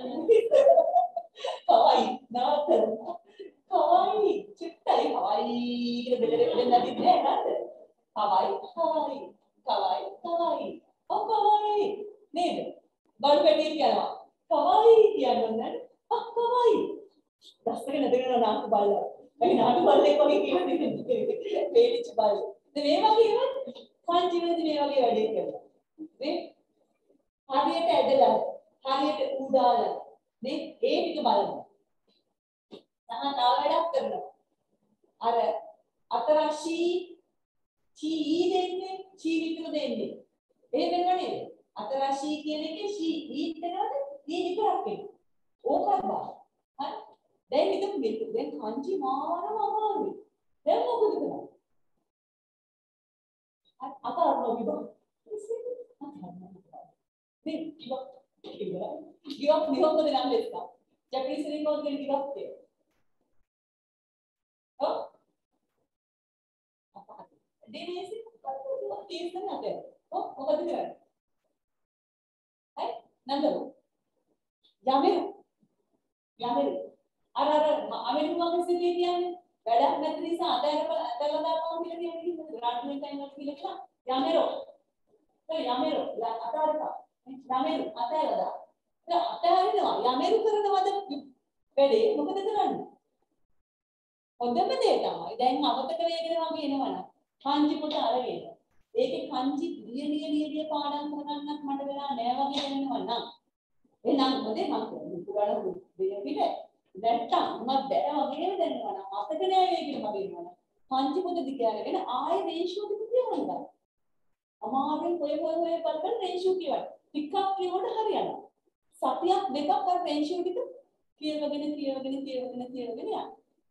Speaker 2: කවයි නාත. කවයි චිත්තයි කවයි කියලා බෙදලා බෙදලා තිබ්බේ නේද? කවයි කවයි කවයි කවයි. ඔව් කවයි නේද? බඩු පැටියෙක් යනවා. කවයි කියන්නේ අක් කවයි. දස්සක නැදගෙන නාට්‍ය බලලා. ඒ නාට්‍ය බලලේ කොහේ කියන්නේ වේලිච්ච බල්ල. මේ වගේ ඒවා පංචිවේදී මේ වගේ වැඩේ කරනවා. නේ? හරියට ඇදලා හරියට උඩාලා නේ ඒ ටික බලන්න. තමන් තව වැඩක් කරනවා. අර අතරශී චී දෙන්නේ චී විතර දෙන්නේ. ඒ වෙනව නේද? අතරශී කියන එකේ ශී ඊ දෙනවද? ඊ විතරක් එන්නේ. ඕකත් බා. හරි? දැන් හිතමු මේක දැන් කංචි මානම අමාරුයි. දැන් මොකද කරන්නේ? අතාරනවා විබා. නේ විබා. විබා. විබා නිහොන්ද නම් දෙස්සා. ජපනීස් එකෙන් කොහොමද විබා කියන්නේ? ඔව්. අපහත්. දෙවියන්ස් කවුරුද තීරණ නැතේ. ඔව් මොකද කරන්නේ? හයි නන්දරු. යමෙරු. යමෙරු. අර අර අමෙරුමගේ සිටේ කියන්නේ වැඩක් නැති නිසා අතහැරලා අතහැරලා දාපුවා කියලා කියන්නේ රාජ්‍යයෙන් තැන් වල කියලා යමෙරු. ඒ යමෙරු අතහැරලා යමෙරු අතහැරලා දාලා අතහැරිනවා යමෙරු කරනවද වැඩේ මොකද කරන්නේ? හොඳම දේ තමයි දැන් අමතක වේගෙන වගේ එනවනම් කංචි පොත අරගෙන ඒකේ කංචි ලිය ලිය ලිය පාඩම් කරගන්නත් මට වෙලා නෑ වගේ දැනෙනවා නම් එහෙනම් මොදේ මම කියන්නේ පුරාණ දෙය පිට නැත්තම් මම බෑ වගේම දැනෙනවා නම් අතක නෑ වේගෙන වගේ එනවනම් කංචි පොත දිග අරගෙන ආයේ රේෂියෝ ටික කියවන්න. අමාරුවෙන් කොයි කොයි කොයි බලන්න රේෂියෝ කියවන්න. ටිකක් කියවන්න හරියනවා. සතියක් දෙකක් අර රේෂියෝ ටික කියවගෙන කියවගෙන කියවගෙන කියවගෙන යන්න.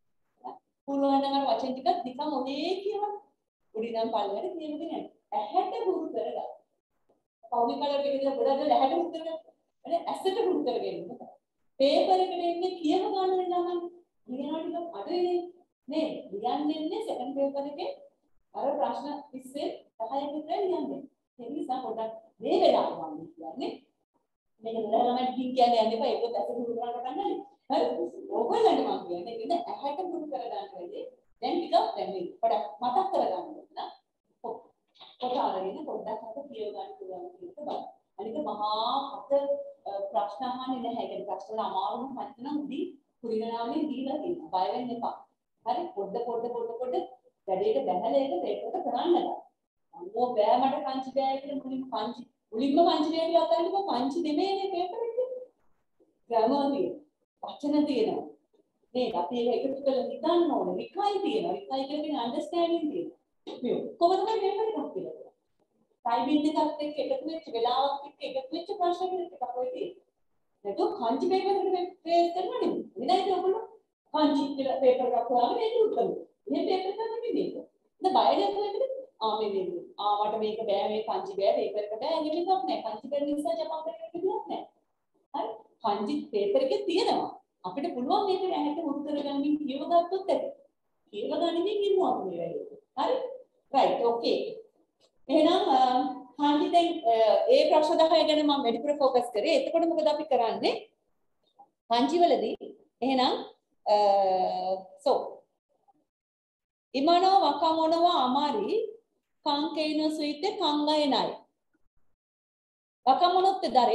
Speaker 2: පුළුවන් නම් අර වචන ටික නිකන් ඔනේ කියවන්න. උඩින් නම් පල්ලෙට කියවගෙන යන්න. ඇහැට හුරු කරගන්න. පෞඩි කලර් එකේ ඉඳලා ගොඩක් දෙනා ඇහැට හුරු කරගන්න. එනේ ඇසට හුරු කරගෙන ඉන්න. පේපර් එකට එන්නේ කියව ගන්න වෙනවා නම් ලියනවා ටික අඩේ නේ. ලියන්නේ සෙකන්ඩ් පේපර් එකේ අර ප්‍රශ්න විස්සේ දහයක් විතර ලියන්නේ. ඒ නිසා පොඩ්ඩක් මේ වෙලාව මම කියන්නේ මේක නේද කින් කියන්නේ යන්න එපා. ඒකත් ඇසට හුරු කරන්න පටන් ගන්න. හරි. ඕගොල්ලන්ට මම කියන්නේ ඉතින් ඇහැට හුරු කරගන්න වෙලේ දැන් ටිකක් දැන් මේ පොඩක් මතක් කරගන්න ඕන. පොත අරගෙන පොඩ්ඩක් අත කියව ගන්න පුළුවන් කියන එක බලන්න. අනික මහා අත ප්‍රශ්න අහන්නේ නැහැ. ඒ කියන්නේ ප්‍රශ්න වල අමාරුම පැත්තන උදී කුරිගණාවේ දීලා තියෙනවා. බය වෙන්න එපා. හරි පොඩ පොඩ පොඩ පොඩ වැඩේට බැහැලා ඒක පේපරට කරන්න ගන්න. අම්මෝ බෑ මට කංචි බෑ කියලා මුලින්ම කංචි මුලින්ම කංචි බෑ කියලා අතන්නේ කො කංචි නෙමෙයිනේ පේපර් එකේ. ග්‍රැමර් තියෙනවා. වචන තියෙනවා. නේද? අපි ඒක එකතු කරලා හිතන්න ඕනේ. විකයි තියෙනවා. විකයි කියන්නේ අන්ඩර්ස්ටෑන්ඩින් තියෙනවා. මේ කොහොමද මේ පේපර් එකක් කියලා. ටයිපින් එකත් එක්ක එකතු වෙච්ච වෙලාවක් එක්ක එකතු වෙච්ච ප්‍රශ්න ටිකක් ඔය තියෙනවා. නැත්නම් කංචි පේපර් එකට ෆේස් කරනවා නෙමෙයි. විනාඩි ඔයගොල්ලෝ කංචි කියලා පේපර් එකක් හොයාගෙන ඒක උත්තර කරනවා. මේ පේපර් එක නෙමෙයි මේක. දැන් බය නැතුව එකට ආ මේ මේ ආ මට මේක බෑ මේ කංචි බෑ පේපර් එක බෑ එහෙම එකක් නෑ. කංචි පේපර් නිසා ජපන් පේපර් එක දෙයක් නෑ. හරි? කංචි පේපර් එකේ තියෙනවා. අපිට පුළුවන් මේක ඇහැට මුත් කරගන්න කියව ගත්තොත් ඇති. කියව ගන්නේ කිව්වා අපි මේ වැඩේ. හරි? Right okay. එහෙනම් කංචි දැන් ඒ ප්‍රශ්න දහය ගැන මම වැඩිපුර ફોකස් කරේ. එතකොට මොකද අපි කරන්නේ? කංචි වලදී එහෙනම් so Imano wakamono wa amari kankei no suite kangaenai. Wakamono tte dare?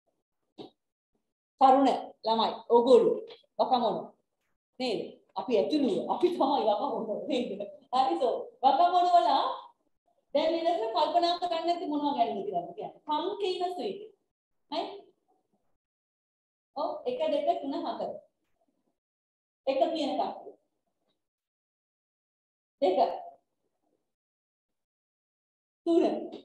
Speaker 2: Taruna lamai ogolu wakamono. Ned අපි ඇතුළු අපි තමයි වකමොno නේද? හරි so වකමොන වල දැන් ඊළඟට කල්පනා කරන්න ඇති මොනවා ගැනද කියලා කියන්නේ. kankei no suite. හරි? ඔව් එක දෙක තුන හතර. එක කියන කක්කු. දෙක තුන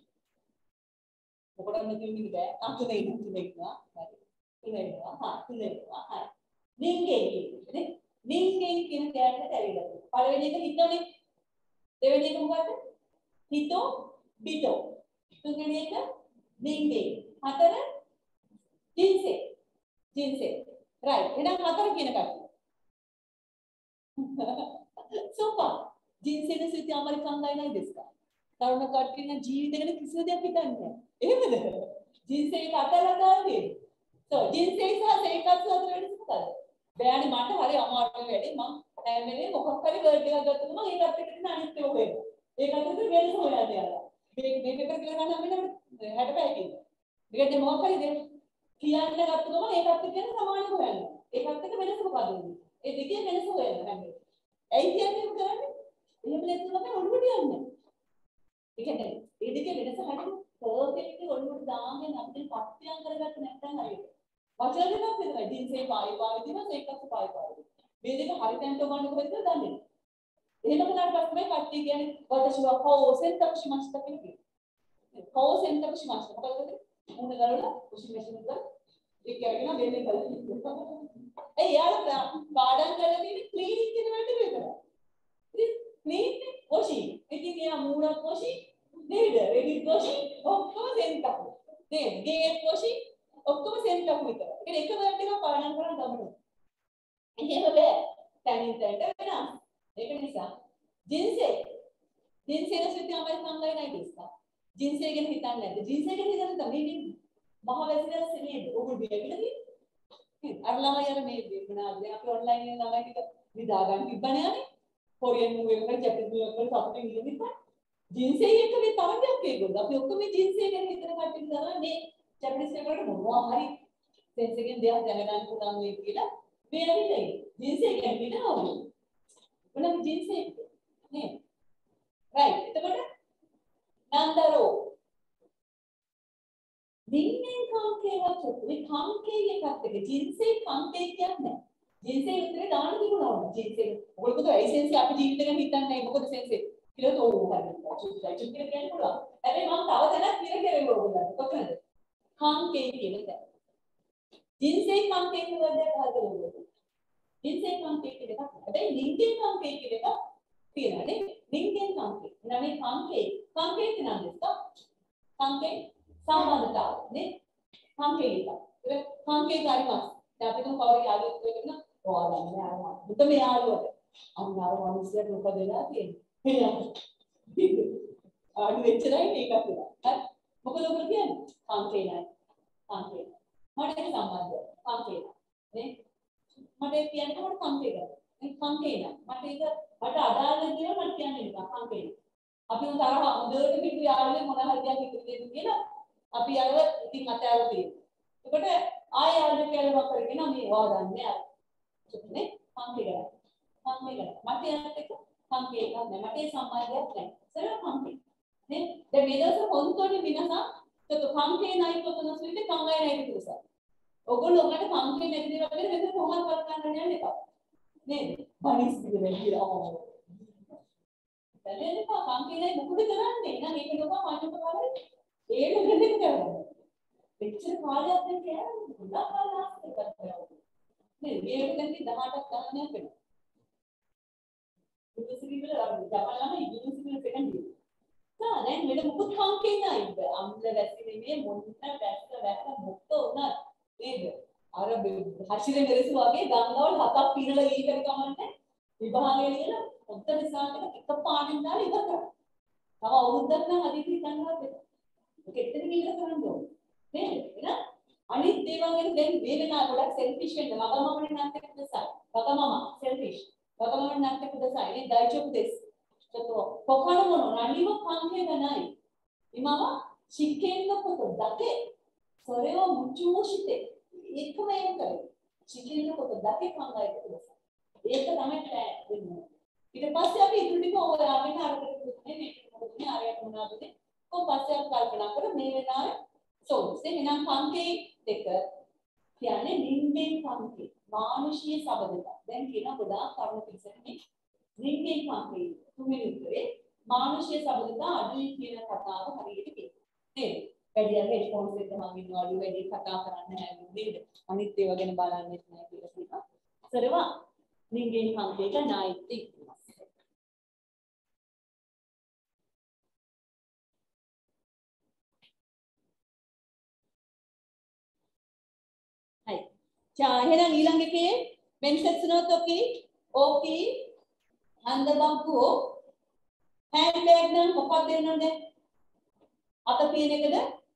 Speaker 2: මොකටද මේ කියන්නේ බෑ අ තුනේ ඉන්න තුනේ ඉන්නවා හරි තුනේ ඉන්නවා හා තුනේ ඉන්නවා හරි නින්ගෙන් කියන්නේ නින්ගෙන් කියන කැලේට ඇවිල්ලා පළවෙනි එක හිතෝනේ දෙවෙනි එක මොකද්ද හිතෝ බිතෝ තුන්වෙනි එක නින්ගෙන් හතර ජින්සේ ජින්සේ රයිට් එහෙනම් හතර කියන කට්ටිය So far, ජීන්සේන සිටි අමරිකන් ගයි නයි දෙස්කා. තරුණ කට්ටියන ජීවිත ගැන කිසිම දෙයක් හිතන්නේ නැහැ. එහෙමද? ජීන්සේ එක අතලා දාන්නේ. So ජීන්සේ සහ සේකත් අතර වෙනස මොකද? බෑනේ මට හරි අමාරුයි වැඩි මම හැම වෙලේම මොකක් හරි වර්ඩ් එකක් ගත්තම මම ඒකත් එක්ක ඉන්න අනිත් ඒවා හොයනවා. ඒකත් එක්ක වෙනස හොයන්න යනවා. මේ මේ පේපර් කියලා ගන්න අපිට හැට පැය කියනවා. මේකද මොකක් හරි දෙන්න කියන්න ගත්තම ඒකත් එක්ක වෙන සමානව හොයනවා. ඒකත් එක්ක වෙනස මොකද වෙන්නේ? ඒ දෙකේ වෙනස හොයන්න හැම වෙලේම. ඇයි කියන්නේ කරන්නේ? එහෙම නැත්නම් අපි ඔළුවට යන්නේ. ඒ කියන්නේ ඒ දෙකේ වෙනස හරියට පර්ෆෙක්ට්ලි ඔළුවට දාගෙන අපිට පත්‍යම් කරගත්ත නැත්නම් හරියට. වචන දෙකක් විතරයි. ජීන්සේ පායි පායි දිනවා ඒකත් පායි පායි. මේ දෙක හරියටම ගන්න කොහෙද දන්නේ නැහැ. එහෙම කරාට පස්සේ කට්ටිය කියන්නේ වතෂි වා කෝ සෙන්ටර් ශිමස්ත කියන්නේ. කෝ සෙන්ටර් ශිමස්ත මොකද? මොන ගලලා කුෂි මැෂින් එක ඒක කරගෙන වෙන්නේ බලන්න. ඒ යාළුවා පාඩම් කරලා තියෙන්නේ ක්ලීනික් කියන වැඩ විතරයි. ඉතින් ක්ලීනික් වොෂි. ඉතින් එයා මූණක් වොෂි නේද? රෙඩි වොෂි ඔක්කොම සෙන්ටර්. නේද? ගේට් වොෂි ඔක්කොම සෙන්ටර් විතරයි. ඒක එක වැඩ එකක් පාඩම් කරන් ගමන. එහෙම බෑ. තනින් තැනට වෙනස්. ඒක නිසා ජින්සේ ජින්සේ රසිත අමරිකන් ගයි නයි දෙස්කා. ජින්සේ ගැන හිතන්නේ නැද්ද? ජින්සේ ගැන හිතන්නේ තමයි මහ වැසිරස් නේද? ඔගොල්ලෝ බේගලදී අර ළමයි අර මේ මොනවාද දැන් අපි ඔන්ලයින් එකේ ළමයි ටික විදා ගන්න තිබ්බනේ යන්නේ කොරියන් මූවි එකකට ජපනීස් මූවි එකකට සතුටින් ඉඳින්න තිබ්බා ජින්සේ එක මේ තරගයක් ඒගොල්ලෝ අපි ඔක්කොම මේ ජින්සේ ගැන හිතන කට්ටිය කරා මේ ජපනීස් එකකට මොනවා හරි සෙන්ස් එකෙන් දෙයක් දැනගන්න පුළුවන් වෙයි කියලා මේ ඇවිල්ලා ජින්සේ ගැන හිතනවා මොනවද ජින්සේ නේ රයිට් එතකොට නන්දරෝ නින්නේ කාංකේවත් මේ කාංකේ එකත් එක ජින්සේ කාංකේ කියන්නේ ජින්සේ විතරේ දාන්න තිබුණා වුණා ජින්සේ ඔයගොල්ලෝ කොහොමද එසෙන්ස් අපි ජීවිත ගැන හිතන්නේ නැහැ මොකද සෙන්සේ කියලා තෝ හරි චුට්ටයි චුට්ටි කියලා කියන්න පුළුවන් හැබැයි මම තව තැනක් ඉර කෙරෙන්න ඕගොල්ලන්ට කොහොමද කාංකේ කියන එක ජින්සේ කාංකේ කියන වචනේ හදලා ඕගොල්ලෝ ජින්සේ කාංකේ කියන එක හැබැයි ලින්ගෙන් කාංකේ කියන එක තියෙනවා නේ ලින්ගෙන් කාංකේ නම මේ කාංකේ කාංකේ කියනද කාංකේ සම්බන්ධතාව නේ කාංකේ එක ඒක කාංකේ කාරිමස් දැන් අපි කවුරු යාළුවෙක් වෙන්න ඔයාලා නෑ අර මුත මේ යාළුවට අන්නාර මිනිස්සුන්ට මොකද වෙලා තියෙන්නේ ආඩු වෙච්චරයි මේක කියලා හරි මොකද ඔයගොල්ලෝ කියන්නේ කාංකේ නෑ කාංකේ මට ඒක සම්බන්ධයි කාංකේ නේ මට ඒක කියන්නේ මට කාංකේ කරා මේ කාංකේ නෑ මට ඒක මට අදාළ දේවල් මට කියන්නේ නෑ කාංකේ අපි උදාර හොඳට පිටු යාළුවෙක් මොන හරි දෙයක් ඉතුරු දෙන්න කියලා අපි අරව ඉතින් අතෑරලා තියෙනවා. ඒකට ආය යාළුවෙක් කියලා මම කරගෙන මේ වාදන්නේ අර. නේ කම්පේ කරා. කම්පේ කරා. මට යන්නත් එක කම්පේ එකක් නෑ. මට ඒ සම්බන්ධයක් නෑ. සරල කම්පේ. නේ දැන් මේ දවස් හොන්තෝනේ විනසා તો කම්පේ නයි කොතන සුවිත කංගය නයි කියලා. ඔයගොල්ලෝ ඔකට කම්පේ නැති දේවල් ගැන මෙතන කොහොමද කල්පනා කරන්න යන්නේ එපා. නේද? පණිස් දිගට කියලා. දැන් එපා කම්පේ නයි මොකද කරන්නේ? එහෙනම් ඒක ලෝක මානව කාලේ ඒක නෙමෙයි කරන්නේ. පිටචර් කාලයක් දැන් කියන්නේ ගොඩක් කාලයක් කරනවා. නේ මේක දැන් දහඅටක් ගණනයක් වෙනවා. යුනිවර්සිටි වල ජපානම යුනිවර්සිටි වල සෙකන්ඩ් ඉයර්. තා දැන් මෙන්න මොකද කම්කේ නයිද? අම්ල වැසි නෙමෙයි මොන්න වැස්ස වැස්ස මොකද උනත් නේද? අර හසිරෙන් ගලසු වගේ ගංගාවල් හතක් පිරලා ඊකට කමන්නේ විභාගය කියලා පොත්ත විසාකට එක පාඩම් දාලා ඉවර කරා. තව අවුරුද්දක් නම් අදිට හිතන්නවත් එපා. කෙටෙන කීයද කරන්න ඕනේ නේද එහෙනම් අනිත් දේවල් ගැන දැන් මේ වෙනා ගොඩක් සෙල්ෆිෂ් වෙන්න මගමමනේ නැත්te කුදසයි මගමම සෙල්ෆිෂ් මගමම නැත්te කුදසයි නේ දයිචු කුදස් તો කොකන මොන නනිව කාංකේ ගනයි ඉමම චිකෙන්න කොට දකේ සොරේව මුචුෂිතේ එකම එක කරේ චිකෙන්න කොට දකේ කාංගයි කුදස ඒක තමයි ප්ලෑන් වෙන්නේ ඊට පස්සේ අපි ඉතුරු ටික ඔයාගෙන අරකට දුන්නේ මේක මොකද නේ ආරයට මොනවද को පස්සේ කල්පනා කර මේ වෙනාවේ සෝස් එහෙනම් කාංකේ දෙක කියන්නේ ලිංගෙන් කාංකේ මානුෂීය සබඳතා දැන් කියන ගොඩාක් කරුණු පිළිසෙන්නේ ලිංගෙන් කාංකේ තුන්වෙනි උත්තරේ මානුෂීය සබඳතා අඩුයි කියන කතාව හරියට කියනවා නේද වැඩි අර හෙඩ්ෆෝන්ස් එක මම ඉන්නවලු වැඩි කතා කරන්න නැහැ නේද අනිත් ඒවා ගැන බලන්නෙත් නැහැ කියලා කියනවා සරවා ලිංගෙන් කාංකේට නායිති 자, 해당 ඊළඟ එකේ මෙන්සෙක්ෂනොත් ඔකි ඕකි හන්ද බංකුවෝ හෑන්ඩ් බෑග් නම් මොකක්ද දෙන්නද? අත තියෙන එකද?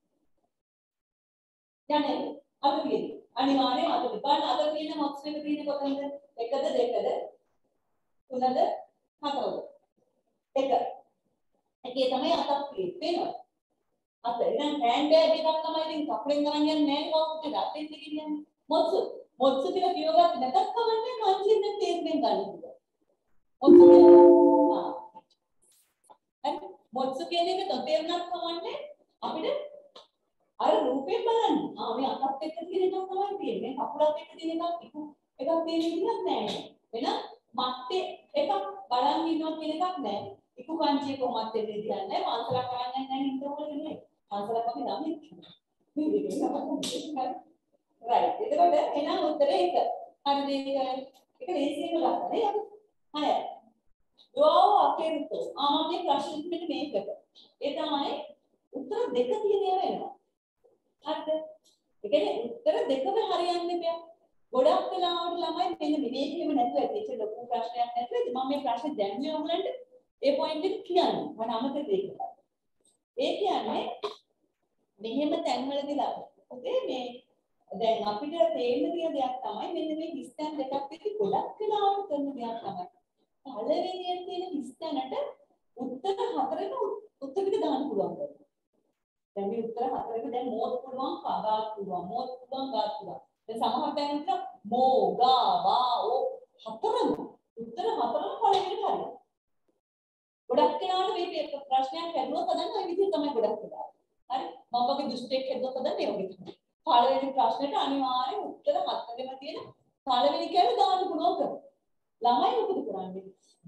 Speaker 2: යන්නේ අත තියෙන. අනිවාර්යෙන් අත තියෙන. බලන්න අත තියෙන මොක්ස් එක තියෙන කොතනද? එකද දෙකද? තුනද හතරද? එක. එකේ තමයි අතක් තියෙන්නේ. පේනවද? අත. එහෙනම් හෑන්ඩ් බෑග් එකක් තමයි ඉතින් කකුලෙන් ගණන් යන්නේ නැහැ මොක්ස් එක. අතෙන් තියෙන්නේ මොක්ස්. මොක්ස් කියලා කියවගත්ත නැතත් කවන්නේ මංජින්ෙන් තේරුම් ගන්න පුළුවන්. මොක්ස් ආ. හරි. මොක්ස් කියන එක තේරුණාත් කවන්නේ අපිට අර රූපේ බලන්න. ආ මේ අතත් එක්ක තියෙන එකක් තමයි තියෙන්නේ. කකුලත් එක්ක තියෙන එකක් එකක් තියෙන විදිහක් නැහැ. එහෙනම් මත්තේ එකක් බලන් ඉන්නවා කියන එකක් නැහැ. ඉකු කංචිය කොහොමද දෙන්නේ කියන්නේ මාංශලා කරන්නේ නැහැ නේද ඕනේ නේ. මාංශලා අපි ළමයි. මේ දෙකේ තමයි. right. එතකොට එහෙනම් උත්තරේ එක. හරිද ඒක? ඒක ලේසියෙන්ම ගන්න නේද? හරි. යෝ අපේරුතු. ආ මම මේ ප්‍රශ්න මෙන්න මේකට. ඒ තමයි උත්තර දෙක තියෙන ඒවා එනවා. හරිද? ඒ කියන්නේ උත්තර දෙකම හරියන්නේ බෑ. ගොඩක් වෙලාවට ළමයි මෙන්න විවේකීව නැතුව ඇති. ඒක ලොකු ප්‍රශ්නයක් නැතුව මම මේ ප්‍රශ්නේ දැන්නේ ඔයගලන්ට ඒ පොයින්ට් එක කියන්නේ. මම අමතක දෙයක්. ඒ කියන්නේ මෙහෙම තැන්වලදී ළමයි මේ දැන් අපිට තේරෙන තියෙන දෙයක් තමයි මෙන්න මේ හිස්තැන් දෙකක් තියෙදි ගොඩක් වෙලාවට කරන දෙයක් තමයි. පළවෙනියෙන් තියෙන හිස්තැනට උත්තර හතරෙම උත්තර ටික දාන්න පුළුවන්. දැන් මේ උත්තර හතරෙම දැන් මෝත් පුළුවන් ගාත් පුළුවන් මෝත් පුළුවන් ගාත් පුළුවන්. දැන් සමහර තැන්වල මෝ ගා වා ඕ හතරම උත්තර හතරම පළවෙනිට හරියනවා. ගොඩක් වෙලාවට මේ ප්‍රශ්නයක් හැදුවොත් අදන්න ওই විදිහ තමයි ගොඩක් වෙලාවට. හරි? මම වගේ දුෂ්ටෙක් හැදුවොත් අදන්න මේ වගේ තමයි. පළවෙනි ප්‍රශ්නෙට අනිවාර්යෙන් උත්තර හතරෙම තියෙන පළවෙනි කැලේ දාන්න පුළුවන් කර. ළමයි මොකද කරන්නේ?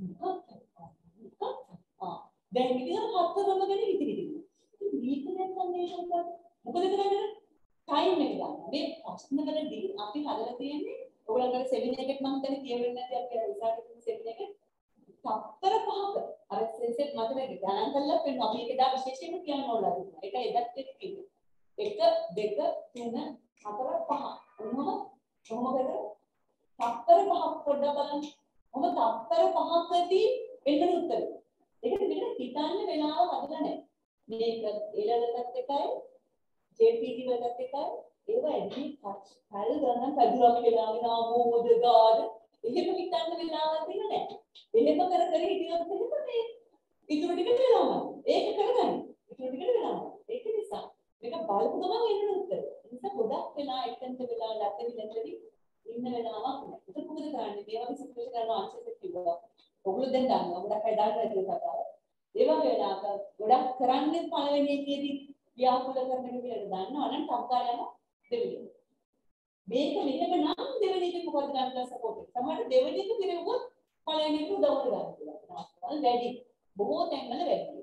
Speaker 2: ආ දැන් ඉතින් හතරම ගැන හිතෙන්නේ. ඉතින් මේක නැත්නම් මේක මොකද කරන්නේ? ටයිම් එක ගන්න. මේ ප්‍රශ්නවලදී අපි හදලා තියෙන්නේ ඔයගොල්ලන්ගේ සෙමිනාර් එකෙත් මම හිතන්නේ කියවෙන්නේ නැති අපි රිසර්ච් එකේ සෙමිනාර් එකේ සතර පහක අර සෙන්සෙට් මතකද ගණන් කරලා පෙන්න අපි ඒක දා විශේෂයෙන්ම කියන්න ඕනලා දුන්නා. ඒක එදත් එක්ක කිව්වේ. එක දෙක තුන හතර පහ. මොනවද? කොහොමද? සතර පහක් පොඩ්ඩක් බලන්න. ඔබ සතර පහකදී වෙන්න උත්තර. ඒකට මෙන්න හිතන්න වෙලාව හදලා නැහැ. මේක එළවලටත් එකයි ජේපීටි වලටත් එකයි ඒවා එන්නේ කල් ගණන් පැදුරක් කියලා වෙනවා මොකද ගාද එහෙම හිතන්න වෙලාවක් දෙන්නේ නැහැ. එහෙම කර කර හිටියොත් එහෙම මේ ඉතුරු ටික වෙනවා. ඒක කරගන්න. ඉතුරු ටික වෙනවා. ඒක නිසා මේක බලපු ගමන් එන්න උත්තර. ඒ නිසා ගොඩක් වෙලා එකෙන්ද වෙලා ලැබෙවි ලැබෙවි ඉන්න වෙලාවක් නැහැ. ඒක මොකද කරන්නේ? මේ වගේ සිතුේෂන් කරන ආන්සර්ස් එක කිව්වා. ඔගොල්ලෝ දැන් දන්නවා. ගොඩක් අය දන්නවා ඒක කතාව. ඒ වගේ වෙලාවක ගොඩක් කරන්නේ පළවෙනි එකේදී ව්‍යාකූල කරන එක කියලා දන්නවා නම් සම්කාර යන දෙවෙනි. මේක මෙහෙම නම් දෙවෙනි එක මොකද ගන්න සපෝට් එක. සමහරවිට දෙවෙනි එක පිරෙව්වොත් පළවෙනි එක උදව් කරගන්න පුළුවන්. වැඩි. බොහෝ තැන්වල වැඩි.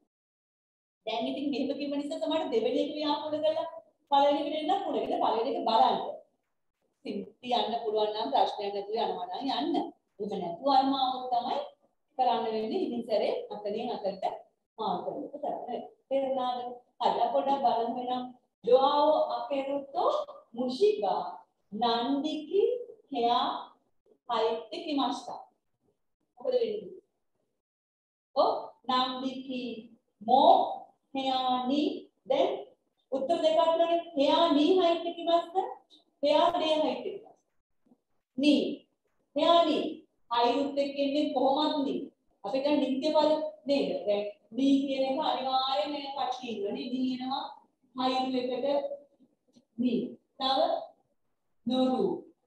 Speaker 2: දැන් ඉතින් මෙහෙම කිව්ව නිසා සමහරවිට දෙවෙනි එක ව්‍යාකූල කරලා පළවෙනි එකට එන්න පුළුවන්. ඒක පළවෙනි එක බලන්න. තියන්න පුළුවන් නම් ප්‍රශ්නයක් නැතුව යනවා නම් යන්න. එහෙම නැතුව අරමාවොත් තමයි කරන්න වෙන්නේ. ඉතින් සැරේ අතරින් අතට මාර්ක දෙක කරන්න. තේරුණාද? හරි පොඩ්ඩක් බලමු එහෙනම්. doao aperuto mushiga nandiki heya haite kimashita. මොකද වෙන්නේ? ඔව් nandiki mo heya ni දැන් උත්තර දෙකක් තියෙනවා. heya ni haite kimashita. heya de haite kimashita. ni heya ni අයිරුත් එක්ක ඉන්නේ කොහොමද නේ? අපි දැන් නිත්‍ය පද නේද? දැන් දී කියන එක අනිවාර්යෙන් මේ කට්ටි ඉන්නනේ. දී එනවා අයිරු එකට දී. තව නොරු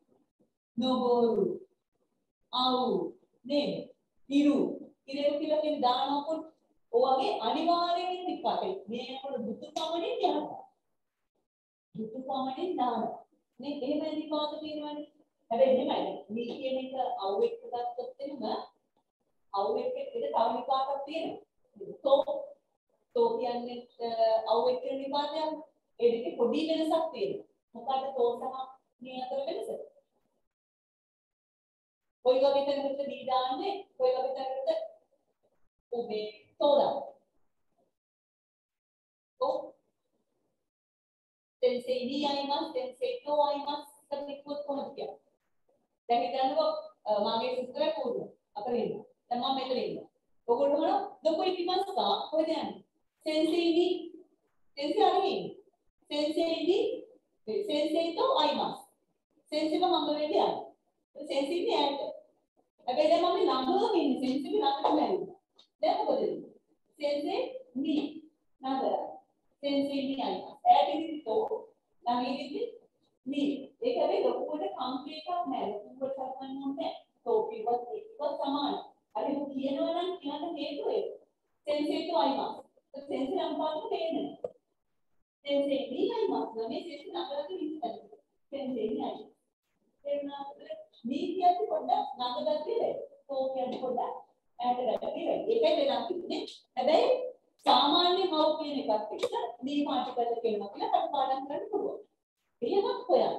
Speaker 2: නොබෝරු ආවු නේද? ඉරු ඉරේ කියලා කියන දානකොට ඔයගේ අනිවාර්යෙන් ඉතිපතේ. මේකට දුතු පමණින් යනවා. දුතු පමණින් දානවා. නේ එහෙම ඉතිපාත තියෙනවනේ. හැබැයි එහෙමයි. මේ කියන එක අවු එක්ක ගත්තොත් එහෙම අවු එක්ක එක තව විපාකයක් තියෙනවා. තෝ තෝ කියන්නේ අවු එක්ක විපාකයක්. ඒ දෙකේ පොඩි වෙනසක් තියෙනවා. මොකද තෝ සහ මේ අතර වෙනස? කොයි වගේ තැනකට දී දාන්නේ? කොයි වගේ තැනකට ඔබේ තෝ දාන්නේ? තෝ තෙන්සේ දී අයිමස් තෙන්සේ තෝ අයිමස් කරන්නේ කොහොමද කියන්නේ? දැන් හිතන්නකෝ මගේ සිස්ටර් කෝරුව අපේ ඉන්න. දැන් මොන dopo ikimasu ka කොහෙද යන්නේ sensei ni sensei අරගෙන sensei ni sensei to aimasu sensei ව හම්බ වෙන්න යන්නේ sensei ni ඈත හැබැයි දැන් මම ළඟම ඉන්නේ sensei ළඟටම ඇවිල්ලා දැන් මොකද වෙන්නේ sensei ni නේද sensei ni aimasu ඈත ඉඳි to ළඟ ඉඳි ni ඒක හැබැයි ලොකුවට කම්ප්ලීට් එකක් නෑ ලොකුවට සම්බන්ධ නැහැ to කිව්වත් ඒකත් සමානයි අර ඒක කියනවා නම් කියන්න හේතුව ඒක sensei to aimasu sensei නම් පාඩම තේන්නේ sensei ni aimasu නම් මේ sensei නගරක ඉන්නේ sensei ni aimasu එන්නා ni කියන්නේ පොඩ්ඩක් නගරක කියලා to කියන්නේ පොඩ්ඩක් ඈතට කියලා ඒකයි වෙනස් වෙන්නේ හැබැයි සාමාන්‍ය මව් කියන එකත් එක්ක ni පාටිකල් කියනවා කියලා අපට පාඩම් කරන්න පුළුවන් එහෙමත් හොයන්න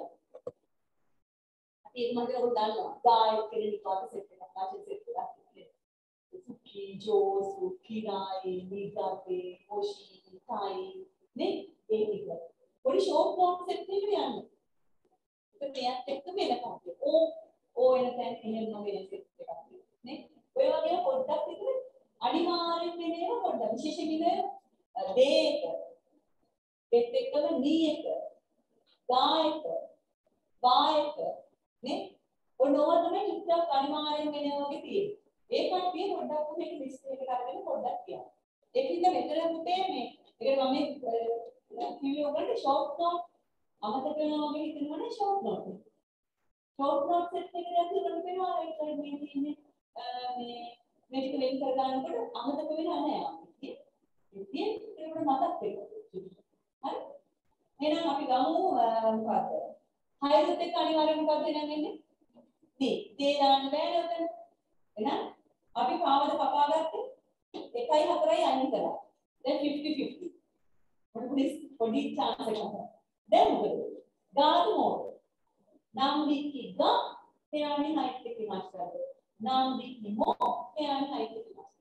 Speaker 2: ඒක මම ඔයාලට දානවා ගායක කෙනෙක් වාට සෙට් එකක් ආචාර්ය සෙට් එකක් Suki, Jo, Suki, Rai, Nigate, Moshi, Tai, ne, ये निकला। बड़ी शॉर्ट नोट से नहीं भी आने। तो मैं यार टेक्स्ट में लगा हूँ। ओ, ओ इन टेंस इन्हें नौ महीने से लगा हूँ। ने, वो वाले प्रोडक्ट कितने? अनिवार्य में नहीं वो प्रोडक्ट विशेष में नहीं देख, देख देख तो मैं नी एक, गायक, गायक, ने, और नौवा तो मैं जितना अनिवार्य में नहीं होगी थी। एक बार फिर प्रोडक्ट को एक डिस्प्ले के कारण में प्रोडक्ट किया एक ही तरह इधर होते हैं में अगर हमें क्यों होगा ना शॉर्ट नोट हमारे तो क्या होगा इतना ना शॉर्ट नोट शॉर्ट नोट से क्या करते हैं बनते हैं और एक तरह में में में मेडिकल लेन कर गाने पर हमारे तो कोई ना है ये ये ये बड़ा मत करो है है ना आप गाँव मुकाते हाय होते कहानी वाले मुकाते ना मैंने नहीं तेरा नंबर होता है है ना अभी पावर पका करते इकाई हकराई आनी करा then fifty fifty what is what is chance है कहाँ then गात मोड़ नाम दिखी गा तेरानी हाइट के किनारे कर दो नाम दिखी मो तेरानी हाइट के किनारे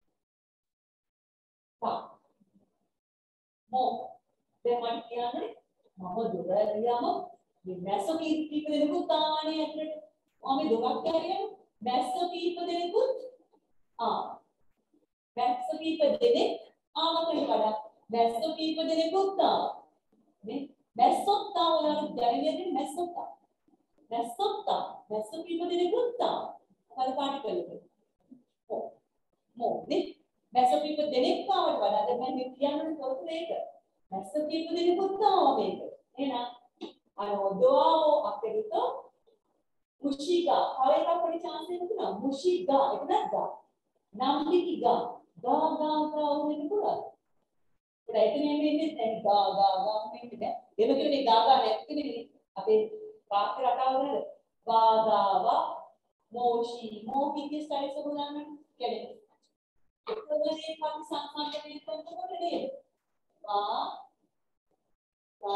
Speaker 2: हाँ मो then मन किया ने मामो दोबारा लिया मो ये मैसो की की पे देखो तावाने अपने हमें दोबारा क्या किया मैसो की पे देखो हाँ मैसो की पे देने आवा कहीं पड़ा मैसो की पे देने कुत्ता ने मैसो ता वाला जानेंगे ने मैसो ता मैसो ता मैसो की पे देने कुत्ता हमारे पार्टी कर लेते मो मो ने मैसो की पे देने का वाला वाला जब मैं किया ना तो लेकर मैसो की पे देने कुत्ता आवा लेकर है ना अरे वो दुआ वो आपके तो मुशीगा हवे का कोई चांस है ना मुशीगा इतना गा नाम लिखी गा गा गा गा वो नहीं पूरा तो इतने में नहीं गा गा गा में नहीं ये लोग नहीं गा गा है कि नहीं अबे बात रखा हुआ है गा गा वा मोशी मो की किस टाइप से बोलना क्या है तो वो ये काफी सांसार के लिए तो वो नहीं है गा गा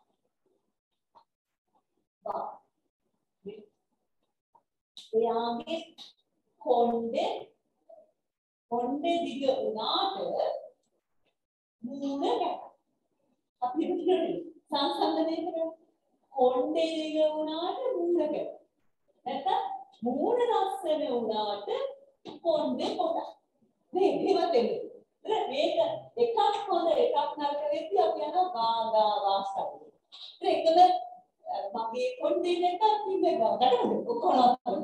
Speaker 2: गा यहाँ पे कोंडे कोंडे दिखे उनाट मूने क्या अपनी कुछ नहीं सांसार में नहीं करें कोंडे दिखे उनाट मूने क्या ऐसा मूने रास्ते में उनाट कोंडे कोटा नहीं भी मत देंगे तो एक एक आध कोंडे एक आध नार करें थी अब यहाँ गा गा वास्ता तो एक तो मागे कोंडे ने का तीन गा ना तो वो कौन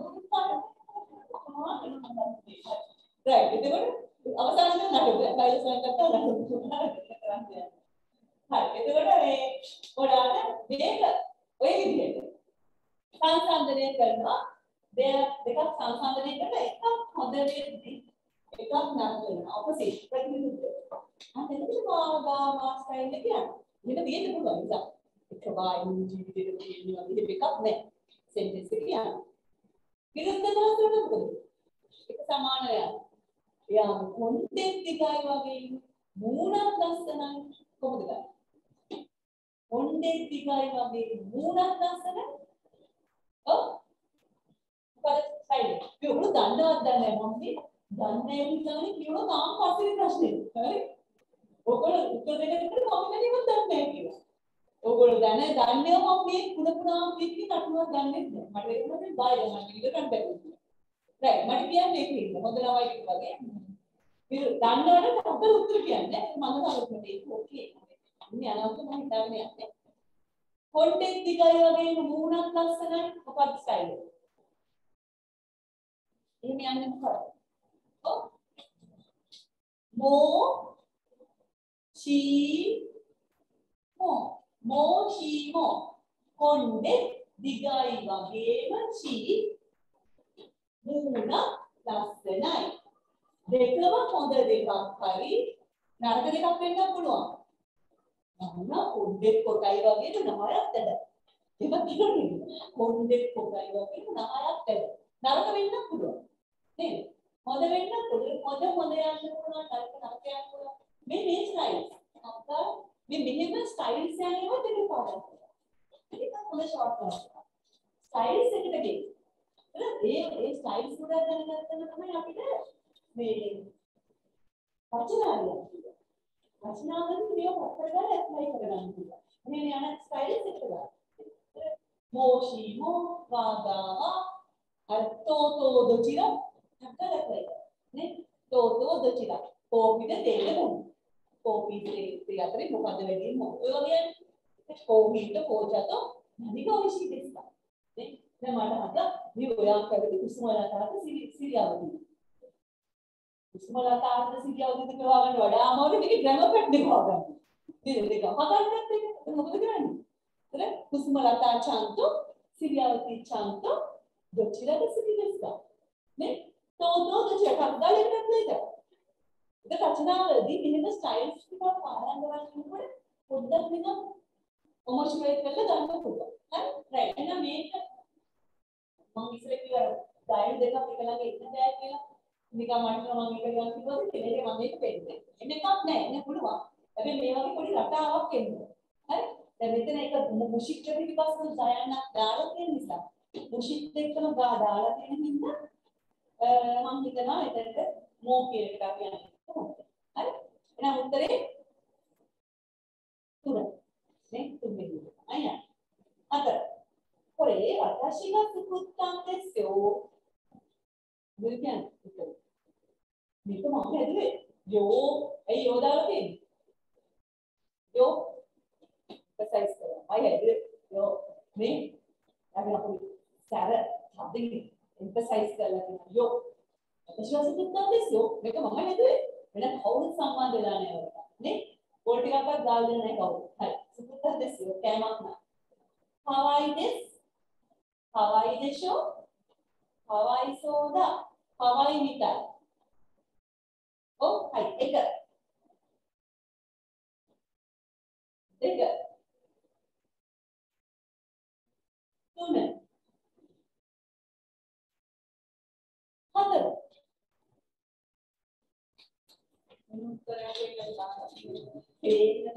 Speaker 2: right itu kan අවසානයේ නඩුව බයිලසෙන් කරලා නඩුව කරන්නේ හරි එතකොට මේ ඔයාලා මේක ඔය විදිහට සංසන්දනය කරනවා දෙක දෙකක් සංසන්දනය කරලා එකක් හොඳ වෙද්දී එකක් නරක වෙනවා ඔපොසිට් ප්‍රතිවිරුද්ධ අන්න එතකොට මාගා මාස්ටයිල් එක කියන්නේ මෙන්න දෙන්න පුළුවන් නිසා එක වායු ජීවිතේ තියෙනවා විදිහ එකක් නෑ සෙන්ටෙන්ස් එක කියන්නේ විරුද්ධ දාසන මොකද ඒක සමාන වෙනවා या कोणते दिखाई वागे मूना दर्शना කොහොමද ගන්නේ කොණ්ඩේ දිගයි වගේ මූණක් දැස්සන ඔව් මොකද සයිඩ් කිව්වොත් දන්නවත් දන්නේ නැහැ මම්මි දන්නේ නැහැ කිව්වොත් තාම පස්සේ ප්‍රශ්නේ හරි ඔයගොල්ලෝ උත්තර දෙන්නකොට මම්මි නේද දන්නේ නැහැ කියලා ඔයගොල්ලෝ දන්නේ දන්නේ මම්මි කුණ කුණා කිව්වි කටුවක් දන්නේ නැහැ මට ඒක මම බායි මම ඉඳ ගන්න බැහැ රයිට් මට කියන්නේ ඒක හොඳ ළමයි වගේ మీరు දන්නවනේ අපේ උත්තර කියන්නේ මම කවුරුත් මේක ඕකේ. ඉන්නේ අනවශ්‍ය මම හිතන්නේ නැහැ. කොණ්ඩෙක් දිගයි වගේ මූණක් ලස්සනයි මොකක්ද ස්ටයිල් එක? එහෙම යන්නේ මොකද? ඔව්. මෝ චී මෝ මෝ චී මෝ කොණ්ඩෙක් දිගයි වගේම චී මූණ ලස්සනයි. දෙකම හොඳ දෙකක් හරි නරක දෙකක් වෙන්න පුළුවන්. නම කොණ්ඩෙක් කොටයි වගේ නමයක් ඇද. ඒක කියන්නේ කොණ්ඩෙක් කොටයි වගේ නමයක් ඇද. නරක වෙන්න පුළුවන්. නේද? හොඳ වෙන්න පුළුවන්. හොඳ හොඳ යන්න පුළුවන්. නරක නරක යන්න පුළුවන්. මේ මේ ස්ටයිල්ස්. අප්පා මේ මෙහෙම ස්ටයිල්ස් යනවා දෙක පාඩම්. ඒක හොඳ ෂෝට් කරනවා. ස්ටයිල්ස් එකට ගිහින්. ඒ ඒ ස්ටයිල්ස් උඩ දැනගත්තම තමයි අපිට මේ වචනාලිය. වචනාවලින් මේ ඔක්කොම ඇප්ලයි කරගන්න පුළුවන්. මේ යන ස්ටයිල්ස් එකට ගන්න. මොෂි මෝ වාගා අතෝතෝ දොචිරා අක්කලයි. නේ? තෝතෝ දොචිරා. කෝපිද දෙන්න ඕන. කෝපි දෙක අතරේ මොකද වෙන්නේ? ඔය වගේ කෝපිට කෝචතෝ නිගෝෂි දෙස්සා. නේ? දැන් මට හද මේ ඔයා කරේ කුසුමලතාවට සිරියාවදී. කුසුමලතාවට සිරියාවදී කරවා ගන්න වඩා අමාරු මේක ග්‍රැමර් පැට් දෙක හොගන්න. මේ දෙක හොගන්නත් එක මොකද කරන්නේ? ඒතර කුසුමලතා චාන්තෝ සිරියාවදී චාන්තෝ දොචිරා දෙස්සා. නේ? තෝතෝ දොචිරා කද්දාලෙන්නත් නේද? ඒක රචනාවලදී මෙහෙම ස්ටයිල්ස් ටික පාරංග වශයෙන් පොඩ්ඩක් නිකන් ඔමොෂුවේට් කරලා ගන්න පුළුවන්. හරි? රයිට්. එහෙනම් මේක මම ඉස්සර කිව්වා ඩයල් දෙකක් එක ළඟ ඉන්න බෑ කියලා. නිකන් මට මම එක ගන්න කිව්වොත් කෙනෙක් මම මේක පෙන්නේ. එන්න එකක් නෑ. එන්න පුළුවන්. හැබැයි මේ වගේ පොඩි රටාවක් එන්න. හරි? දැන් මෙතන එක මුෂික් ට්‍රැෆික් බස් දායන්නක් දාලා තියෙන නිසා මුෂික් එක්කම ගා දාලා තියෙන හින්දා මම හිතනවා එතනට මෝ කියන එකට අපි යන්නේ. හරි? එහෙනම් උත්තරේ තුන. නේ? තුන දෙක. අයියා. හතර. これ私が作ったんですよ。無理やん。見てもあれで、よ、え、よだろで。よ、besar sekali. Ayah itu, yo, ni, ada apa ni? Cara, tapi ni, emphasize sekali. Yo,私は作ったんですよ。mereka mama itu, mereka kau sama delane orang. Ni, politik apa gaul ni kau. Hai, 作ったんですよ。Kemak na. Hawaii des. 可愛いでしょ？かわいそうだ。かわいいみたい。お、はい、えく。えく。とね。はたる。うんとね、えー、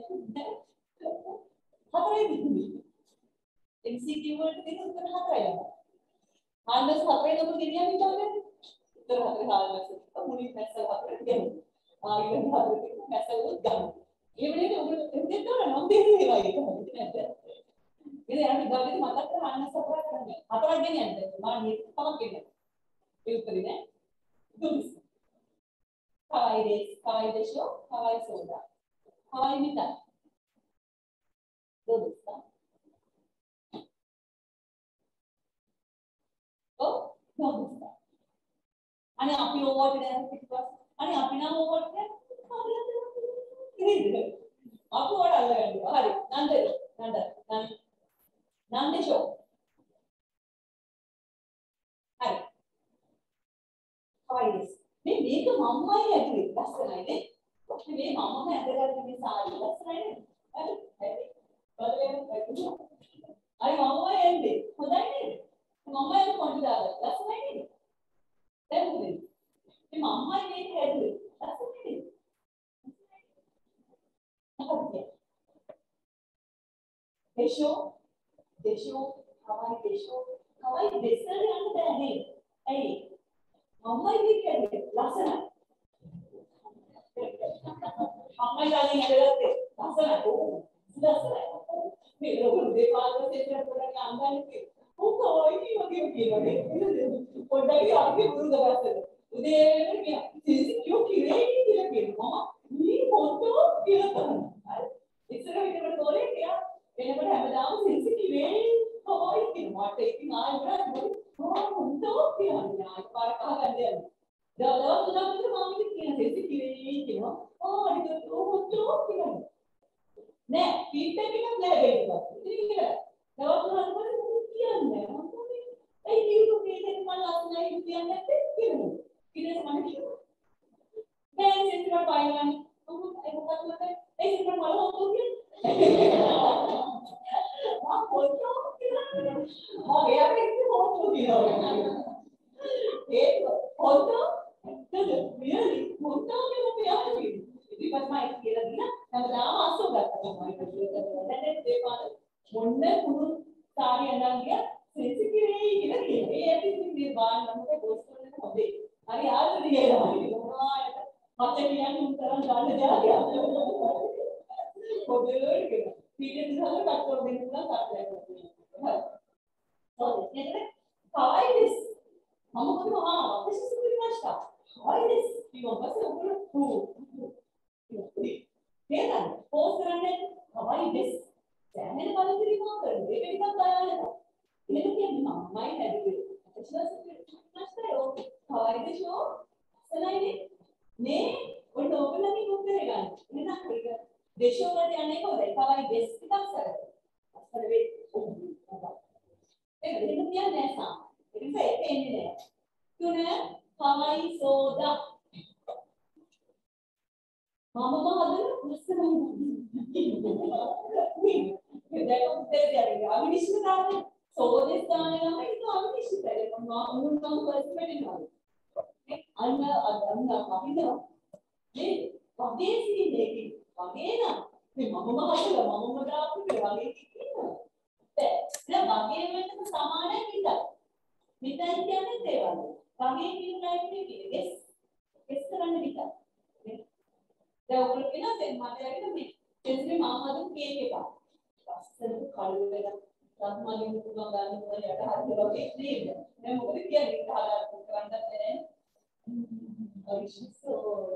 Speaker 2: はたらいでる。M C Q වලට දෙන උත්තර හතරයි යනවා. හාල්මස් හතරේ නම ගෙනියන්න හිතන්නේ. උත්තර හතරේ හාල්මස් මුලින් මැස්සල් හතරේ ගෙනියන්න. ආයෙත් හතරේ මැස්සල් උත් ගන්න. ඒ වෙලේදී ඔබට එන්නේ නැහැ නම් දෙන්නේ ඒවා ඒක හරිද නැද්ද? ඉතින් අපි ගාවිද මතක් කර හාල්මස් හතරක් කරන්නේ. හතරක් ගෙනියන්න. මම මේක පහක් ගෙනියන්න. ඒ උත්තරේ නෑ. දුනිස්. කවයි දෙස්, කවයි දෙෂෝ, කවයි සෝදා. කවයි මිතා. දුනිස්. Oh, bagus tak? Ani api over dia kita. Ani api nama over dia. Ini. Aku ada lagi. Hari, nanti, nanti, nanti, nanti show. Hari. Apa ini? Ini dia tu mama yang ada. Dasar ini. Ini mama yang ada dalam ini sari. Dasar ini. Hari, hari. Kalau yang hari. Hari mama yang ada. Mudah ini. Mama yang kondidalah, dasar ini. Tengok ni. Ini mama yang ada, dasar ini. Apa dia? Desho, desho, Hawaii desho, Hawaii desar yang ada ni. Eh, mama yang ada, dasar. Mama yang ada, dasar. Oh, dasar. Ni orang depan tu saya pernah angkat ni. Oh, kau ini lagi begini. Pondai lagi bulu dah besar. උදේ වෙනකොට කියන සිසිකියෝ කිරේ කියලා කියනවා. මේ ෆොටෝ කියලා තමයි. හරි. ඉස්සර විතර තෝරේ කියලා එනකොට හැමදාම සිසිකියෝ කොහොයි කියනවා. ඒකකින් ආයෙත් ෆොටෝ කියලා ආයෙ පාර කහගන්න යනවා. දවස් තුනක් විතර මම කියන සිසිකියෝ කියනවා. ඕ ඒක ෆොටෝ කියලා. නෑ ෆීඩ්බැක් එකක් ලැබෙන්නේ. ඉතින් කියලා. දවස් තුනක් විතර කියන්නේ ඒ YouTube එකේ මම ලස්සනයි කියන්නේ නැත්තේ කියනවා. ඊට පස්සේ මම කියනවා. දැන් සිතර පායන්නේ. ඔහොම ඒක මොකක්ද? ඒ සිතර මල හොතු කියන්නේ. මම පොතෝ කියන්නේ. මම එයාට හොතු කියනවා. ඒක හොතු නේද? really හොතු කියනවා කියන්නේ. ඊට පස්සේ මම කියලා දිනා හැමදාම අස්සෝ ගත්තා. මම ඒක දැන් දේපාල මොන්න කුණු සාරි අඳන් ගියා. සිසිකිරේ කියලා කියනවා. ඒ ඇති ඉතින් බාන්න මොකද බොස්ටන් එක හොදේ. හරි ආල්රෙඩි ගේනවා. මට කියන්නේ උන්තරන් ගන්න දෙයක්. පොඩේ ලෝඩ් පීඩියස් හදලා කට් කර දෙන්න පුළුවන් සාර්ථකයක් තියෙනවා. හරි. සෝද නේද? කවයිදිස්. මම කියනවා ආ අපිට සිසිකිරි නැස්තා. කවයිදිස්. ඊගොල්ලෝ පස්සේ උගල හු. නේද? පෝස් කරන්නේ කවයිදිස්. දැනෙන බලකිරි මොකද? ඒක ටිකක් බලන්න. ඒක කියන්නේ මම මයි හැදුවේ. අපිට නැස්තා ඕක. කවයිදිස් ෂෝ. සලයිනේ. නේ ඔන්න ඔයගොල්ලන්ගේ උත්තරේ ගන්න. එහෙනම් ඒක දේශෝ වලට යන්නේ කොහොමද? කවයිදිස් ටිකක් සරල. අස්තර වේ. ඒක දෙන්න කියන්නේ නැසා. ඒක ඒක එන්නේ නැහැ. තුන කවයි සෝදා. මම මහදන උස්සන දැන් උත්තර දෙන්නේ අවිනිශ්චිත කාරණේ සෝදේ ස්ථාන ගම ඒක අවිනිශ්චිතයි මම උන් නම් පස්පෙටිනවා අන්න අන්න අපිට මේ වගේ සීනේකි වගේ නම් මේ මම මහදලා මම මදාපු වගේ කියනවා දැන් වගේ වෙනකන් සමානයි විතරයි විතරයි කියන්නේ ඒවල වගේ කියන ටයිප් එකේ ගෙස් ගෙස් කරන්න විතරයි දැන් ඔයගොල්ලෝ කියනවා දැන් මට යන්නේ මේ දෙන්නේ මම හදපු කේක් එකක්. ලස්සන කළු වෙන රත්මලින් පුදුම ගන්න පුළුවන් යට හරියට කේක් නේද? දැන් මොකද කියන්නේ කාලා කරන්නත් නැහැ. අවිශ්වාසෝ.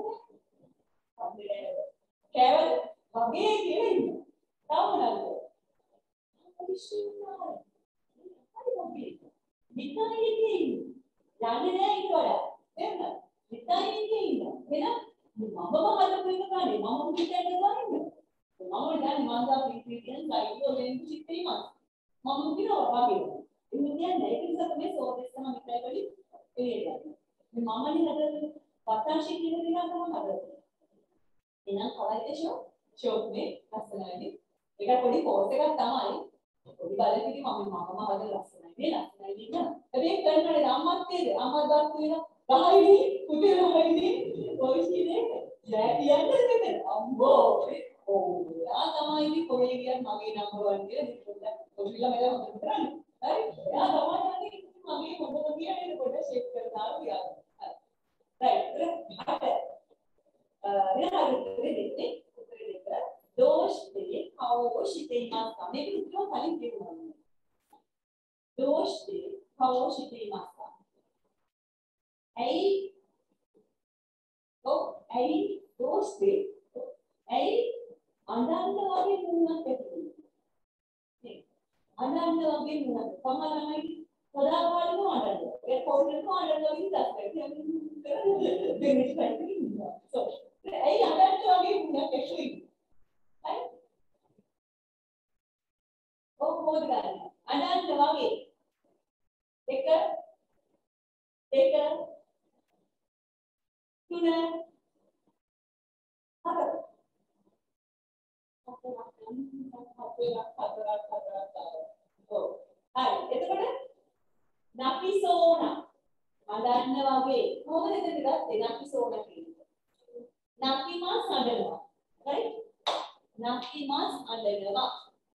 Speaker 2: අපේ කෑවද? වගේ කියලා ඉන්න. තාම නේද? අවිශ්වාසෝ. හරි වගේ. විතරයි ඉන්නේ. යන්නේ නැහැ ඊට වඩා. එහෙනම් විතරයි ඉන්නේ. එහෙනම් මම හදපු එක ගන්නේ මම හිතන්නේ ගන්නේ මම දැන් මාන්දා ඉන්ග්‍රීඩියන්ට් ලයිව් වලින් සිත්තේ මම මම කියනවා වගේ ඒ කියන්නේ ඒක නිසා තමයි සෝදෙස් තමයි විතරයි වලි එළියට යන්නේ මම නේ හදන්නේ පතාශි කියන දේ නම් තමයි හදන්නේ එහෙනම් කවයිදේශෝ ෂෝක් මේ ලස්සනයි ඒක පොඩි කෝස් එකක් තමයි පොඩි බලපිටි මම මම හදලා ලස්සනයි මේ ලස්සනයි නේද හැබැයි කරන්නේ අම්මත් තේද අම්මත් දාත් වෙන ගහයිනි පුතේ ගහයිනි ඔයිසිනේ දැන් කියන්නේ මෙතන අම්බෝ ඕ යා තමයි ඉති කොහේ ගියත් මගේ නම්බර් වන් කියලා ඔෆිලා මම හොඳට කරන්නේ හරි යා තමයි යන්නේ මගේ හොඳට කියන්නේ පොඩ ෂේප් කරලා ගියා රයිට් අර යා දෙන්නේ උත්තරේ දෙක දෝෂ් දෙකේ කවෝෂිතේ මාස්ක මේක උත්තර කලින් කියනවා දෝෂ් දෙකේ කවෝෂිතේ මාස්ක ඇයි ඔව් ඇයි දෝස්තේ ඇයි අඳන්න වගේ නුනක් ඇතුළේ නේ අඳන්න වගේ නුනක් සමහරමයි පොදාවලම අඳන්න ඒ පොඩ්ඩක් අඳන්න වගේ දැක්කේ දෙන්නේ නැහැ so ඇයි අඳන්න වගේ නුනක් ඇතුළේ හරි ඔව් මොකද ගන්න අඳන්න වගේ එක එක තුන හතර හරි එතකොට නපිසෝනා අඳන්න වගේ කොහොමද එතන ගත්තේ නපිසෝනා කියන්නේ නපිමාස් අඳනවා right නපිමාස් අඳනවා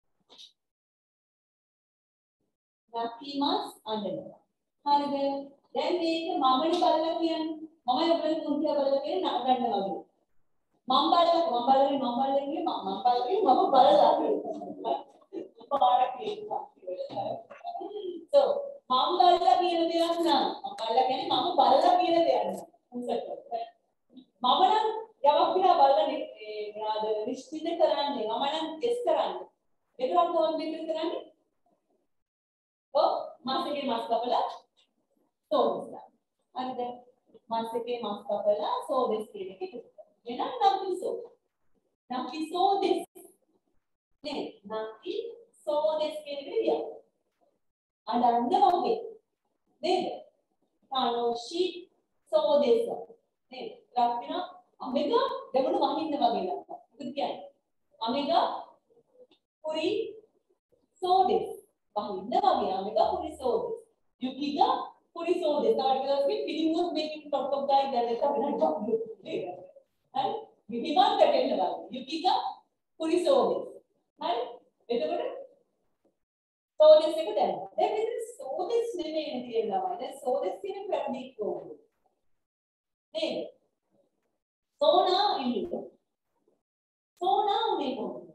Speaker 2: නපිමාස් අඳනවා හරිද දැන් මේක මමනේ බලලා කියන්නේ මම ඔයගොල්ලෝ මුන්තිය බලලා කියන්නේ නගන්න වගේ මම බලලා මම බලලා මම බලලා කියන්නේ මම මම බලලා මම බලලා පාරක් කියනවා so මම බලලා කියන දේක් නෑ. මම බලලා කියන්නේ මම බලලා කියන දේක් නෑ. උන්සට. මම නම් යමක් දිහා බලලා ඒ මොනවාද නිශ්චිත කරන්නේ. මම නම් ටෙස්ට් කරන්නේ. ඒකවත් ඕන දෙයක් කරන්නේ. ඔව් මාස් එකේ මාස් කපලා සෝදස්. හරිද? මාස් එකේ මාස් කපලා සෝදස් කියන එක. එහෙනම් නම්කි සෝද. නම්කි සෝදස්. නේ නම්කි සෝදස් කියන එක දියා. අඬන්න වගේ. නේද? කානෝෂි සෝදස්. නේද? ලක්ින අමෙගා දෙමුණු වහින්න වගේ ලක්ක. මොකද කියන්නේ? අමෙගා පුරි සෝදස්. වහින්න වගේ අමෙගා පුරි සෝදස්. යුකිගා පුරි සෝදස්. තාඩියස්ගේ පිළිමුත් මේකින් ටොප් ටොප් ගායි දැල්ලට අපිට ටොප් නේද? හරි? විහිමන් කටෙන්න වගේ. යුකිගා පුරි සෝදස්. හරි? එතකොට සෝදස් එක දැන්. දැන් මෙතන සෝදස් නෙමෙයි කියලා තමයි. දැන් සෝදස් කියන ප්‍රතික් කොහොමද? නේද? සෝනා ඉන්නේ. සෝනා උනේ කොහොමද?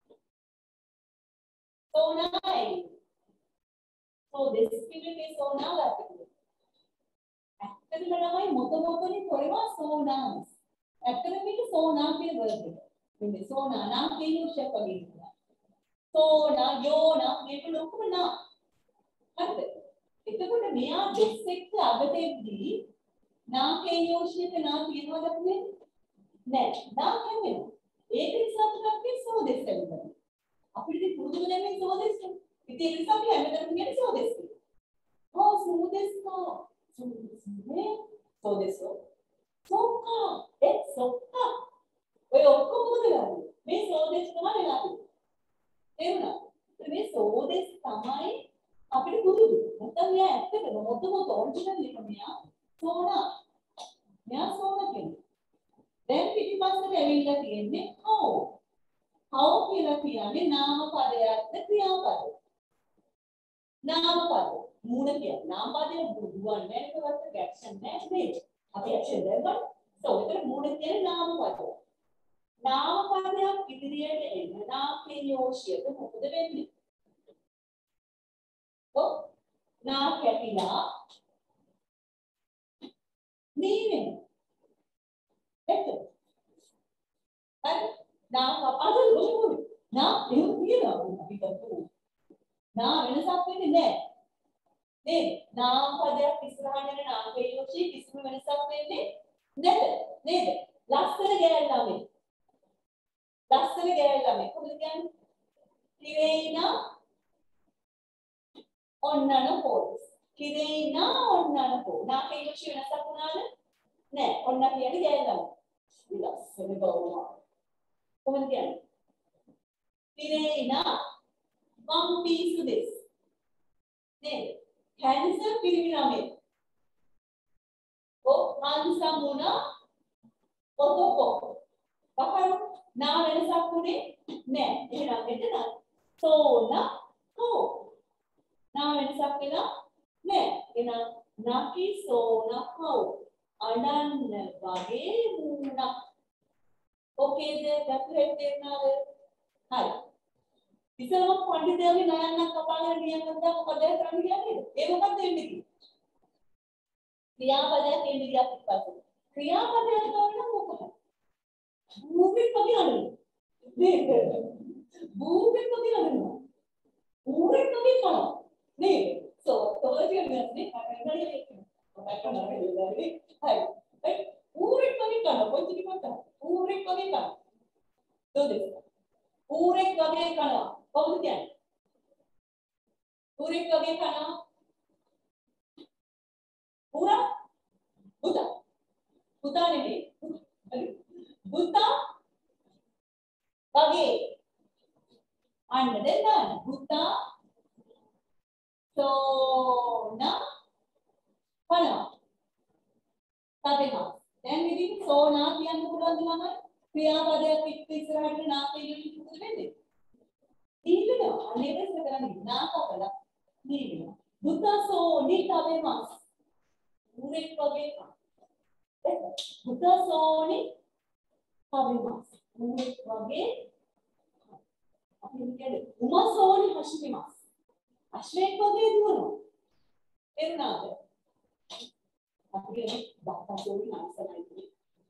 Speaker 2: සෝනා ඉන්නේ. සෝදස් කියන්නේ සෝනා ගැටේ. ඇත්තටම තමයි මොක මොකනේ කරනවා සෝනාස්. ඇත්තටම මේක සෝනා කියන වර්ඩ් එක. මෙන්න සෝනා නම් කියන උෂ්‍ය පදිනවා. සෝනා යෝනා මේක ලොකුම නා. හරිද? එතකොට මෙයා දෙස් එක්ක අගටෙද්දී නාකේ යෝෂිත නා කියනවද අපේ? නෑ. නා කියන්නේ. ඒක නිසා තමයි සෝදස් කියන්නේ. අපිට පුරුදු වෙන්නේ සෝදස්. ඉතින් ඒ නිසා අපි හැමදාම කියන්නේ සෝදස්. Oh, සෝදස් කෝ. සෝදස් නේ. සෝදස්. සෝකා. ඒ සෝකා. ඔය ඔක්කොම මොකද? මේ සෝදස් තමයි වෙලාදී. තේරුණා? මේ සෝදස් තමයි අපිට පුරුදු. නැත්නම් මෙයා ඇත්තටම මොකද ඔරිජිනල් එක මෙයා සෝනා. මෙයා සෝනා කියන්නේ. දැන් පිටිපස්සට ඇවිල්ලා තියෙන්නේ how. how කියලා කියන්නේ නාම පදයක්ද ක්‍රියාපදයක්. නාම පද. මූල කියන්නේ නාම පදේ දුවන්නේ නැත්නම් ඇක්ෂන් නැහැ නේද? අපි ඇක්ෂන් දෙන්නා. so ඒතර මූල කියන්නේ නාම පදයක්. නාම පදයක් ඉදිරියට එන්න නාකේ යෝෂියට මොකද වෙන්නේ? ඔව් නා කැපිලා නීනේ. එතන. හරි නා කපද ලොකුයි. නා එහෙම කියනවා අපි කරමු. නා වෙනසක් වෙන්නේ නැහැ. නේද? නාම පදයක් ඉස්සරහට යන නාකේ යෝෂිය කිසිම වෙනසක් වෙන්නේ නැත. නේද? ලස්සන ගෑල්ලාමේ. ලස්සන ගෑල්ලාමේ. කොහොමද කියන්නේ? කිරේනා ඔන්නන පොස්. කිරේනා ඔන්නන පොස්. නාකේ යෝෂිය වෙනසක් වුණාද? නෑ. ඔන්න කියන්නේ ගෑල්ලාමේ. ලස්සන ගෞරවය. කොහොමද කියන්නේ? කිරේනා one piece this. නේද? කැන්සර් පිරිමිනමේ. ඔ මාන්සමුනා ඔතොපෝ. බකරු නා වෙනසක් උනේ නෑ. එහෙනම් මෙතන සෝනා කෝ. නා වෙනසක් වෙලා නෑ. එහෙනම් නකි සෝනා කෝ. අනන්න වගේ වුණා. ඕකේද? ගැටලුවක් තේරුණාද? හරි. ඉතින් පඬිතුයාගේ නයන්නක් කපාගෙන ගියනකොට මොකද කරන්න කියන්නේ? ඒ මොකක්ද වෙන්නේ කිව්වේ? ක්‍රියාපදයක් එන්නේ ගියක් පස්සේ. ක්‍රියාපදයක් ගන්න මොකද? භූමික පදිනවනේ. නේද? භූමික පදිනවනේ. භූමික පදිනවා. නේද? සෝ තෝරේ කියන්නේ හරියට හරි. ඒ භූමික පදිනවා. කොච්චර කිව්වද? භූමික පදිනවා. දොදේ. භූමික වගේ කරනවා. කොහොමද කියන්නේ? භූමික වගේ කරනවා. පුරා පුතා. පුතා නෙමෙයි. පුතා වගේ. අන්න දෙන්න. පුතා සෝනා කරනවා. කදේනවා. දැන් ඉතින් සෝනා කියන්න පුළුවන් ළමයි. ක්‍රියාපදයක් එක්ක ඉස්සරහට නාකේ යොමු මොකද වෙන්නේ? නීලනවා. අනේකස් කරන්නේ නාකවල නීලනවා. බුතසෝ නිතවෙමස්. මුරෙක් වගේ කා. බුතසෝනි තවෙමස්. මුරෙක් වගේ අපි කියන්නේ උමසෝනි හෂිමස්. අශ්වයෙක් වගේ දුවනවා. එන්නාද අපේ බක්කසෝරි නැසනයි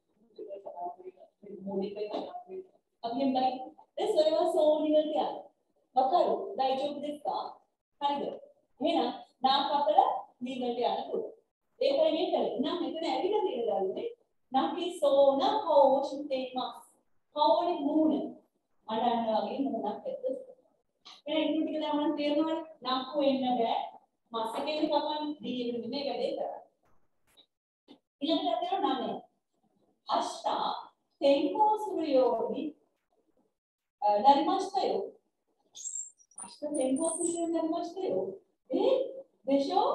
Speaker 2: මොනික කරන්නේ අපි එම්බයි ඒ සොයව සෝනි වලට යනවා වකරු දයිචොක් දෙස්සා හරිද එහෙනම් නා කපල මේ වලට යන්න පුළුවන් ඒකයි මේ කරේ නම් මෙතන ඇවිල්ලා තියෙන දන්නේ නකි සෝන හෝෂිතේමස් කවෝනේ මූණ අඬන්න වගේ මූණක් ඇත්ත එහෙනම් ඉතින් ටික දැන් මම තේරෙනවා නක්කු වෙන්න බෑ මාසෙකේ කපන් දීගෙන නෙමෙයි වැඩේ කරන්නේ ඊළඟට තියෙනවා නම අෂ්ටා තෙන්කෝ සුරියෝනි නරිමස්තයෝ අෂ්ටා තෙන්කෝ සුරියෝනි නරිමස්තයෝ ඒ දේශෝ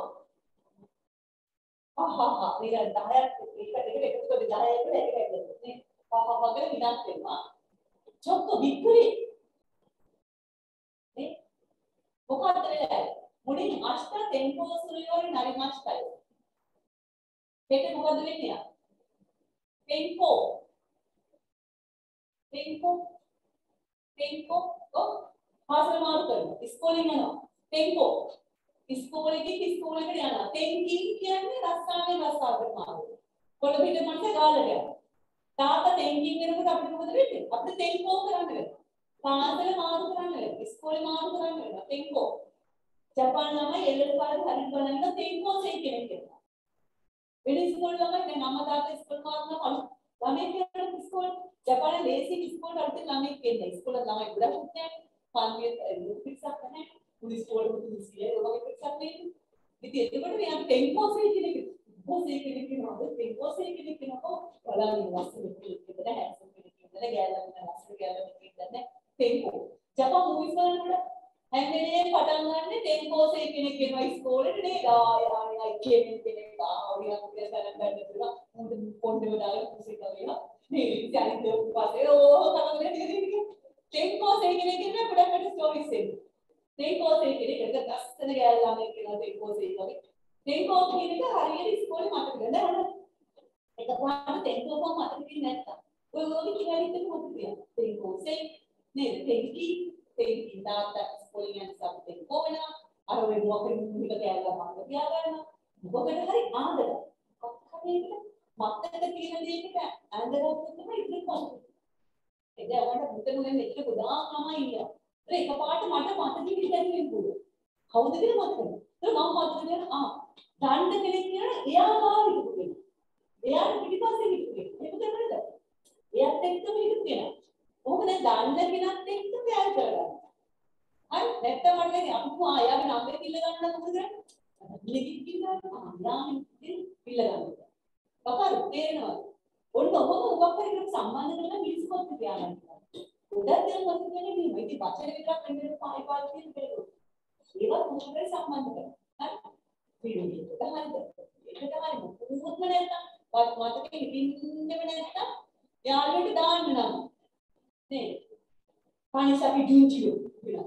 Speaker 2: ආහා මේ දහයක් එක එක එකතු කරලා දහයක් එක එක නේ පාපා වගේ විනාශ වෙනවා චොක්ක වික්‍රි නේ මොකක්ද වෙලා මුලින් අෂ්ටා තෙන්කෝ සුරියෝනි නරිමස්තයෝ මේක මොකද වෙන්නේ තෙන්කෝ තෙන්කෝ තෙන්කෝ ඔව් පාසල මාරු කරනවා ඉස්කෝලේ යනවා තෙන්කෝ ඉස්කෝලේ ගිහින් ඉස්කෝලේට යනවා තෙන්කි කියන්නේ රස්සාවේ රස්සාවට මාරු කොළ පිට මනස ගාලට යනවා තාත්තා තෙන්කි කරනකොට අපිට මොකද වෙන්නේ අපිට තෙන්කෝ කරන්න වෙනවා පාසල මාරු කරන්න වෙනවා ඉස්කෝලේ මාරු කරන්න වෙනවා තෙන්කෝ ජපාන් ළමයි එල්ලේ පාරේ හරියට බලන්න තෙන්කෝ සේ කෙනෙක් කියනවා වෙන ඉස්කෝල ළමයි දැන් අම්මා තාත්තා ඉස්කෝල මාරුනවා ළමයි කියන ඉස්කෝල ජපානයේ ලේසි ඉස්කෝල වලට ළමයි කියන්නේ ඉස්කෝල ළමයි ගොඩක් නැහැ පන්තියේ රුපික්සක් නැහැ උන් ඉස්කෝල වලට ඉස්කෝලේ ඔයගොල්ලෝ රුපික්සක් නැහැ ඉතින් ඒකට මේ අපි ටෙම්පෝසේ කියන එක පොසේ කියන කෙනාද ටෙම්පෝසේ කියන කෙනාකෝ බලන්න වස්තු දෙකකට හැසෙන්න කියන ගෑලන්න වස්තු ගෑලන්න කියන්නේ ටෙම්පෝ ජපාන් මූවිස් වලට හැන්දේ පටන් ගන්න ටෙම්පෝසේ කියන කෙනා ඉස්කෝලේට නේද ආය කියන්නේ කෙනෙක් ආවිය අපේ සරන් ගන්න පුළුවන් මොකද පොඩ්ඩේ දාලා කුසී කරලා මේ ඉතින් පස්සේ ඕ තමයි තියෙන්නේ ටෙම්පෝසේ කියන කෙනා පොඩකට ස්ටෝරිස් එන්නේ ටෙම්පෝසේ කියන එක ගස්සන ගෑල්ලා මේ කියන ටෙම්පෝසේ වගේ ටෙම්පෝ කියන එක හරියට ඉස්කෝලේ මතක ගන්න එකපාරට ටෙම්පෝ මතක තියෙන්නේ නැත්තම් ඔය වගේ කිව්වා හිතේ මොකද කියන්නේ ටෙම්පෝසේ නේද ටෙම්කි ටෙම්කි තාත්තා ඉස්කෝලේ යන සබ් ටෙම්පෝ වෙනවා අර ඔය මොකද මුලික ගෑල්ලා මතක තියාගන්නවා මොකද හරි ආදර අක්කේට මත්තක තියෙන දේකට ආදරයක් තමයි ඉතින් කොහොමද ඒක අවුවට මුතනුනේ මෙච්චර ගොඩාක් ළමයි ඉන්නවා ඒක එකපාරට මට මතක හිටින්න පුළුවන් කවුද කියලා මතක නැහැ ඒක මම මතක කරගෙන ආ දණ්ඩ කෙනෙක් කියන එයා ගාව හිටපු කෙනෙක් එයාට පිටිපස්සේ හිටපු කෙනෙක් ඒක දෙන්නද එයාත් එක්කම හිටපු කෙනා කොහොමද දණ්ඩ කෙනත් එක්ක ප්යාර් කරගන්නේ අය නැත්තම් මට කියන්නේ අපි කොහා එයාගේ නම්බර් කිල්ල ගන්න මොකද කරන්නේ ලිකින් කිව්වා යාමින් පිළ ගන්නවා. කපාරු තේරෙනවා. ඔන්න ඔබම මොකක් හරි කරලා සම්බන්ධ කරලා මිනිස්සුත් තියාගන්න. උඩට යන මොකද කියන්නේ මේ ඉතින් වචන විතරක් නෙමෙයි පායි පායි කියන දෙයක්. ඒවත් මොකද සම්බන්ධ කරලා. හරි. වීඩියෝ එක හරිද? ඒක තමයි මොකක්ද නැත්තම් මතකෙ හිටින්නෙම නැත්තම් යාළුවෙට දාන්න නම්. නේද? පානිස අපි ඩුන්චියෝ කියලා.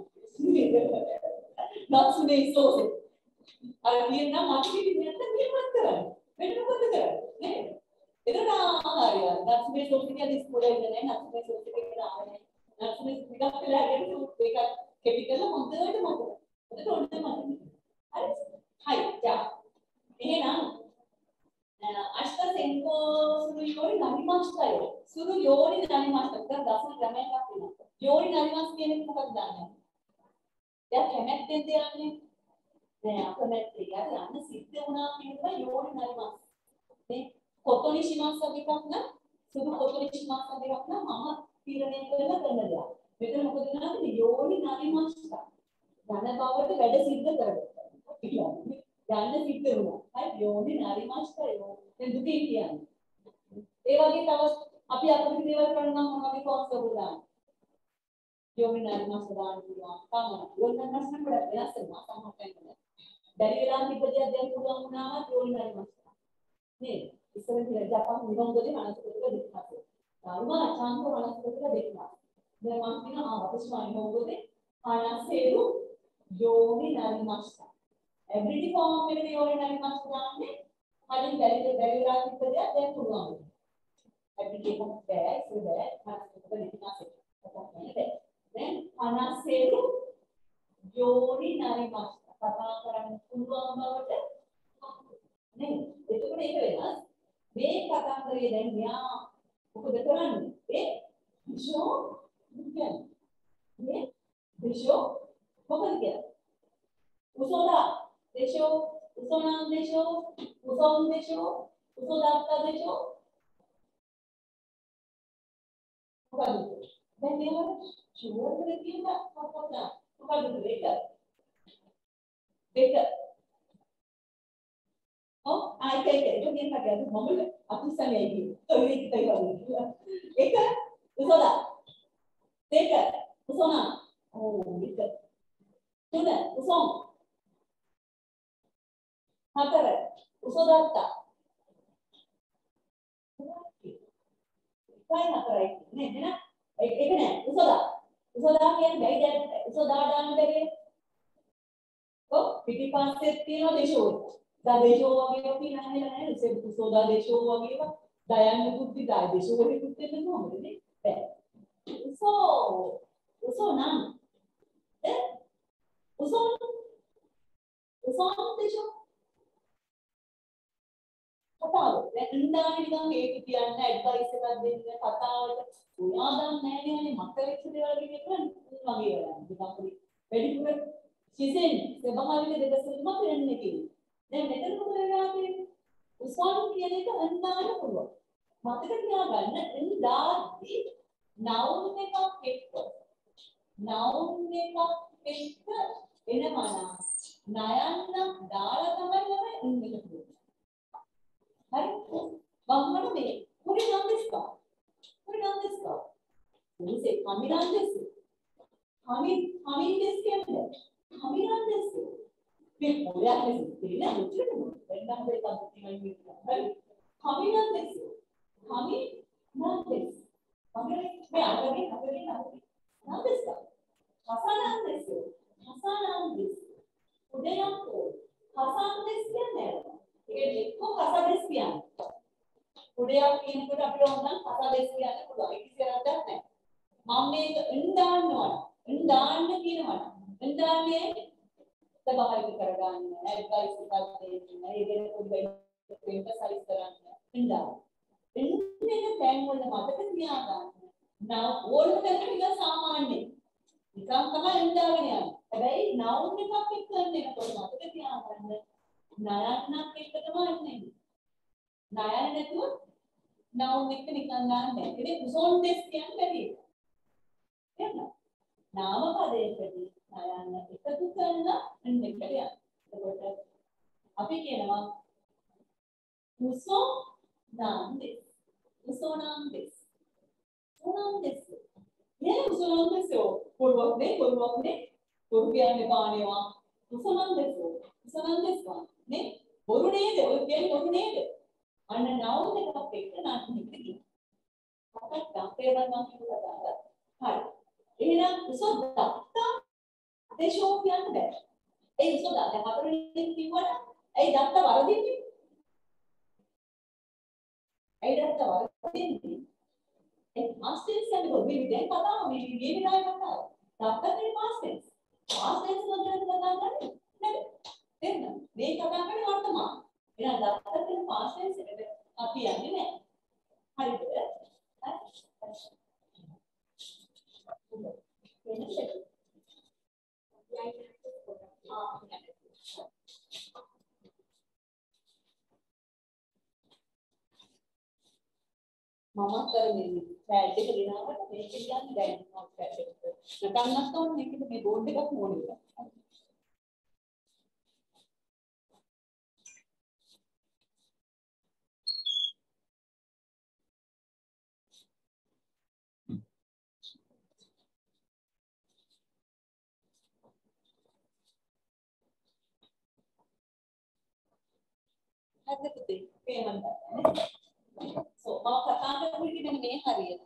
Speaker 2: නැත්නම් සෝසේ අර කියන මතකෙ නැත්නම් මේවත් කරන්නේ වෙන මොකද කරන්නේ නේද එතන ආහාරය නැත්නම් මේ සොස්තිකේ ඉස්කෝලේ ඉන්නේ නැහැ නැත්නම් මේ සොස්තිකේ ආවේ නැත්නම් මේ ටිකක් වෙලා ගෙන ඒක කෙපිකල හොඳට මතක හොඳට ඔන්න මතක හරි හයි ජා එහෙනම් අෂ්ට සෙන්කෝ සුරු යෝනි නරිමස්තය සුරු යෝනි නරිමස්තය දසන ක්‍රමයක් තියෙනවා යෝනි නරිමස් කියන්නේ මොකක්ද දන්නේ දැන් කැමැත්තෙන් තියන්නේ දැන් අකමැත්තේ යන්න සිද්ධ වුණා කියන එක යෝනි නරිමස් මේ කොතොනිෂිමස් වගේ එකක් නම් සුදු කොතොනිෂිමස් වගේ එකක් නම් මම තීරණය කරලා කරන දෙයක් මෙතන මොකද වෙනවද යෝනි නරිමස් ධන බවට වැඩ සිද්ධ කරගන්නවා කියන්නේ යන්න සිද්ධ වුණා හරි යෝනි නරිමස් යෝ දැන් දුකේ කියන්නේ ඒ වගේ තව අපි අකමැති දේවල් කරනවා නම් මොනවද කොන්සෙප්ට් දාන්න යෝනි නරිමස් දාන්න පුළුවන් තමයි යෝනි නරිමස් නම් වෙනස් වෙනවා සමහරවිට බැරි වෙලා තිබ්බ දෙයක් දැන් පුළුවන් වුණාම යෝනි නරිමස් නේද ඉස්සර කියලා ජපාන් නිරෝධයේ අනතුරුක දෙකක් ආවම අචාන්ත අනතුරුක දෙකක් දැන් මම කියනවා අපස්මාන නිරෝධයේ අනසෙරු යෝනි නරිමස් එවරිඩි ෆෝම් එකේ යෝනි නරිමස් දාන්නේ කලින් බැරි බැරි වෙලා තිබ්බ දෙයක් දැන් පුළුවන් ඇප්ලිකේෂන් බෑ ඉස්සර බෑ අනතුරුක දෙකක් දැන් අනසෙරු යෝනි නරිමස් කතා කරන්න පුළුවන් බවට කරේ දැන් මෙයා මොකද කරන්නේ? ඒ විෂෝ කියන්නේ මේ විෂෝ මොකද කියන්නේ? උසෝදා දේශෝ උසෝනම් දේශෝ උසෝම් දේශෝ උසෝදාත්තා දේශෝ මොකද? දැන් මේවට ෂුවර් කියලා කියන මොකක්ද? මොකද දෙක? දෙක. ඔව් ආයි දෙක. ඒක කියන එක මොකද? අපි සමයේ කියන්නේ. ඒක තමයි. එක උසෝදා. දෙක උසෝනා. ඕ දෙක. තුන උසෝම්. හතර උසෝදාත්තා. Why not right? Ne, ne na. Ek ek ne. Usoda. Usoda කියන්නේ බැයි දැන් උසෝදා දාන්න බැරි. ඔව් පිටිපස්සේ තියෙන දේශෝ. දා දේශෝ වගේ අපි නැහැ නැහැ. ඒ උසෝදා දේශෝ වගේම දයන්න බුද්ධි දා දේශෝ වගේ පුත් වෙන්න ඕනේ නේ. බැ. උසෝ උසෝ නම්. ඒ උසෝ උසෝ දේශෝ. කතාව. දැන් ඉඳානේ නිකන් ඒක කියන්න ඇඩ්වයිස් එකක් දෙන්න කතාවට ඔයා දන්නේ නැහැ නේ මට වෙච්ච දේවල් වගේ කරන්නේ වගේ වෙනවා. නිකන් පොඩි වැඩිපුර සිසෙන් ස්වභාවික දෙකසෙම කරන්නේ කියන්නේ. දැන් මෙතන මොකද වෙන්නේ? උසාවි කියන එක අන්දාන්න පුළුවන්. මතක තියාගන්න ඉඳාදී noun එකක් එක්ක noun එකක් එක්ක එනවා නයන්න දාලා තමයි මම ඉන්නේ කියන්නේ. Hai, bagaimana ni? Kuri nam desu ka? Kuri nam desu ka? Kuri se kami nam desu. Kami kami desu kiyane. Kami nam desu. Me oya desu. Kuri nam desu. Rendam de ka tinggal ni. Hai, kami nam desu. Kami nam desu. Kami me agak ni agak ni agak ni. Nam desu ka? Hasa nam desu. Hasa nam desu. Udah yang tu. Hasa desu kiyane. ඒක එක්ක කසදෙස් කියන්නේ. උඩයක් කියනකොට අපිට ඕන නම් කසදෙස් කියන්න පුළුවන්. ඒක කිසිවක් නැහැ. මම මේක ඉන්දාන්න ඕන. ඉන්දාන්න කියනවා. ඉන්දාන්නේ සබහායික කරගන්න. ඇඩ්වයිස් එකක් දෙන්න. ඒක පොඩි එම්ෆසයිස් කරන්න. ඉන්දාන්න. ඉන්නේ දැන් වල මතක තියාගන්න. now ඕන කරන්නේ නිකන් සාමාන්‍යයි. නිකන් තමයි ඉන්දාගෙන යන්නේ. හැබැයි noun එකක් එක්ක කරනකොට මතක තියාගන්න. නයන්නක් එක්ක තමයි එන්නේ. නයන්න නැතුව noun එක නිකන් ගන්න බැහැ. ඒක උසෝන් දෙස් කියන්නේ බැරි. එහෙනම් නාම පදයකදී නයන්න එකතු කරන එන්න කියලා. එතකොට අපි කියනවා උසෝ නම් දෙස්. උසෝ නම් දෙස්. උසෝ දෙස්. මේ උසෝ නම් දෙස් පොඩ්ඩක් නේ පොඩ්ඩක් නේ පොඩ් කියන්නේ පාණේවා. උසෝ නම් දෙස්. උසෝ නම් දෙස් නේ බොරු නේද ඔය කියන්නේ බොරු නේද අන්න noun එකක් එක්ක නම් හිතේ අපට අපේවත් නම් කියනවා හරි එහෙනම් උසොද්දා දේශෝ කියන්න බෑ ඒ උසොද්දා දැන් හතරෙන් කිව්වනම් ඒ දත්ත වරදින්නේ ඒ දත්ත වරදින්නේ ඒ past tense එක මේ දැන් කතාව මේ මේ විදිහට කතාව දත්තේ past tense past tense වලට කතා කරන්නේ නේද එහෙනම් මේ කතා කරන්නේ වර්තමාන. එහෙනම් දත්තෙන් past tense එකට අපි යන්නේ නැහැ. හරිද? හරි. වෙනසක්. ආ මම කරන්නේ පෑඩ් එක ගෙනාවට මේක කියන්නේ දැන් මම පෑඩ් එක. නැත්නම් නැත්නම් මේකේ මේ බෝඩ් එකක් ඕනේ. හරිද පුතේ? පේනවද? So මම කතා කරන්නේ මෙන්න මේ හරියට.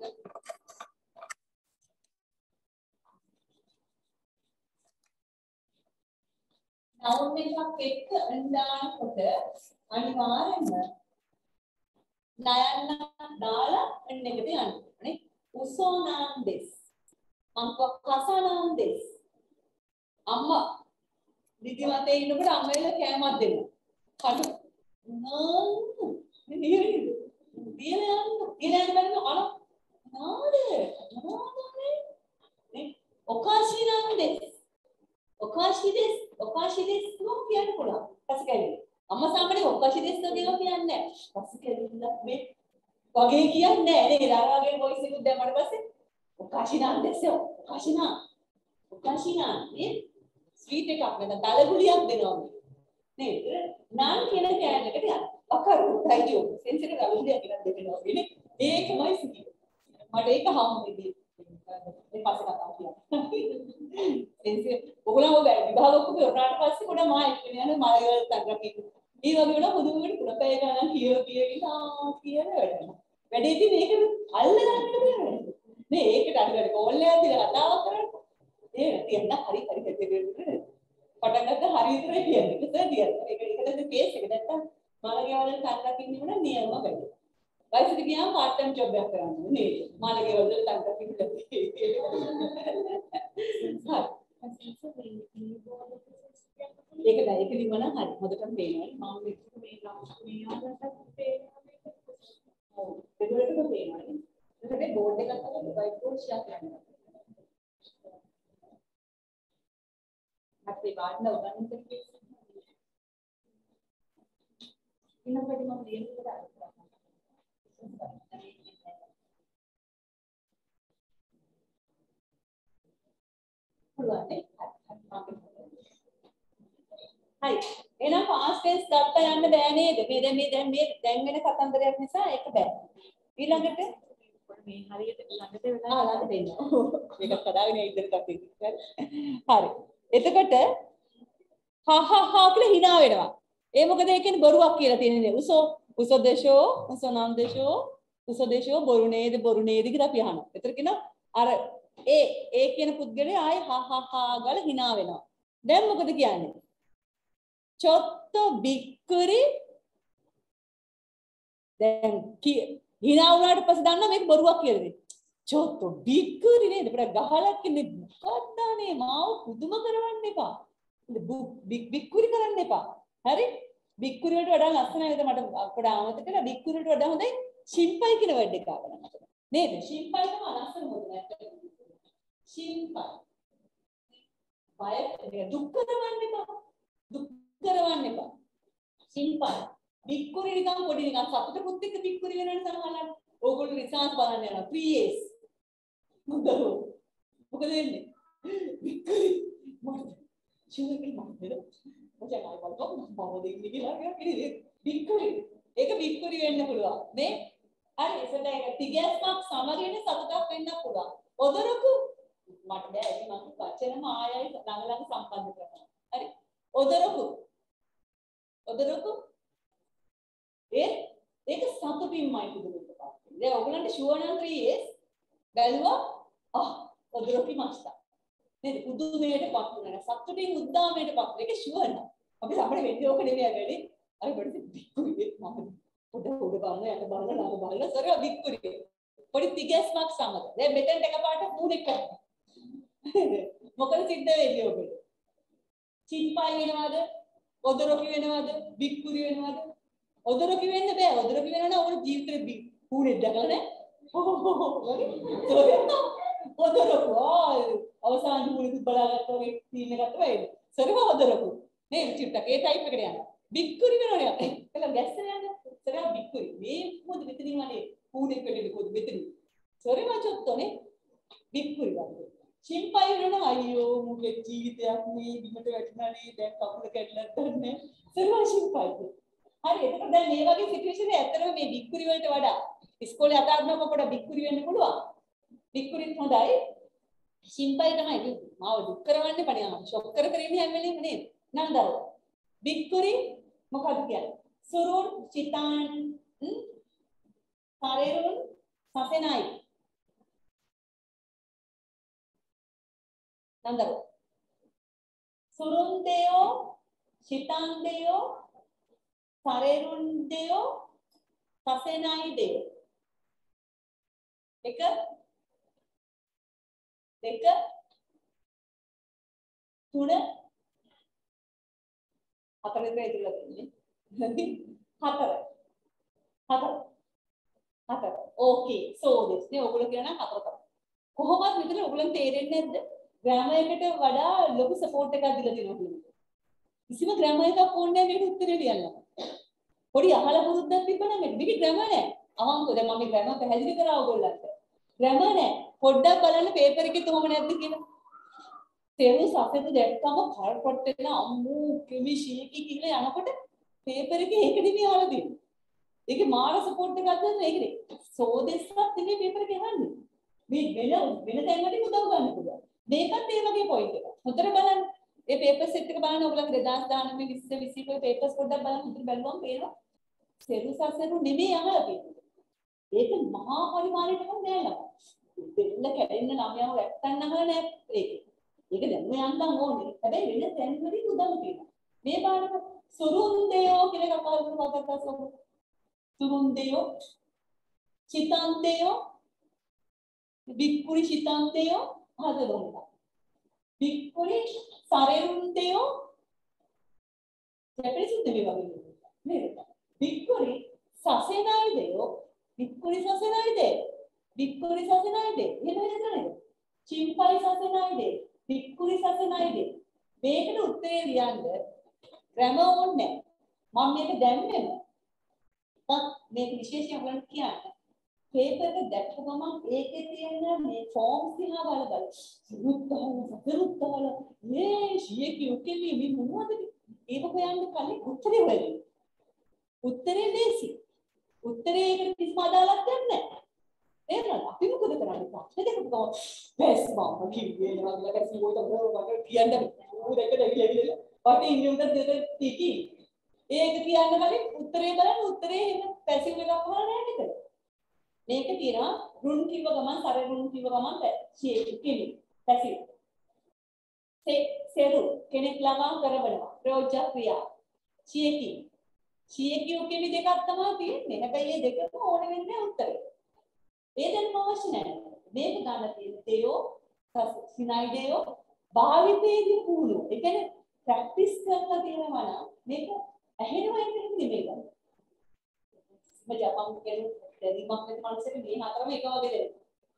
Speaker 2: noun එකක් එක්ක අඳානකොට අනිවාර්යෙන්ම නයන්න දාලා එන්න එකට යන්න ඕනේ. උසෝනම් දෙස්. අංක කසනම් දෙස්. අම්මා නිදිමතේ ඉන්නකොට අම්මලා කෑමක් දෙනවා. කඩු. නෝ. නිහිරි. දියලා යන්න. දියලා යන්න බලන්න අන නාද. නාදනේ. නේ? ඔකාශී නම් දෙස්. ඔකාශී දෙස්. ඔකාශී දෙස් කොහොම කියන්න පුළුවන්? පසුකැවිලි. අම්මා සාමාන්‍යයෙන් ඔකාශී දෙස් කියනවා කියන්නේ නැහැ. පසුකැවිල්ලක් මේ වගේ කියන්නේ නැහැ නේද? අර වගේ වොයිස් එකක් දැම්මට පස්සේ ඔකාශී නම් දෙස්. ඔකාශී නම්. ඔකාශී නම් නේ? ස්වීට් එකක් නැත්නම් දලගුලියක් දෙනවා නේද? නාන් කියන කෑල්ලකට යන්න. අකරු තයිජෝ සෙන්සර් එක දලගුලියක් කියලා දෙනවා නේ. ඒකමයි සිටි. මට ඒක හම්බෙන්නේ. ඒ පස්සේ කතා කියන්න. සෙන්සර් ඔයගොල්ලෝ ඔය විභාග ඔක්කොම උනාට පස්සේ පොඩ මායික් වෙන යන මායවල තංගකේ. ඒ වගේ වුණා පුදුමකට පුරපය ගන්න කියව කියවිලා කියන වැඩ. වැඩේදී මේක අල්ලගන්න බෑ. නේ ඒකට අර කෝල් එකක් දීලා කතාවක් කරන්න. ඒ තියන්න හරි හරි දෙන්නේ. පටන් ගත්ත හරි විතරයි කියන්නේ. ඒක තියන්න. ඒක ඒකද කේස් එක නැත්තම් මාළගේ වල තංගකින් ඉන්න නියම වැඩ. වයසට ගියාම part time job එකක් කරන්න නේද? මාළගේ වල තංගකින් ඒක දැන් ඒක නිවන හරි හොඳටම පේනවා මම මේක මේ මේ ආදර්ශයක් පේනවා ඔව් ඒකටම පේනවා ඊට බෝඩ් එකක් අතට වයිට් බෝඩ් ෂෙයා කරනවා අපේ වාඩ්න උගන්වන්න දෙන්නේ ඉන්නකොට මම දෙන්නේ කරා පුළුවන් හරි එහෙනම් fast tense ගත්ත යන්න බෑ නේද මේ දැන් මේ දැන් මේ දැන් වෙන කතන්දරයක් නිසා ඒක බෑ ඊළඟට මේ හරියට ළඟට වෙලා ආ ළඟට එනවා මේක කඩාගෙන ඉඳලා අපි හරි එතකොට හා හා හා කියලා hina වෙනවා ඒ මොකද ඒ කියන්නේ බොරුවක් කියලා තියෙන්නේ උසෝ උසෝ දේශෝ උසෝ නම් දේශෝ උසෝ දේශෝ බොරු නේද බොරු නේද කියලා අපි අහනවා එතන කියනවා අර ඒ ඒ කියන පුද්ගලයා ආයේ හා හා හා ගාලා hina වෙනවා දැන් මොකද කියන්නේ චොත්තු බික්කුරි දැන් hina වුණාට පස්සේ දන්නා මේක බොරුවක් කියලාද චොත්තු බික්කුරි නේද අපිට ගහලා කියන්නේ මොකක්දානේ මාව පුදුම කරවන්න එපා බික්කුරි කරන්න එපා හරි බික්කුරි වලට වඩා ලස්සනයි නේද මට අපිට ආමත කියලා බික්කුරි වලට වඩා හොඳයි ෂිම්පයි කියන වර්ඩ් එක ආවනම් නේද ෂිම්පයි තමයි ලස්සන මොකද නැත්නම් ෂිම්පයි බය දුක් කරවන්න එපා දුක් කරවන්න එපා ෂිම්පයි බික්කුරි නිකන් පොඩි නිකන් සතුටුත් එක්ක බික්කුරි වෙනවනේ සමහරවල් ඕගොල්ලෝ රිසර්ච් බලන්න යනවා three years මොකද මොකද වෙන්නේ බික්කුරි මොකද චුවකේ මොකද මොකද ආයි බලන්න මම දෙන්නේ කියලා කියන්නේ බික්කුරි ඒක බික්කුරි වෙන්න පුළුවන් නේ හරි එසට ඒක තිගැස්මක් සමගින් සතුටක් වෙන්න පුළුවන් ඔදරකු මට බෑ ඒක මම වචනම ආයයි ළඟ ළඟ සම්බන්ධ කරනවා හරි ඔදරකු ඔදරකු ඒ ඒක සතුටින්මයි පුදුමකට පාත් වෙන්නේ දැන් ඔයගලන්ට ෂුවර් නම් three years බැලුවා ආ ඔදරකි මස්තා නේද පුදුමයටපත් වුණා සතුටින් උද්දාමයටපත් ඒක ෂුවර් නම් අපි අපේ වෙන්නේ ඕක නෙමෙයි වැඩි අර පොඩි බික්කුරියෙක් මම පොඩ පොඩ බලන යට බලන ළඟ බලන සරව බික්කුරියෙක් පොඩි තිගැස්මක් සමග දැන් මෙතෙන්ට එකපාරට මූණෙක් කරනවා මොකද සිද්ධ වෙන්නේ ඔබට චිම්පයි වෙනවද ඔදරොකි වෙනවද බික්කුරි වෙනවද ඔදරොකි වෙන්න බෑ ඔදරොකි වෙනවා නම් ඔබට ජීවිතේ මූණෙක් දැකලා නෑ ඔදරොකු අවසාන මූණෙත් බලාගත්තා වගේ සීන් එකක් තමයි සරව ඔදරොකු නේ චිට්ටක් ඒ ටයිප් එකට යනවා බික්කුරි වෙනවනේ අපේ එතන ගැස්සෙන් යනවා සරව බික්කුරි මේ මොකද මෙතනින් වනේ මූණෙක් වෙන්නේ කොහොමද මෙතනින් සරව චොත්තනේ බික්කුරි වගේ චිම්පයි වෙනවා අයියෝ මුගේ ජීවිතයක් මේ බිමට වැටුණානේ දැන් කකුල කැඩලා දන්නේ සරව චිම්පයි හරි එතකොට දැන් මේ වගේ සිටුේෂන් එක ඇත්තටම මේ බික්කුරි වලට වඩා ඉස්කෝලේ අතාරිනකොට පොඩ බික්කුරි වෙන්න පුළුවන් බික්කුරිත් හොඳයි චිම්පයි තමයි මාව දුක් කරවන්නේ පණියා ෂොක් කර කර ඉන්නේ හැම වෙලේම නේද නන්දරෝ බික්කුරි මොකක්ද කියන්නේ සුරුන් චිතාන් සරේරුන් සසෙනයි නන්දරෝ සුරුන් දෙයෝ චිතාන් දෙයෝ සරේරුන් දෙයෝ සසෙනයි දෙයෝ එක දෙක තුන හතර විතර ඉතිරිලා තියෙන්නේ හතර හතර හතර. ඕකේ. so this නේ ඔයගොල්ලෝ කියන හතර තමයි. කොහොමද මෙතන ඔයගොල්ලන් තේරෙන්නේ නැද්ද? ග්‍රැමර් එකට වඩා ලොකු සපෝට් එකක් දීලා තියෙනවා කියන්නේ. කිසිම ග්‍රැමර් එකක් ඕනේ නැහැ මේකට උත්තරේ ලියන්න. පොඩි අහලා පුරුද්දක් තිබ්බනම් මේක මේක ග්‍රැමර් නෑ. අවංකව දැන් මම මේ ග්‍රැමර් පැහැදිලි කරා ඔයගොල්ලන්ට. ග්‍රැමර් නෑ. පොඩ්ඩක් බලන්න පේපර් එකේ කොහොම නැද්ද කියලා. තේරු සපෙත් දැක්කම කාල්පොට් එක අම්මෝ කෙමිෂීකි කියලා යනකොට පේපර් එකේ ඒක නෙමෙයි අහලා තියෙන්නේ. ඒකේ මාර සපෝට් එකක් දෙන්න ඒකනේ. සෝදෙස්සක් නෙමෙයි පේපර් එකේ අහන්නේ. මේ වෙන වෙන තැන්වලින් උදව් ගන්න පුළුවන්. මේකත් ඒ වගේ පොයින්ට් එකක්. හොඳට බලන්න. ඒ පේපර් සෙට් එක බලන්න ඔයගොල්ලෝ දෙදාස් දානමය විස්ස විසික පේපර්ස් පොඩ්ඩක් බලන්න හොඳට බලුවම පේනවා. සෙරු සසරු නෙමෙයි අහලා තියෙන්නේ. ඒක මහා පරිමාණයට නෑ ළමයි. දෙන්න කැඩෙන්න ළමයාව වැට්ටන්න අහලා නෑ ඒක. ඒක දැන් යන්තම් ඕනේ. හැබැයි වෙන තැන්වලින් උදව් තියෙනවා. මේ බලන්න සුරුන්දයෝ කියලා එකක් අහලා මතක් කරගන්න. සුරුන්දයෝ චිතාන්තයෝ වික්කුරි චිතාන්තයෝ හදවන්න. වික්කුරි සරෙරුන්දයෝ ජැපනීස් උදේ වගේ නේද? වික්කුරි සසෙනයිදයෝ වික්කුරි සසෙනයිදේ වික්කුරි සසෙනයිදේ එහෙම නේද? චිම්පයි සසෙනයිදේ වික්කුරි සසෙනයිදේ මේකට උත්තරේ ලියන්න ග්‍රැමර් ඕනේ මම මේක දැම්මෙම මේක විශේෂයෙන් ඔයගොල්ලන්ට කියන්න පේපර් එක දැක්ක ගමන් ඒකේ තියෙන මේ ෆෝම්ස් දිහා බල බල රුත්තහල සතරුත්තහල මේ ශියේ කියුකේ මේ මොනවද ඒක හොයන්න කලින් උත්තරේ හොයන්න උත්තරේ ලේසි උත්තරේ ඒකට කිසිම අදාළක් නැහැ එහෙනම් අපි මොකද කරන්නේ ප්‍රශ්න දෙකක් තමයි බස් මම කිව්වේ නේද මම කීවොත් මම කියන්නේ මොකද ඒක දෙවිලෙවිල අපි ඉන්නේ උන්ට දෙක ටිකි ඒක කියන්න කලින් උත්තරේ බලන්න උත්තරේ එහෙම පැසිව් එකක් වහලා නැහැ නේද මේක තියෙනවා රුන් කිව්ව ගමන් සර රුන් කිව්ව ගමන් ෂේප් කෙලි පැසිව් සේ සෙරු කෙනෙක් ළමා කරවනවා ප්‍රයෝජ්‍ය ක්‍රියා ෂේකි ෂේකි ඔකෙමි දෙකක් තමයි තියෙන්නේ හැබැයි මේ දෙකම ඕනේ වෙන්නේ උත්තරේ ඒ දැන් අවශ්‍ය නැහැ මේක ගන්න තියෙන තේයෝ සිනයිඩේයෝ භාවිතයේදී පුහුණු ඒ කියන්නේ ප්‍රැක්ටිස් කරලා තියෙනවා නම් මේක ඇහෙනවා කියන එක නෙමෙයි ගන්න මම ජපාන් කියන්නේ දැනීමක් නැති මනුස්සයෙක් මේ හතරම එක වගේ දෙයක්.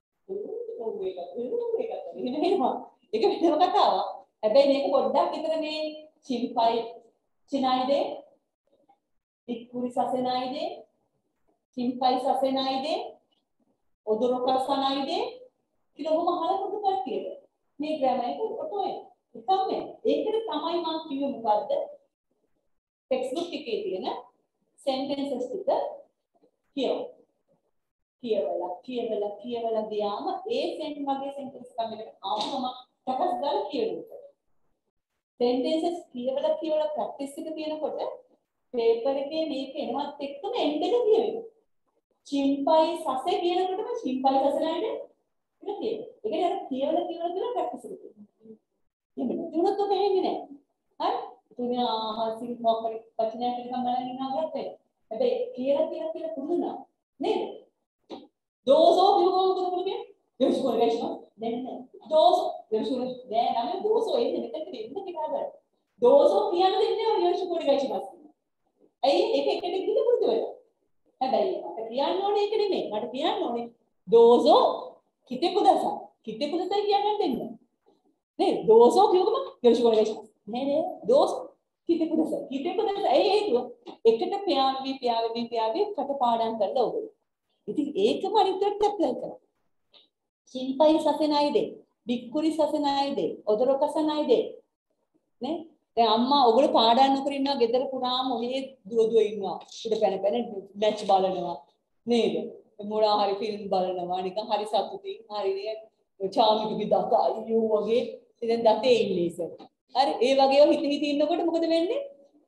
Speaker 2: ඒක ඒක වෙනම කතාවක්. හැබැයි මේක පොඩ්ඩක් විතර මේ චිම්පයි චිනයිදේ වික්කුරි සසෙනයිදේ චිම්පයි සසෙනයිදේ ඔදොරකසනයිදේ කියලා ඔබ අහලා පොඩ්ඩක් කට්ටියට. මේ ග්‍රැමර් එක ඔතෝයි. තමයි. ඒකට තමයි මම කිව්වේ මොකද්ද? ටෙක්ස්ට් බුක් එකේ තියෙන sentences ටික කියව. කියවලා කියවලා කියවලා ගියාම ඒ සෙන්ට් වගේ සෙන්ටෙන්ස් එකකට ආවම තකස් ගාලා කියනවා. sentences කියවලා කියවලා ප්‍රැක්ටිස් එක තියෙනකොට පේපර් එකේ මේක එනවත් එක්කම එන්ඩ් එක කියවෙනවා. චිම්පයි සසේ කියනකොටම චිම්පයි සසලයිනේ කියලා කියනවා. ඒ කියන්නේ අර කියවලා කියවලා කියලා ප්‍රැක්ටිස් එක තියෙනවා. එහෙම නුනත් ඔබ එහෙන්නේ නැහැ. හරි? තුනියා ආහසින් මොකක්ද වචනයක් නිකන් බලන් ඉන්නවා ගැත්තේ. හැබැයි කියලා කියලා කියලා පුදුනා නේද? දෝසෝ විවෝම කරමුනේ. යොෂ්කෝ රේෂ්මා දැන් දෝසෝ යොෂ්කෝ දැන් නම් දෝසෝ එන්නේ මෙතනට එන්න කියලා ගන්න. දෝසෝ කියන දෙන්නේ යොෂ්කෝ රේෂ්මා. ඇයි ඒක එකට ගිහින් පුරුදු වෙලා. හැබැයි මට කියන්න ඕනේ ඒක නෙමෙයි. මට කියන්න ඕනේ දෝසෝ කිතේ පුදසා. කිතේ පුදසා කියන්න දෙන්න. නේද? දෝසෝ කියවම යොෂ්කෝ රේෂ්මා. නේ නේ දෝසෝ කිතේ පුදසා. කිතේ පුදසා ඇයි ඒක එකට ප්‍යාවි ප්‍යාවි ප්‍යාවි කටපාඩම් කරලා උගල. ඉතින් ඒකම අනිත්‍යයට ඇප්ලයි කරනවා. චිම්පයි සසෙනයිදේ, වික්කුරි සසෙනයිදේ, ඔදොරකසනයිදේ. නේ? දැන් අම්මා ඔයගොල්ලෝ පාඩම් නොකර ඉන්නවා ගෙදර පුරාම ඔහේ දුව දුව ඉන්නවා. උඩ පැන පැන මැච් බලනවා. නේද? මොනවා හරි ෆිල්ම් බලනවා. නිකන් හරි සතුටින් හරි නේද? චාමිකුගේ දත අයියෝ වගේ ඉතින් දතේ ඉන්නේ ඉතින්. හරි ඒ වගේව හිත හිත ඉන්නකොට මොකද වෙන්නේ?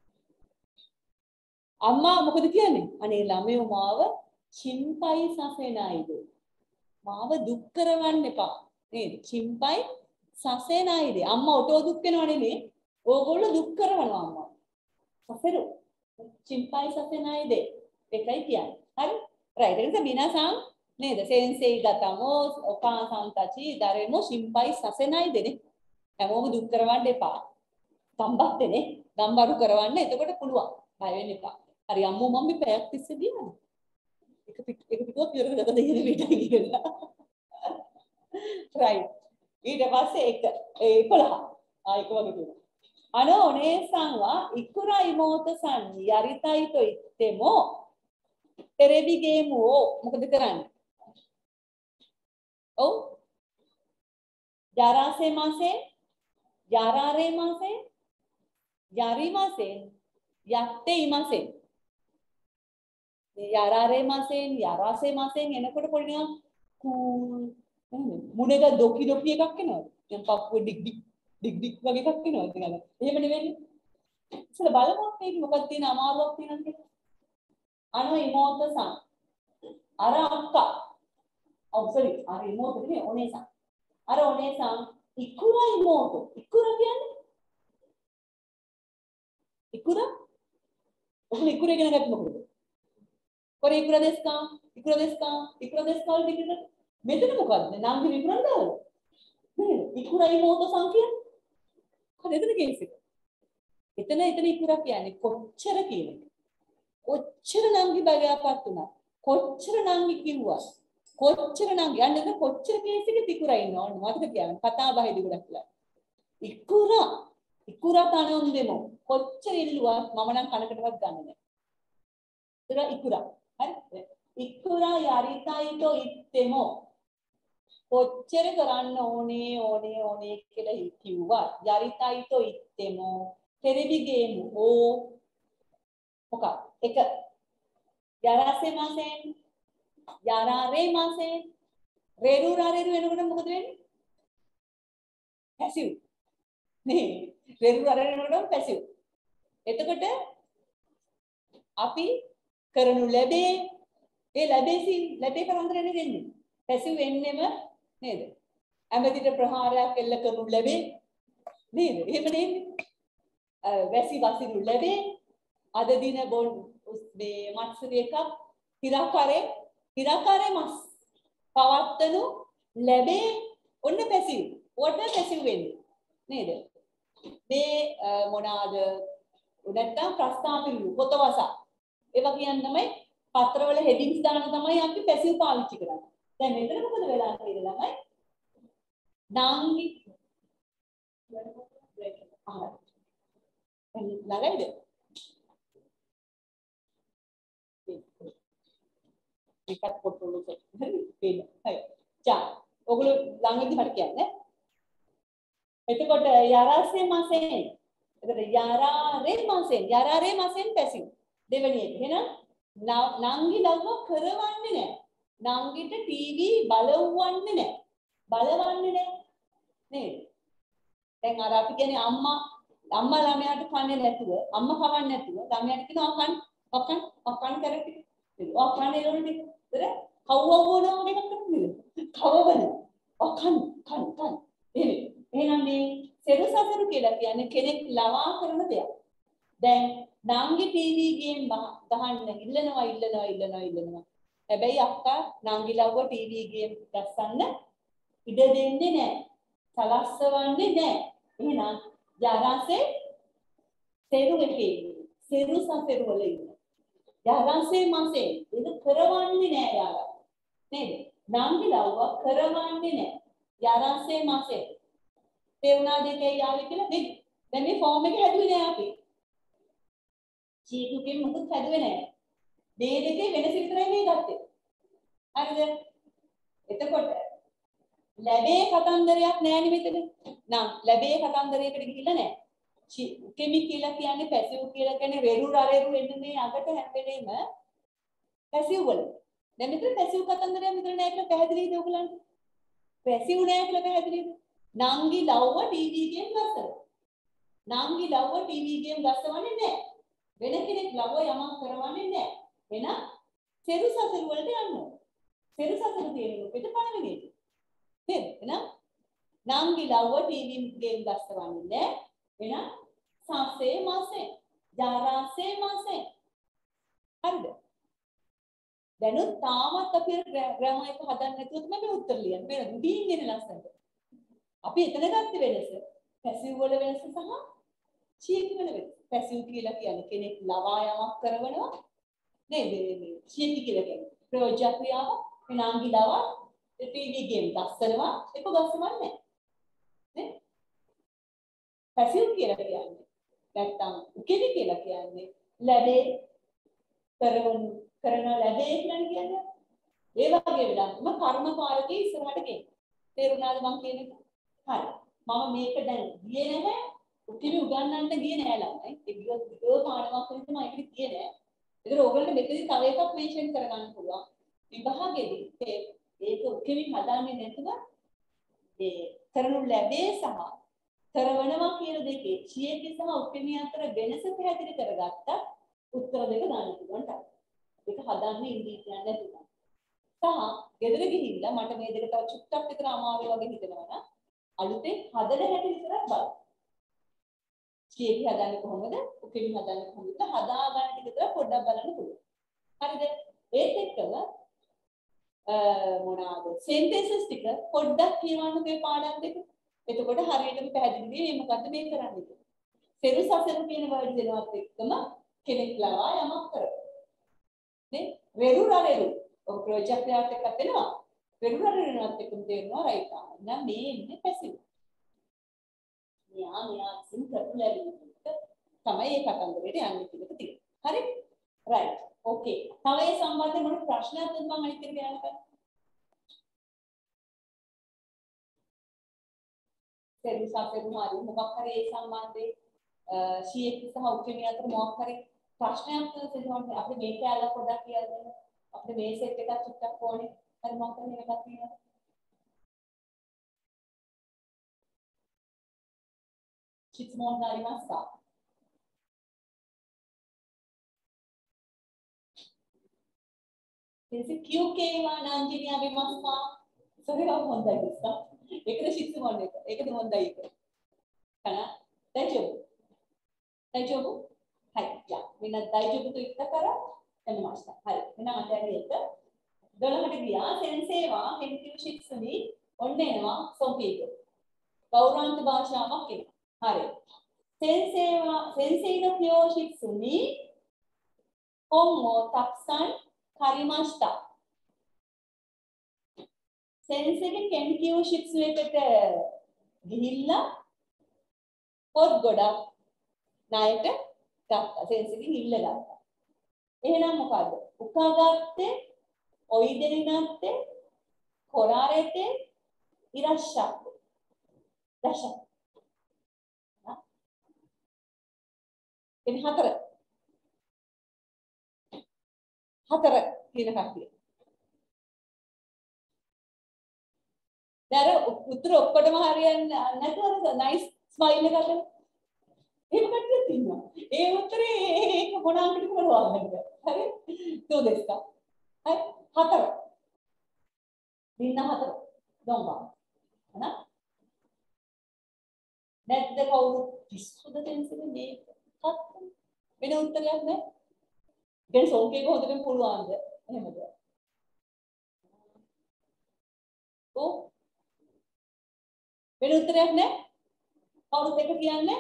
Speaker 2: අම්මා මොකද කියන්නේ? අනේ ළමයෝ මාව චිම්පයි සසෙනයිදේ. මාව දුක් කරවන්න එපා. නේද? චිම්පයි සසෙනයිදේ. අම්මා ඔටෝ දුක් වෙනව නෙමෙයි. ඕගොල්ලෝ දුක් කරවනවා අම්මා. සසෙරු. චිම්පයි සසෙනයිදේ. ඒකයි කියන්නේ. හරි? රයිට්. ඒක මිනාසං නේද? සෙන්සෙයි ගතමෝ ඔකාසං තචි දරෙමෝ චිම්පයි සසෙනයිදේ නේ. හැමෝම දුක් කරවන්න එපා. සම්බත්තනේ. ගම්බරු කරවන්න එතකොට පුළුවන්. බය වෙන්න එපා. හරි අම්මෝ මම මේ පැයක් තිස්සේ දිනනවා. එක පිට එක පිටුවක් ඉවර කරලා දෙන්න පිටයි කියලා. right. ඊට පස්සේ එක එකොළහ. ආ එක වගේ තියෙනවා. අනෝ ඔනේසන් වා ඉකුරා ඉමෝතසන් යරිතයි තෝ ඉත්තෙමෝ තෙරෙබි ගේම් ඕ මොකද කරන්නේ? ඔව්. ජාරාසේ මාසේ ජාරාරේ මාසේ යරි මාසේ යත්තේ ඉමාසේ යරාරේ මාසෙන් යරාසේ මාසෙන් එනකොට පොඩි නිකන් කූල් මුණක දොකි දොකි එකක් එනවා. දැන් පපුව ඩික් ඩික් ඩික් ඩික් වගේ එකක් එනවා. ඉතින් එහෙම නෙවෙයි. ඉතින් බලමු මේක මොකක්ද තියෙන අමාරුවක් තියෙනවද කියලා. අනෝ ඉමෝතසන් අර අක්කා ඔව් සෝරි අර ඉමෝත නෙවෙයි ඔනේසන් අර ඔනේසන් ඉකුරා ඉමෝත ඉකුරා කියන්නේ ඉකුරා ඔහු ඉකුරා ඉගෙන ගත්තේ මොකද? කොරේ ඉකුරා දෙස්කා ඉකුරා දෙස්කා ඉකුරා දෙස්කා වල විදිහට මෙතන මොකද්ද? නම් විකුරන්න දාලා නේද? ඉකුරා ඉමෝත සංඛ්‍යා කොහොමද එතන කේස් එක? එතන එතන ඉකුරා කියන්නේ කොච්චර කියන එක. කොච්චර නංගි බගයාපත් උනා කොච්චර නංගි කිව්වා කොච්චර නංගි යන්නේ කොච්චර කේස් එකේ ඉකුරා ඉන්නවා ඕන මතක තියාගන්න කතා බහේදී ගොඩක් වෙලා ඉකුරා ඉකුරා තනොන් දෙමු කොච්චර ඉල්ලුවත් මම නම් කනකටවත් ගන්නෙ නැහැ. ඒක ඉකුරා හරි ඉකුරා යරිතයිතෝ ඉත්තෙමෝ කොච්චර කරන්න ඕනේ ඕනේ ඕනේ කියලා කිව්වා යරිතයිතෝ ඉත්තෙමෝ තෙරෙබි ගේම් ඕ මොකක් එක යරාසේ මාසෙන් යරාරේ මාසෙන් රේරු රාරේරු වෙනකොට මොකද වෙන්නේ? පැසිව් නේ රේරු රාරේරු වෙනකොට පැසිව්. එතකොට අපි කරනු ලැබේ ඒ ලැබෙසි ලැබේ කරන්දරනේ දෙන්නේ. පැසිව් වෙන්නෙම නේද? ඇමතිට ප්‍රහාරයක් එල්ල කරනු ලැබේ නේද? එහෙම නේද? වැසි වසිනු ලැබේ අද දින බොන් මේ මත්ස්‍ය එකක් හිරාකාරේ හිරාකාරේ මස් පවත්තනු ලැබේ ඔන්න පැසිව් ඔන්න පැසිව් වෙන්නේ නේද මේ මොනවාද නැත්තම් ප්‍රස්තාපිරු පොතවස ඒවා කියන්නේ තමයි පත්‍රවල හෙඩින්ග්ස් දාන තමයි අපි පැසිව් පාවිච්චි කරන්නේ දැන් මෙතන මොකද වෙලා තියෙන්නේ ළමයි නාංගි අහලා ළඟයිද එකත් පොට්ටෝලු හරි පේන හරි ජා ඔගොල්ලෝ ළඟදී හරි කියන්නේ එතකොට යරාසේ මාසෙන් එතකොට යරාරේ මාසෙන් යරාරේ මාසෙන් පැසිව් දෙවෙනි එක එහෙනම් නංගි ලව්ව කරවන්නේ නැහැ නංගිට ටීවී බලවන්නේ නැහැ බලවන්නේ නැහැ නේද දැන් අර අපි කියන්නේ අම්මා අම්මා ළමයාට කන්නේ නැතුව අම්මා කවන්නේ නැතුව ළමයාට කියනවා කන්න ඔකන් ඔකන් කරටි ඔකන් එළවන්නේ ඉතර කවවවන එකක් කරන්නේ කවවන ඔකන් කන් කන් එහෙනම් එහෙනම් මේ සෙරුසසරු කියලා කියන්නේ කෙනෙක් ලවා කරන දෙයක් දැන් නංගි ටීවී ගේම් ගහන්න ඉල්ලනවා ඉල්ලනවා ඉල්ලනවා ඉල්ලනවා හැබැයි අක්කා නංගි ලව්ව ටීවී ගේම් ගස්සන්න ඉඩ දෙන්නේ නැහැ සලස්සවන්නේ නැහැ එහෙනම් යරාසේ සෙරු එකේ සෙරු සසරු වල ඉන්න යරාසේ මාසේ ඒක කරවන්නේ නැහැ යාලා නේද නංගි ලව්ව කරවන්නේ නැහැ යරාසේ මාසේ තේරුණා දෙකේ යාලි කියලා නේද දැන් මේ ෆෝම් එක හැදුවේ නෑ අපි චීකුකෙන් මොකද හැදුවේ නෑ මේ දෙකේ වෙනස විතරයි මේ ගත්තේ හරිද එතකොට ලැබේ කතන්දරයක් නෑනේ මෙතන නම් ලැබේ කතන්දරයකට ගිහිල්ලා නෑ කෙමි කියලා කියන්නේ පැසිව් කියලා කියන්නේ රෙරු රෙරු එන්නේ මේ අගට හැම වෙලේම පැසිව් වල දැන් මෙතන පැසිව් කතන්දරයක් මෙතන නෑ කියලා පැහැදිලිද ඔයගලන්ට පැසිව් නෑ කියලා පැහැදිලිද නංගි ලව්ව ටීවී ගේම් ගස්සනවා. නංගි ලව්ව ටීවී ගේම් ගස්සවන්නේ නැහැ. වෙන කෙනෙක් ලව්ව යමක් කරවන්නේ නැහැ. එහෙනම් සෙරු සසරු වලට යන්න. සෙරු සසරු තියෙන්නේ පිට පළවෙනි එක. නේද? එහෙනම් නංගි ලව්ව ටීවී ගේම් ගස්සවන්නේ නැහැ. එහෙනම් සාසේ මාසේ, ජාරාසේ මාසේ. හරිද? දැනුත් තාමත් අපි ග්‍රැමර් එක හදන්න නැතුව තමයි මේ උත්තර ලියන්නේ. මේ රුටීන් එන ලස්සනට. අපි එතන ගත්ත වෙනස පැසිව් වල වෙනස සහ චීක් වල වෙනස පැසිව් කියලා කියන්නේ කෙනෙක් ලවා යමක් කරනවා නේද මේ චීක් කියලා කියන්නේ ප්‍රයෝජ්‍ය ක්‍රියාව විනාංගිලාව ටීවී ගේම් ගස්සනවා එක ගස්සනවා නෑ නේ පැසිව් කියලා කියන්නේ නැත්තම් උකෙවි කියලා කියන්නේ ලැබේ කරවන කරන ලැබේ කියලා කියන්නේ ඒ වගේ වෙලාවම කර්මකාරකේ ඉස්සරහට ගෙන්න තේරුණාද මං කියන්නේ හරි මම මේක දැන් ගියේ නැහැ උකෙවි උගන්නන්න ගියේ නෑ ළමයි ඒ ගියොත් ඒ පාඩමක් වෙන තමයි ඒකට ගියේ නෑ ඒතර ඕගොල්ලෝ මෙතනදී තව එකක් මෙන්ෂන් කරගන්න පුළුවන් විභාගෙදී ඒක උකෙවි හදාන්නේ නැතුව ඒ කරනු ලැබේ සහ කරවනවා කියන දෙකේ චියේකි සහ උකෙවි අතර වෙනස පැහැදිලි කරගත්ත උත්තර දෙක දාන්න පුළුවන් තමයි. ඒක හදන්න ඉංග්‍රීසි කියන්නේ නැතුව. සහ ගෙදර ගිහිල්ලා මට මේ දෙක තව චුට්ටක් විතර අමාරු වගේ හිතෙනවා නම් අලුතෙන් හදන හැටි විතරක් බලන්න. චියේකි හදන්නේ කොහොමද? උකෙවි හදන්නේ කොහොමද? හදා ගන්න ටික විතර පොඩ්ඩක් බලන්න පුළුවන්. හරිද? ඒත් එක්කම මොනවාද සෙන්ටෙන්සස් ටික පොඩ්ඩක් කියවන්න මේ පාඩම් දෙක. එතකොට හරියටම පැහැදිලි වෙයි මේ මොකද්ද මේ කරන්නේ කියලා. සෙරු සසරු කියන වර්ඩ් දෙනවත් එක්කම කෙනෙක් ලවා යමක් කරනවා. නේ? රෙරු රෙරු. ඔය ප්‍රොජෙක්ට් එකත් එක්ක දෙනවා. රෙරු රෙරුනත් එක්කම දෙනවා රයිට් ආ. නම් මේ ඉන්නේ පැසිව්. මෙයා මෙයා සින් කරපු ලැබෙනකොට තමයි ඒ කතන්දරේට යන්නේ කියලා තියෙනවා. හරි? රයිට්. ඕකේ. තව ඒ සම්බන්ධයෙන් මොන ප්‍රශ්නයක්ද මම අනිත් එක කියන්න. සෙරු සසරු හරි මොකක් හරි ඒ සම්බන්ධයෙන් ශීඑක් සහ උකෙවි අතර මොකක් හරි ප්‍රශ්නයක් තියෙනවා අපි මේ කැලල පොඩ්ඩක් කියලා දෙන්න. අපිට මේ සෙට් එකක් චුට්ටක් ඕනේ. හරි මොකක් හරි එකක් තියෙනවා. චිත්මෝන් ගාරිමස්සා. Esse Q K वा नांजिनिया विमस्सा सगळं होंदा दिसता एकदा शिक्षण म्हणले एकदा होंदा येतो kana daijoubu daijoubu hai ya mina daijoubu to itta kara එන්නමස්සා හරි එහෙනම් අද ඇරියට දොළහට ගියා සෙන්සේ වා හෙන්කියු ශික්ෂුනි ඔන්න එනවා සොම්පීක ගෞරවාන්ත භාෂාවක් එනවා හරි සෙන්සේ වා සෙන්සේන කියෝ ශික්ෂුනි කොම්මෝ තක්සන් කරිමස්තා සෙන්සේගේ කෙන්කියු ශික්ෂු එකට ගිහිල්ලා පොත් ගොඩක් ණයට ගත්තා සෙන්සේගෙන් ඉල්ල ගත්තා එහෙනම් මොකද්ද උකාගත්තේ ඔයි දෙනිනත්තේ කොරාරේතේ ඉරස්සක්කේ දශක් එනි හතර හතර කියන කට්ටිය. දැන් උත්තර ඔක්කොටම හරියන්නේ නැතුව නයිස් ස්මයිල් එකක් ගන්න. එහෙම කට්ටියක් ඉන්නවා. ඒ උත්තරේ ඒක මොන අංකෙට කරවන්නද? හරි? දෝ දෙස්කා. හරි? හතර. දින්න හතර. දොම්බා. හන? නැත්ද කවුරු කිස්සුද තෙන්සෙන්නේ මේ හත් වෙන උත්තරයක් නැහැ. දැන් සෝකේ කොහොමද පුළුවන්ද එහෙමද ඔව් වෙන උත්තරයක් නැහැ කවුරු දෙක කියන්නේ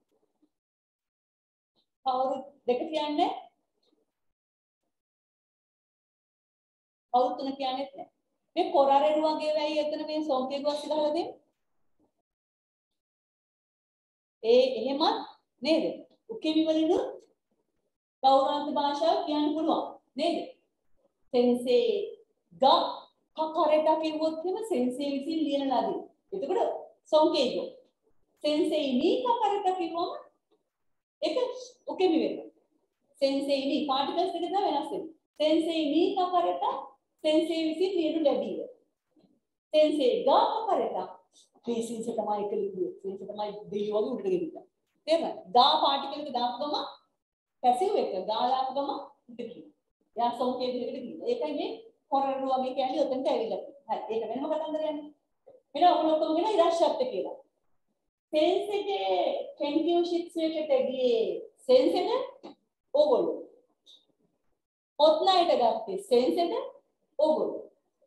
Speaker 2: කවුරු දෙක කියන්නේ කවුරු තුන කියන්නේ නැහැ මේ කොරාරෙරු වගේ වෙයි එතන මේ සෝකේ ගොස් ගහලා දෙන්නේ ඒ එහෙමත් නේද උකෙවි වලිනුත් ගෞරවාන්ත භාෂාව කියන්න පුළුවන් නේද? සෙන්සේ ගා කකරේට කිව්වොත් එහෙම සෙන්සේ විසින් ලියන ලදී. එතකොට සොන්කේගෝ. සෙන්සේ නී කකරේට කිව්වම ඒක උකෙමි වෙනවා. සෙන්සේ නී පාටිකල්ස් දෙක තමයි වෙනස් වෙන්නේ. සෙන්සේ නී කකරේට සෙන්සේ විසින් ලියනු ලැබීය. සෙන්සේ ගා කකරේට මේ සෙන්සේ තමයි එක ලියුවේ. සෙන්සේ තමයි දෙයියෝ වගේ උඩට ගෙනිච්චා. තේරුණාද? ගා පාටිකල් එක දාපු ගමන් පැසිව් එක දාලා ගම ඉතිරි. යා සෝකේ දෙකට ගිහින්. ඒකයි මේ කොරරු වගේ කියන්නේ උතෙන්ට ඇවිල්ලා තියෙන්නේ. හරි. ඒක වෙනම කතන්දරයක් නේ. එන ඔයගොල්ලෝ කියන ඉරාශබ්ද කියලා. සෙන්ස් එකේ කෙන්කියු ශික්ෂු එකට ගියේ සෙන්ස් එක ඕගොල්ලෝ. ඔත්නයිට ගත්තේ සෙන්ස් එක ඕගොල්ලෝ.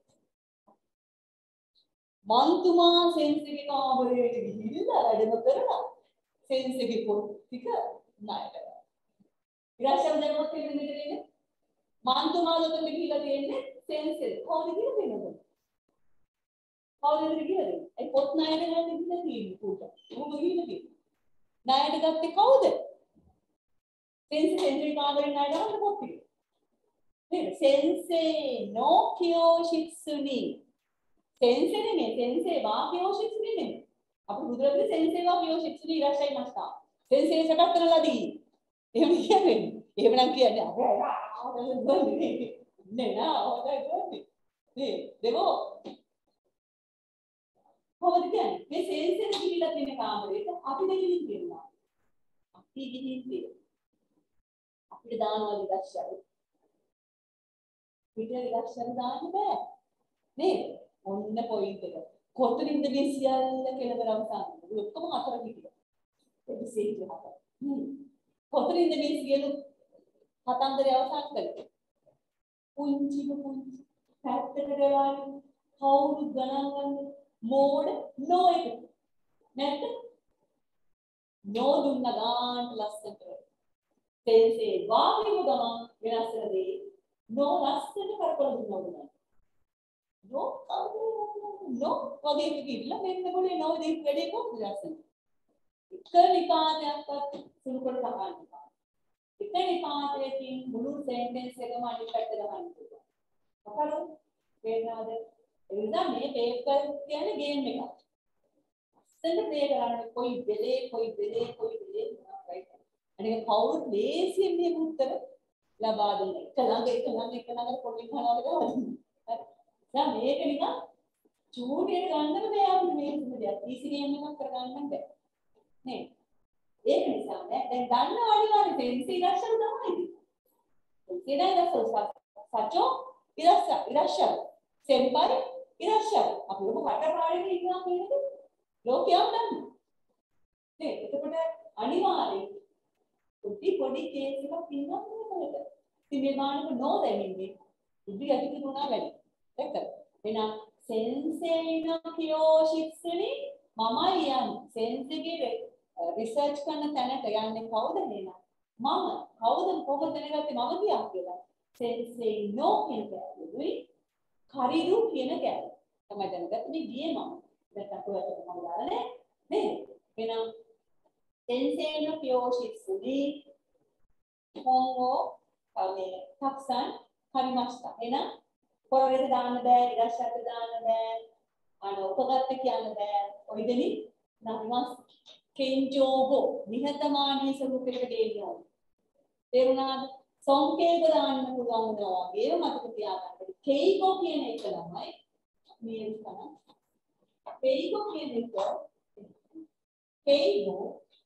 Speaker 2: මන්තුමා සෙන්ස් එකේ කාමරේට ගිහිල්ලා වැඩම කරලා සෙන්ස් එකේ පොත් ටික ණයට ගත්තා. ඉරාශබ්ද මොකක්ද කියන්නේ? මාන්තුමාලකට ගිහිල්ලා තියෙන්නේ සෙන්සර්. කවුද කියලා දෙනවද? කවුද ඉතින් කියලා දෙන්නේ? ඒ පොත් ණයට ගන්න ඉඳලා තියෙන්නේ පුතා. මොකද ගිහිල්ලා තියෙන්නේ? ණයට ගත්තේ කවුද? සෙන්සර් සෙන්සර් කාමරේ ණයට ගන්න පොත් ටික. නේද? සෙන්සේ නෝ කියෝෂිත්සුනි. සෙන්සර් නේ සෙන්සේ වා කියෝෂිත්සුනි නේ. අපු බුදුරජාණන් සෙන්සේ වා කියෝෂිත්සුනි ඉරාශයි මස්තා. සෙන්සේ සකස් කරලාදී. එහෙම කියන්නේ. එහෙම නම් කියන්නේ අපේ නේ නා හොඳයි ගොන්නේ. නේ දෙවෝ කොහොමද කියන්නේ? මේ සෙන්සර් ගිහිල්ලා තියෙන කාමරේට අපි දෙකින් කියනවා. අපි ගිහින් තියෙනවා. අපිට දානවා ඉරාශයි. පිටේ ඉරාශයි දාන්න බෑ. නේද? ඔන්න පොයින්ට් එක. කොතනින්ද මේ සියල්ල කෙලවර අවසන්? ඔක්කොම අතර හිටියා. ඒක සීට් එක. හ්ම්. කොතනින්ද මේ සියලු කතන්දරය අවසන් කළේ? පුංචි පුංචි පැත්තකට ගානේ කවුරු ගණන් ගන්න මෝඩ නෝ එක. නැත්ද? නෝ දුන්න ගානට ලස්සනට. තේසේ වාගේම ගමන් වෙනස් කරදී නෝ ලස්සනට කරකවල දුන්නා. No, no, වගේ කිව්ලා මෙන්න මොලේ නව දෙක වැඩේ කොහොමද ලස්සන. එක නිපාතයක්වත් සුළු කොට ගන්න බෑ. එක නිපාතයකින් මුළු සෙන්ටෙන්ස් එකම අනිත් පැත්තට ගන්න පුළුවන්. මොකද වේනාද? එනිසා මේ පේපර් කියන්නේ ගේම් එකක්. ලස්සන ප්ලේ කරන්න කොයි වෙලේ කොයි වෙලේ කොයි වෙලේ right. අනික කවුරුත් ලේසියෙන් මේ උත්තර ලබා දෙන්නේ. එක ළඟ එක ළඟ එක ළඟ පොඩි කනවා වගේ. දැන් මේක නිකන් චූටියට ගන්නම බෑ අපිට මේ කිසිම දෙයක්. ඊසිරියෙන් එකක් කරගන්න බෑ. නේ. ඒක නිසා දැන් දන්නව අනිවාර්යෙන් සෙන්සි ඉරක්ෂණ තමයි. සෙන්සි ඉරක්ෂණ සචෝ ඉරක්ෂණ ඉරක්ෂණ සෙන්පයි ඉරක්ෂණ. අපි ඔබ කටපාඩේ ඉන්නවා කියන්නේ ලෝකයක් නෑ. නේ. එතකොට අනිවාර්යෙන් පොඩි පොඩි කේස් එකක් ඉන්නවා මේකට. ඉතින් මේ මානක නෝ දැනෙන්නේ. ඉතින් යටි තුනක් වැඩි. එක්ක එහෙනම් සෙන්සේන කියෝෂිත්සුනි මමයි යන්නේ සෙන්සේගේ රිසර්ච් කරන තැනට යන්නේ කවුද නේද මම කවුද කොහොමද දැනගත්තේ මම කියක් කියලා සෙන්සේ නෝ කියන කෑල්ලුයි කරිරු කියන කෑල්ල තමයි දැනගත්තේ මේ ගියේ මම දැන් අතට මම දාලා නේද එහෙනම් සෙන්සේන කියෝෂිත්සුනි හොංගෝ මේ 탁산 හරිමස්තා එහෙනම් කොරවලට දාන්න බෑ ඉරස්සට දාන්න බෑ අන උපගත කියන්න බෑ ඔය දෙනි නමස් කෙන්ජෝගෝ නිහතමානී ස්වරූපයකට දෙන්න ඕනේ තේරුණාද සංකේත දාන්න පුළුවන් වෙනවා වගේ මතක තියාගන්න කේගෝ කියන එක තමයි මේ විස්තර කේගෝ කියන එක කේගෝ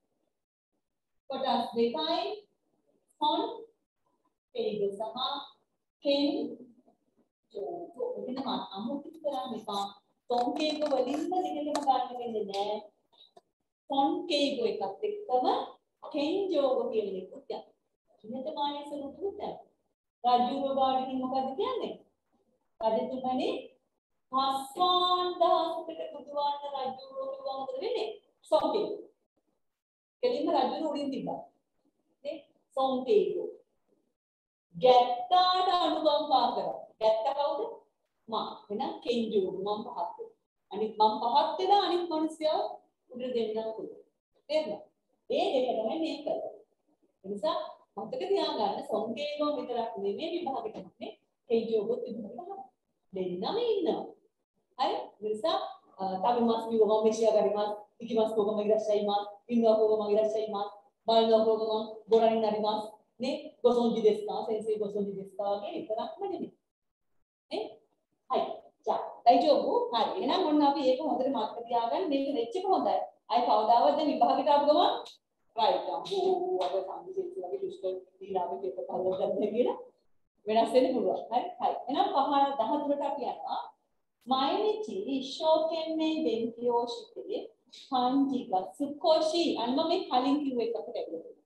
Speaker 2: කොටස් දෙකයි ෆොන් කේගෝ සහ කෙන් तो इतना मान अमुक किस तरह में का टोंके को वलिंद निकलने में काटने के लिए है टोंके को एक अतिक्रम केंजो को केले को क्या इन्हें तो माने से रूप होता है राजू को गाड़ी की मौका दिया ने राजू तुम्हारे हास्वान दास पे कुतवान राजू को कुतवान मतलब ने सोंके केले में राजू ने उड़ीन दिया ने सोंके को गैत्ता ना अनुभव पाकर ගැත්ත කවුද? මම. එහෙනම් කෙන්ජු මම පහත් වෙනවා. අනිත් මම පහත් වෙලා අනිත් මිනිස්සයා උඩ දෙන්නා පුළුවන්. තේරුණා? මේ දෙක තමයි මේ කරන්නේ. ඒ නිසා මතක තියාගන්න සංකේතෝ විතරක් නෙමෙයි විභාගෙට යන්නේ. කෙන්ජුගොත් විභාගෙට දෙන්නම ඉන්නවා. හරි? ඒ නිසා තව මාස් විවම මෙෂියා ගරිමාස්, ඉකිමාස් කෝගම ඉරස්සයිමාස්, ඉන්නවා කෝගම ඉරස්සයිමාස්, බලනවා කෝගම ගොරණින් හරිමාස් නේ ගොසොන්ජි දෙස්කා, සෙන්සෙයි ගොසොන්ජි දෙස්කා වගේ විතරක්ම නෙමෙයි. නේ හයි ජා දයිජෝබු හරි එහෙනම් මොන්න අපි ඒක හොඳට මතක තියාගන්න මේක වෙච්ච එක හොඳයි අය කවදාවත් දැන් විභාගෙට ආපු ගමන් රයිට් අම්බෝ අද සම්පූර්ණ වගේ දුෂ්කර දීලාවේ පේපර් හදලා ගන්න කියලා වෙනස් වෙන්න පුළුවන් හරි හරි එහෙනම් පහ දහතුනට අපි යනවා මයිනිචි ඉෂෝකෙන්නේ බෙන්කියෝ ශිතේ කාන්ජිග සුකෝෂි අන්න මේ කලින් කිව්ව එකට ඇවිල්ලා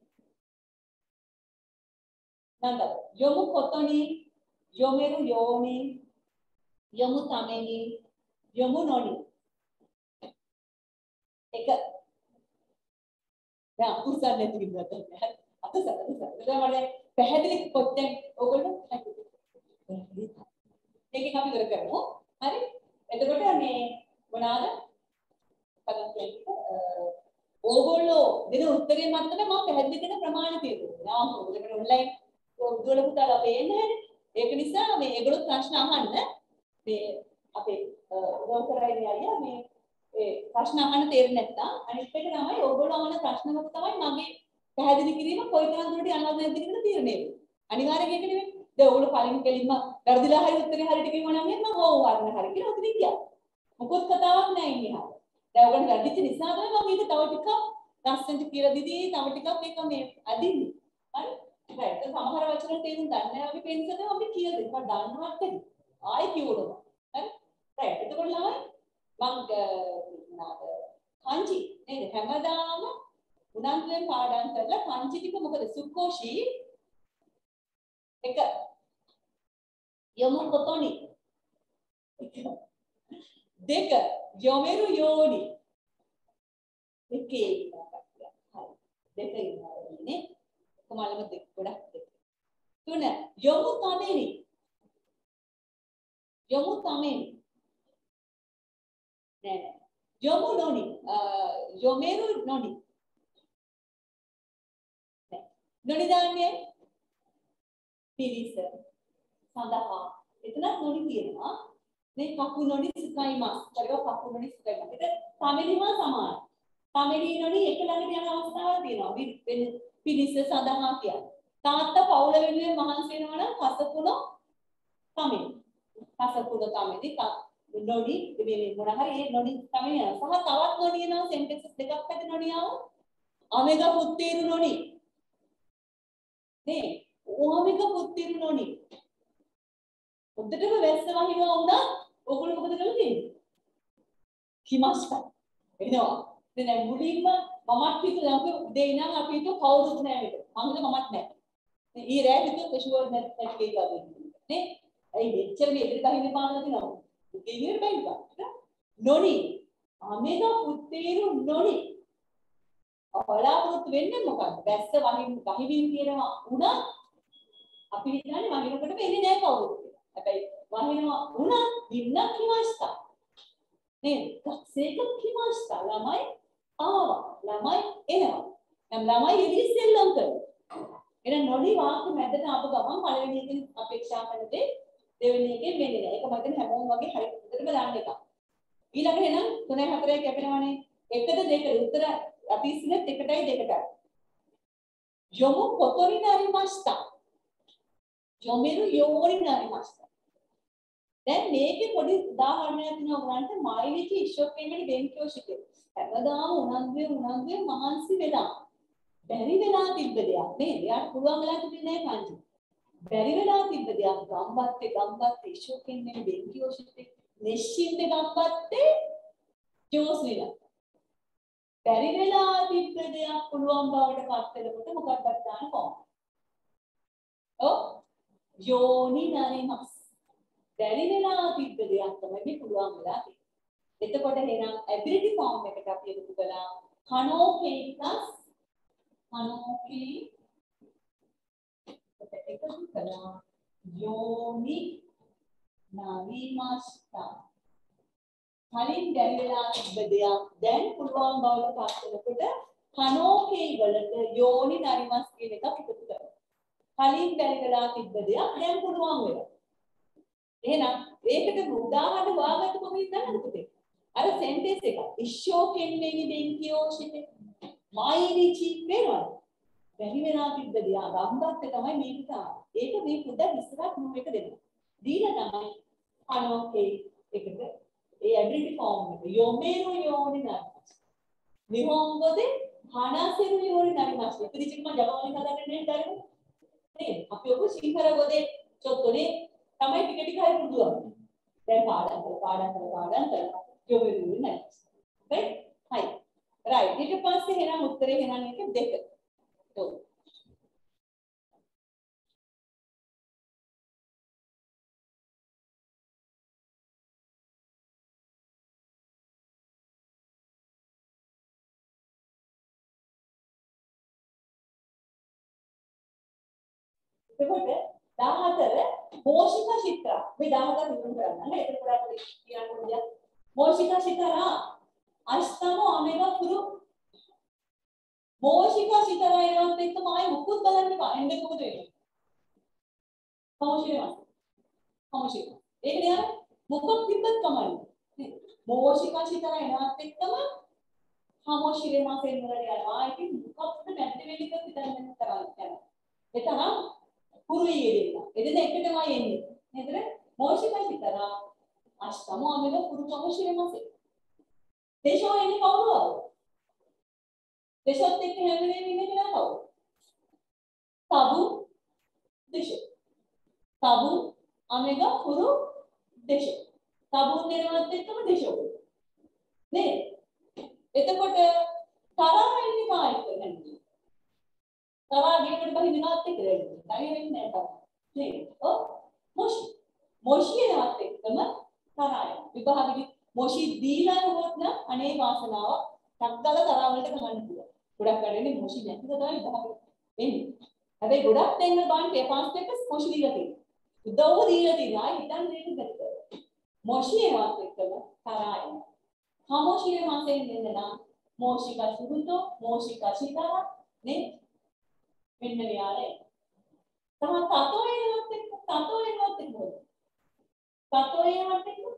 Speaker 2: නන්ද යොමු කොතොනි යොමෙරු යෝනි යොමු තමෙනි යොමු නොනි එක දැන් උසන්නේ තිබුණා අද සතර සතර වල පැහැදිලි පොත්තෙන් ඔයගොල්ලෝ ඒකෙන් අපි ඉවර කරමු. හරි? එතකොට මේ මොනවාද? බලන්න කියන්නේ ඕගොල්ලෝ දෙන උත්තරේ මතට මම පැහැදිලි කරන ප්‍රමාණ තියෙනවා. ආ ඔයගොල්ලෝ ඔන්ලයින් ඔයගොල්ලෝ පුතාලා පේන්නේ නැහැ. ඒක නිසා මේ ඒගොල්ලෝ ප්‍රශ්න අහන්න මේ අපේ උදව් කරගෙන අයියා මේ ඒ ප්‍රශ්න අහන්න තේරෙන්නේ නැත්නම් අනිත් එක තමයි ඕගොල්ලෝ අහන ප්‍රශ්න වලට තමයි මගේ පැහැදිලි කිරීම කොයිතරම් දුරට යනවද නැද්ද කියන තීරණය වෙන්නේ. අනිවාර්යයෙන් ඒක නෙවෙයි. දැන් ඕගොල්ලෝ කලින් කෙලින්ම වැරදිලා හරි උත්තරේ හරියට කිව්වා නම් එහෙනම් මම ඕව වර්ණ හරි කියලා උත්තර කියනවා. මොකොත් කතාවක් නැහැ ඉන්නේ හරිය. දැන් ඔයගොල්ලෝ වැරදිච්ච නිසා තමයි මම මේක තව ටිකක් ලස්සනට කියලා දීදී තව ටිකක් මේක මේ අදින්නේ. හරි? ඒක සමහර වචන තේරුම් ගන්න නැහැ අපි පෙන්සන අපි කියලා දෙන්න. මම දන්නවත් ඇති. ආයෙ කියවනවා. හරි? right. එතකොට ළමයි මම නාද කංචි නේද? හැමදාම උනන්දුවෙන් පාඩම් කරලා කංචි ටික මොකද සුක්කෝෂී එක යමු කොතොනි දෙක යොමෙරු යෝනි එකේ හරි දෙක ඉන්නවා නේ කොමලම දෙක ගොඩක් දෙක තුන යොමු තමෙනි යොමු තමෙනි නෑ නෑ යොමු නොනි යොමෙරු නොනි නොනි දාන්නේ පිරිස සඳහා එතනත් නොනි තියෙනවා මේ කකු නොනි සුකයි මස් කරව කකු නොනි සුකයි මස් ඒක තමෙලිම සමාන තමෙලි නොනි එක ළඟට යන අවස්ථාවක් තියෙනවා පිරිස සඳහා කියන්නේ තාත්තා පවුල වෙනුවෙන් මහන්සි වෙනවා නම් කසකුණෝ තමෙලි කසකුණෝ තමෙලි නොනි මේ මොන හරි ඒ නොනි තමෙලි යනවා සහ තවත් නොනි යනවා සෙන්ටෙන්සස් දෙකක් පැත්ත නොනි ආවොත් අමෙග පුත්තේරු නොනි නේ ඕමික පුත්තිරු නොනි උද්දටම වැස්ස වහිනවා වුණා ඔයගොල්ලෝ මොකද කරලා තියෙන්නේ කිමස්කා එනවා දැන් මුලින්ම මමත් හිතුවා අපි උදේ ඉඳන් අපි හිතුව කවුරුත් නැහැ මේක මම හිතුවා මමත් නැහැ නේ ඊ රෑ හිතුව කෂුවර් නැත් නැත් කියලා දෙන්නේ නේ ඇයි මෙච්චර මේ ඉදිරි බහින්න පානලා දිනවා ඉතින් බැලුවා නොනි අමෙග පුත්තිරු නොනි බලාපොරොත්තු වෙන්නේ මොකක්ද වැස්ස වහින් වහිවින් කියනවා උණා අපි හිතන්නේ වහිනකොටම එන්නේ නැහැ කවුරුත් කියලා. හැබැයි වහිනවා උණා ඉන්න කිවස්තා. නේද? සේක කිවස්තා ළමයි ආවා. ළමයි එනවා. නම් ළමයි එදී සෙල්ලම් කරනවා. එහෙනම් නොනි වාක්‍ය මැදට ආපු ගමන් පළවෙනි එකෙන් අපේක්ෂා කරන දේ දෙවෙනි එකෙන් වෙන්නේ නැහැ. ඒක මම හිතන්නේ හැමෝම වගේ හරි උඩටම දාන්න එක. ඊළඟට එනම් තුනයි හතරයි කැපෙනවනේ. එකද දෙකද උත්තර අපි ඉස්සෙල්ලා එකටයි දෙකටයි. යොමු කොතොනි නරිමස්තා. යොමෙරු යෝනි නරිමස්තා. දැන් මේකේ පොඩි උදාහරණයක් දෙනවා ඔයගලන්ට මායිලිචි ඉෂොක්කෙන්ගේ බෙන්කියෝෂිකේ. හැමදාම උනන්දුවේ උනන්දුවේ මහන්සි වෙලා. බැරි වෙලා තිබ්බ දෙයක් නේද? එයාට පුළුවන් වෙලා තිබුණේ නැහැ කන්ජි. බැරි වෙලා තිබ්බ දෙයක් ගම්බත්තේ ගම්බත්තේ ඉෂොක්කෙන්ගේ බෙන්කියෝෂිකේ නිශ්චින්තේ ගම්බත්තේ ජෝස්විලා. බැරි වෙලා තිබ්බ දෙයක් පුළුවන් බවට පත් වෙනකොට මොකක්ද දාන්න කොහොමද? ඔව් යෝනි නරිමස්. බැරි වෙලා තිබ්බ දෙයක් තමයි මේ පුළුවන් වෙලා තියෙන්නේ. එතකොට එහෙනම් ඇබිලිටි ෆෝම් එකට අපි එකතු කළා කනෝකේ ප්ලස් කනෝකේ එකතු කළා යෝනි නරිමස්තා. කලින් බැරි වෙලා තිබ්බ දෙයක් දැන් පුළුවන් බවට පත් වෙනකොට කනෝකේ වලට යෝනි නරිමස් කියන එක එකතු කරනවා. කලින් බැරි වෙලා තිබ්බ දෙයක් දැන් පුළුවන් වෙනවා. එහෙනම් ඒකට උදාහරණ හොයාගන්න කොහොමද දන්නවද පුතේ? අර සෙන්ටෙන්ස් එක ඉෂෝකෙන්නේ බෙන්කියෝෂිතේ මායිනිචි වෙනවා. බැරි වෙලා තිබ්බ දෙයක් ගම්බත් තමයි මේක තමයි. ඒක මේ පුදා ඉස්සරහට නෝ එක දෙනවා. දීලා තමයි කනෝකේ එකට ඒ ඇබිලිටි ෆෝම් එක යොමෙරු යෝනි නරිමස්. නිහොංගොදේ හානාසෙරු යෝනි නරිමස්. ඉතිරිචිකම ජපනි හදාගන්න නේද දරුවෝ? නේද? අපි ඔබ සිංහලගොදේ චොත්තනේ තමයි ටික ටික හරි පුරුදු වෙනවා. දැන් පාඩම් කරලා පාඩම් කරලා පාඩම් කරලා යොමෙරු යෝනි නරිමස්. right? හරි. right. ඊට පස්සේ එහෙනම් උත්තරේ එහෙනම් එක දෙක. ඔව්. එතකොට දාහතර මෝෂික චිත්‍ර මේ දාහතර විග්‍රහ කරන්න නේද? ඒක අපිට කියන්න ඕනේ. මෝෂික චිත්‍ර අෂ්ටම අමෙගා පුරු මෝෂික චිත්‍ර එනවත් එක්කම ආයි මුකුත් බලන්න එපා. එන්නේ මොකද වෙන්නේ? කමෝෂිකම. කමෝෂික. ඒක නේද? මොකක් තිබ්බත් කමන්නේ. මෝෂික චිත්‍ර එනවත් එක්කම කමෝෂිකේ මාසෙන් වල යනවා. ඉතින් මොකක්ද නැති වෙන්නේ කියලා හිතන්න කරන්නේ. ඒ තරම් පුරුයි එදෙන්න. එදෙන එකටමයි එන්නේ. නේද? මෝෂික චිත්‍ර අෂ්ටම අමෙගා පුරු කමෝෂිකේ මාසෙ. දේශෝ එන්නේ කවුරුද? දේශොත් එක්ක හැම වෙලේම ඉන්නේ කියලා කවුද? තබු දේශෝ. තබු අමෙගා පුරු දේශෝ. තබු දෙනවත් එක්කම දේශෝ. නේද? එතකොට තරහ එන්නේ කායික නැන්නේ. තරහ ගියකට බහින්න නාත් එක්ක දෙන්නේ. තරහ වෙන්නේ නැහැ තරහ. නේද? ඔව්. මොෂි. මොෂි එනවත් එක්කම තරහයි. විභාගෙදි මොෂි දීලා නුවොත් නම් අනේ වාසනාව සක්දල තරහ වලට ගමන් පුළුවන්. ගොඩක් වැඩන්නේ මොෂි නැතිව තමයි විභාගෙ එන්නේ. හැබැයි ගොඩක් දෙන්න බාන් පේපර්ස් එක මොෂි දීලා තියෙනවා. උදව්ව දීලා තියෙනවා. ආයි හිතන්න දෙන්න බැහැ. මොෂි එනවත් එක්කම තරහයි. කමෝෂිකේ මාසෙන් දෙන්න නම් මෝෂික සුරුතෝ මෝෂික චිතර නේ මෙන්න මෙයාලේ තමයි තතෝ එනවත් එක්ක තතෝ එනවත් එක්ක තතෝ එනවත් එක්ක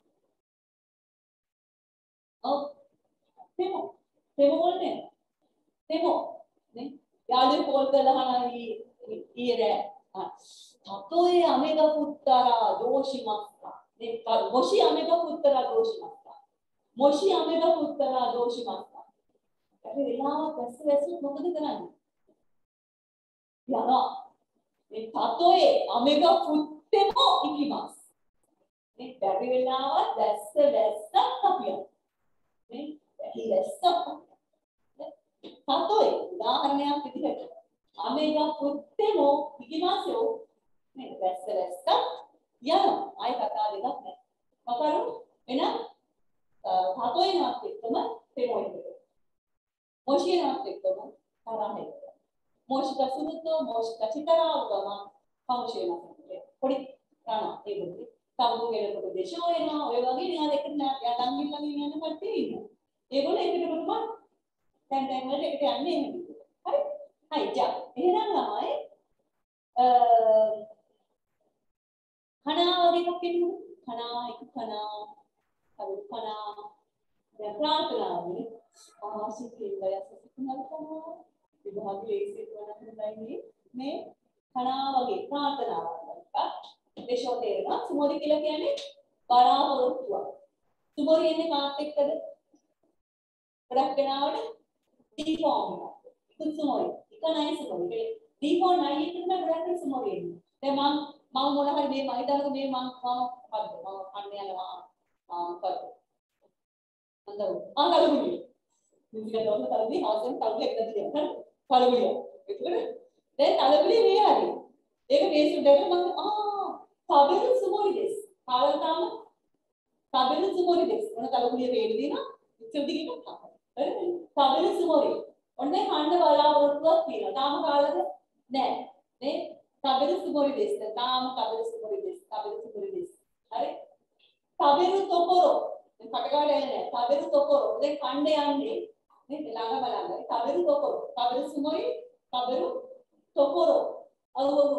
Speaker 2: ඔව් තෙමෝ තෙමෝ වලනේ තෙමෝ නේ යාළුවෝ කෝල් කරලා අහනවා ඊයේ තතෝ ඒ අමෙගා පුත්තරා දෝෂිමස්සා නේ මොෂි අමෙගා පුත්තරා දෝෂිමස්සා මොෂි අමෙගා පුත්තරා දෝෂිමස්සා අපි වෙලාව දැස්ස දැස්ස මොකද කරන්නේ යනවා මේ තතෝයේ අමෙගා පුත්තෙමෝ ඉකිමස් මේ බැරි වෙලාව දැස්ස දැස්ස අපිය මේ බැරි දැස්ස තතෝයේ උදාහරණයක් විදිහට අමෙගා පුත්තෙමෝ ඉකිමස්යෝ මේ දැස්ස දැස්ස යනවා ආයි කතා දෙකක් නැහැ වකරු එහෙනම් තතෝයනවත් එක්කම තෙමෝ එක මොෂියනවත් එක්කම තරහ එක මොෂික සුරුතෝ මොෂික චිතරාවම කමෝෂියනවත් පොඩි කරනවා ඒකද සම්බු වෙනකොට දේශෝ එනවා ඔය වගේ නිකන් එකට යටන් ගිල්ලන් යන කට්ටිය ඉන්නවා ඒගොල්ලෝ එකටම දැන් දැන් වල එකට යන්නේ එහෙම හරි හරි ජා එහෙනම් ළමයි අ කණා වගේ එකක් එන්නේ කණා එක කණා අර කණා දැන් ප්‍රාර්ථනාවනේ ආසිතින් වයසකින් කරනවා විභාගයේ ඒසිත් වුණාම මේ කණා වගේ ප්‍රාර්ථනාවක් දේශෝ තේරෙනවා සුමෝරි කියලා කියන්නේ බලාපොරොත්තුවක් සුමෝරි එන්නේ කාත් එක්කද ගොඩක් වෙනාවට ඩීෆෝම් එක සුමෝරි එක නයි සුමෝරි ඩීෆෝම් නයි එක තමයි ගොඩක් සුමෝරි එන්නේ දැන් මම මම මොන හරි මේ මම හිතනක මේ මම මම මම අන්න යනවා ආ කර අnder ආ කලුගුලිය මුදික දොන්න තරදී හවසෙන් කලුගුලිය එකද තියෙනවා කලුගුලිය ඒකනේ දැන් කලුගුලිය මේ හරි ඒක මේසු දෙක මම ආ tabelu sumori des කාවල් තාම tabelu sumori des මොන කලුගුලිය වේද දිනා ඉච්චු දිගට හරි tabelu sumori ඔන්නේ කන්න බලාපොරොත්තුවක් තියෙනවා තාම කාලද නෑ නේ tabelu sumori des තාම tabelu sumori des tabelu sumori des හරි tabelu tokoro කටකාඩ එන්නේ tabelu tokoro දැන් කන්න යන්නේ නේ ළඟ බලන්න tabelu tokoro tabelu sumori tabelu tokoro අවුවු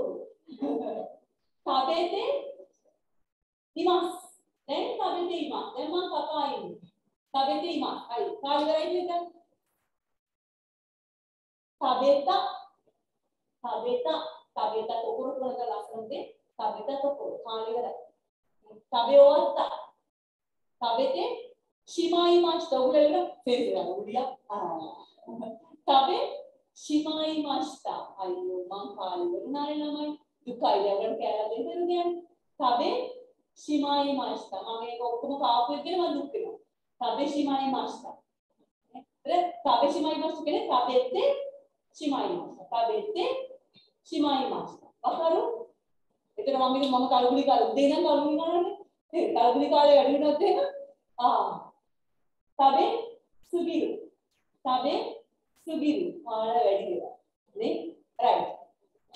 Speaker 2: tabete imas දැන් tabete imas දැන් මම කතා ඉන්නේ tabete imas හරි කාලි කරයිද දැන් tabeta tabeta tabeta tokoro වලට ලස්සනදී tabeta tokoro කාලි කරයි tabeota tabete shimai mashita උගලෙල තේරෙනවා උඩියා tabe shimai mashita අයියෝ මං කාලි වුණානේ ළමයි දුකයි ලැබෙන කැලලා දෙන්න කියන්නේ tabe shimai mashita මම මේක ඔක්කොම කාපු එක කියලා මම දුක් වෙනවා tabe shimai mashita නේද tabe shimai mashita කියන්නේ tabete shimai mashita tabete shimai mashita වකරු එතන මම මේක මම කලුගුලි කාලේ උදේ ඉඳන් කලුගුලි කරන්නේ නේ කලුගුලි කාලේ වැඩි වෙනවත් එහෙම ආ tabe subiru tabe subiru කාල වැඩි වෙනවා නේ රයිට්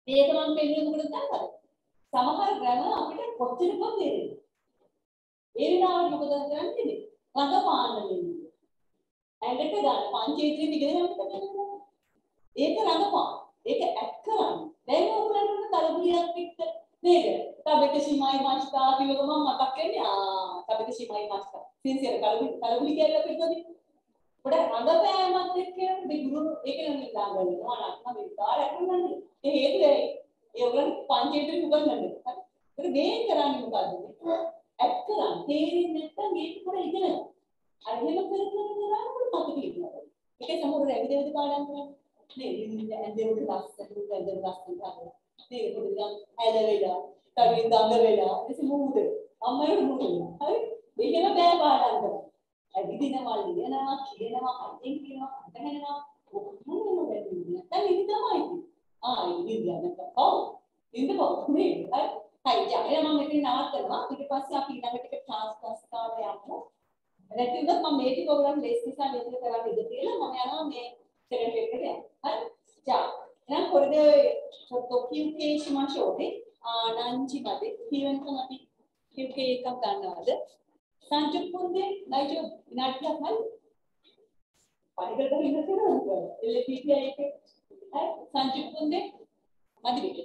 Speaker 2: මේක මම පෙන්නන්නේ මොකද දන්නවද? සමහර ග්‍රැමර් අපිට කොච්චරකම තේරෙන්නේ. ඒ වෙලාවට මොකද කරන්නේ? රඟපාන්න වෙන්නේ. ඇඟට ගන්න පංචේන්ද්‍රිය ඉගෙන ගන්න බෑ. ඒක රඟපාන. ඒක ඇක්ට් කරන්න. දැන් ඔයගොල්ලන්ට කලබුලියක් එක්ක නේද? තබක සීමායි මාස්ටර් කිව්වම මම මතක් වෙන්නේ ආ තබක සීමායි මාස්ටර්. සින්සියර් කලබුලි කලබුලි කියලා පිටුවදී. පොඩ රඟපෑමත් එක්ක මේ ගුරු ඒක නෙමෙයි ළඟනවා නක්ම විකාර අකුණන්නේ. ඒ හේතුවයි ඒ ඔයගොල්ලන් පංචේන්ද්‍රිය උගන්වන්නේ. හරි. ඒක මේ කරන්නේ මොකද්ද? ඇක්ට් කරන්න. තේරෙන්නේ නැත්නම් මේක පොඩ ඉගෙන. අර එහෙම කර කර කරාම මතක ඉන්නවා. ඒක සමහරවිට ඇවිදවිද පාඩම් කරනවා. නේ ඉන්නේ ඇඳේට ලස්සන ඇඳේට ලස්සන කරනවා. නේ පොඩ්ඩක් ඇලවෙලා, කවින් දඟ වෙලා, ඉතින් මූද. අම්මයි මූද. හරි? මේකම බෑ පාඩම් කරන්න. ඇවිදිනවා, ලියනවා, කියනවා, අයින් කියනවා, අඳගෙනවා. ඔක්කොම වෙන්නේ. දැන් ඉතින් තමයි. ආ ඉතින් යන්නකෝ. ඔව්. ඉන්නකෝ. නේ. හරි. හරි. යා මම මෙතන නවත්තනවා. ඊට පස්සේ අපි ඊළඟට ක්ලාස් ක්ලාස් කාලේ යමු. නැතිනම් මම මේ ටික ඔයගොල්ලන් ලේස් නිසා මෙතන කරලා ඉඳ කියලා මම යනවා මේ සෙකන්ඩ් එකට යන්න. හරි? ජා. එහෙනම් පොඩ්ඩ ඔක්කියුකේ ශිමාෂෝනේ ආනංචි මැදේ කීවෙන්කම් අපි කියුකේ එකක් ගන්නවද? සංජුප්පුන්දේ නයිජෝ විනාඩියක් හරි. පරිගත වෙන්න තියෙනවා. එල් පී පී ආයි එකේ. හරි? සංජුප්පුන්දේ මදි විදියට.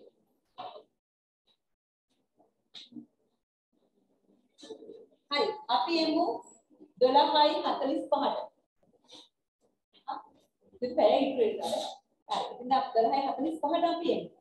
Speaker 2: හරි. අපි එමු දොළහයි හතළිස් පහට. ඉතින් පැය ඉතුරු වෙනවා. හරි. ඉතින් දොළහයි හතළිස් පහට අපි එමු.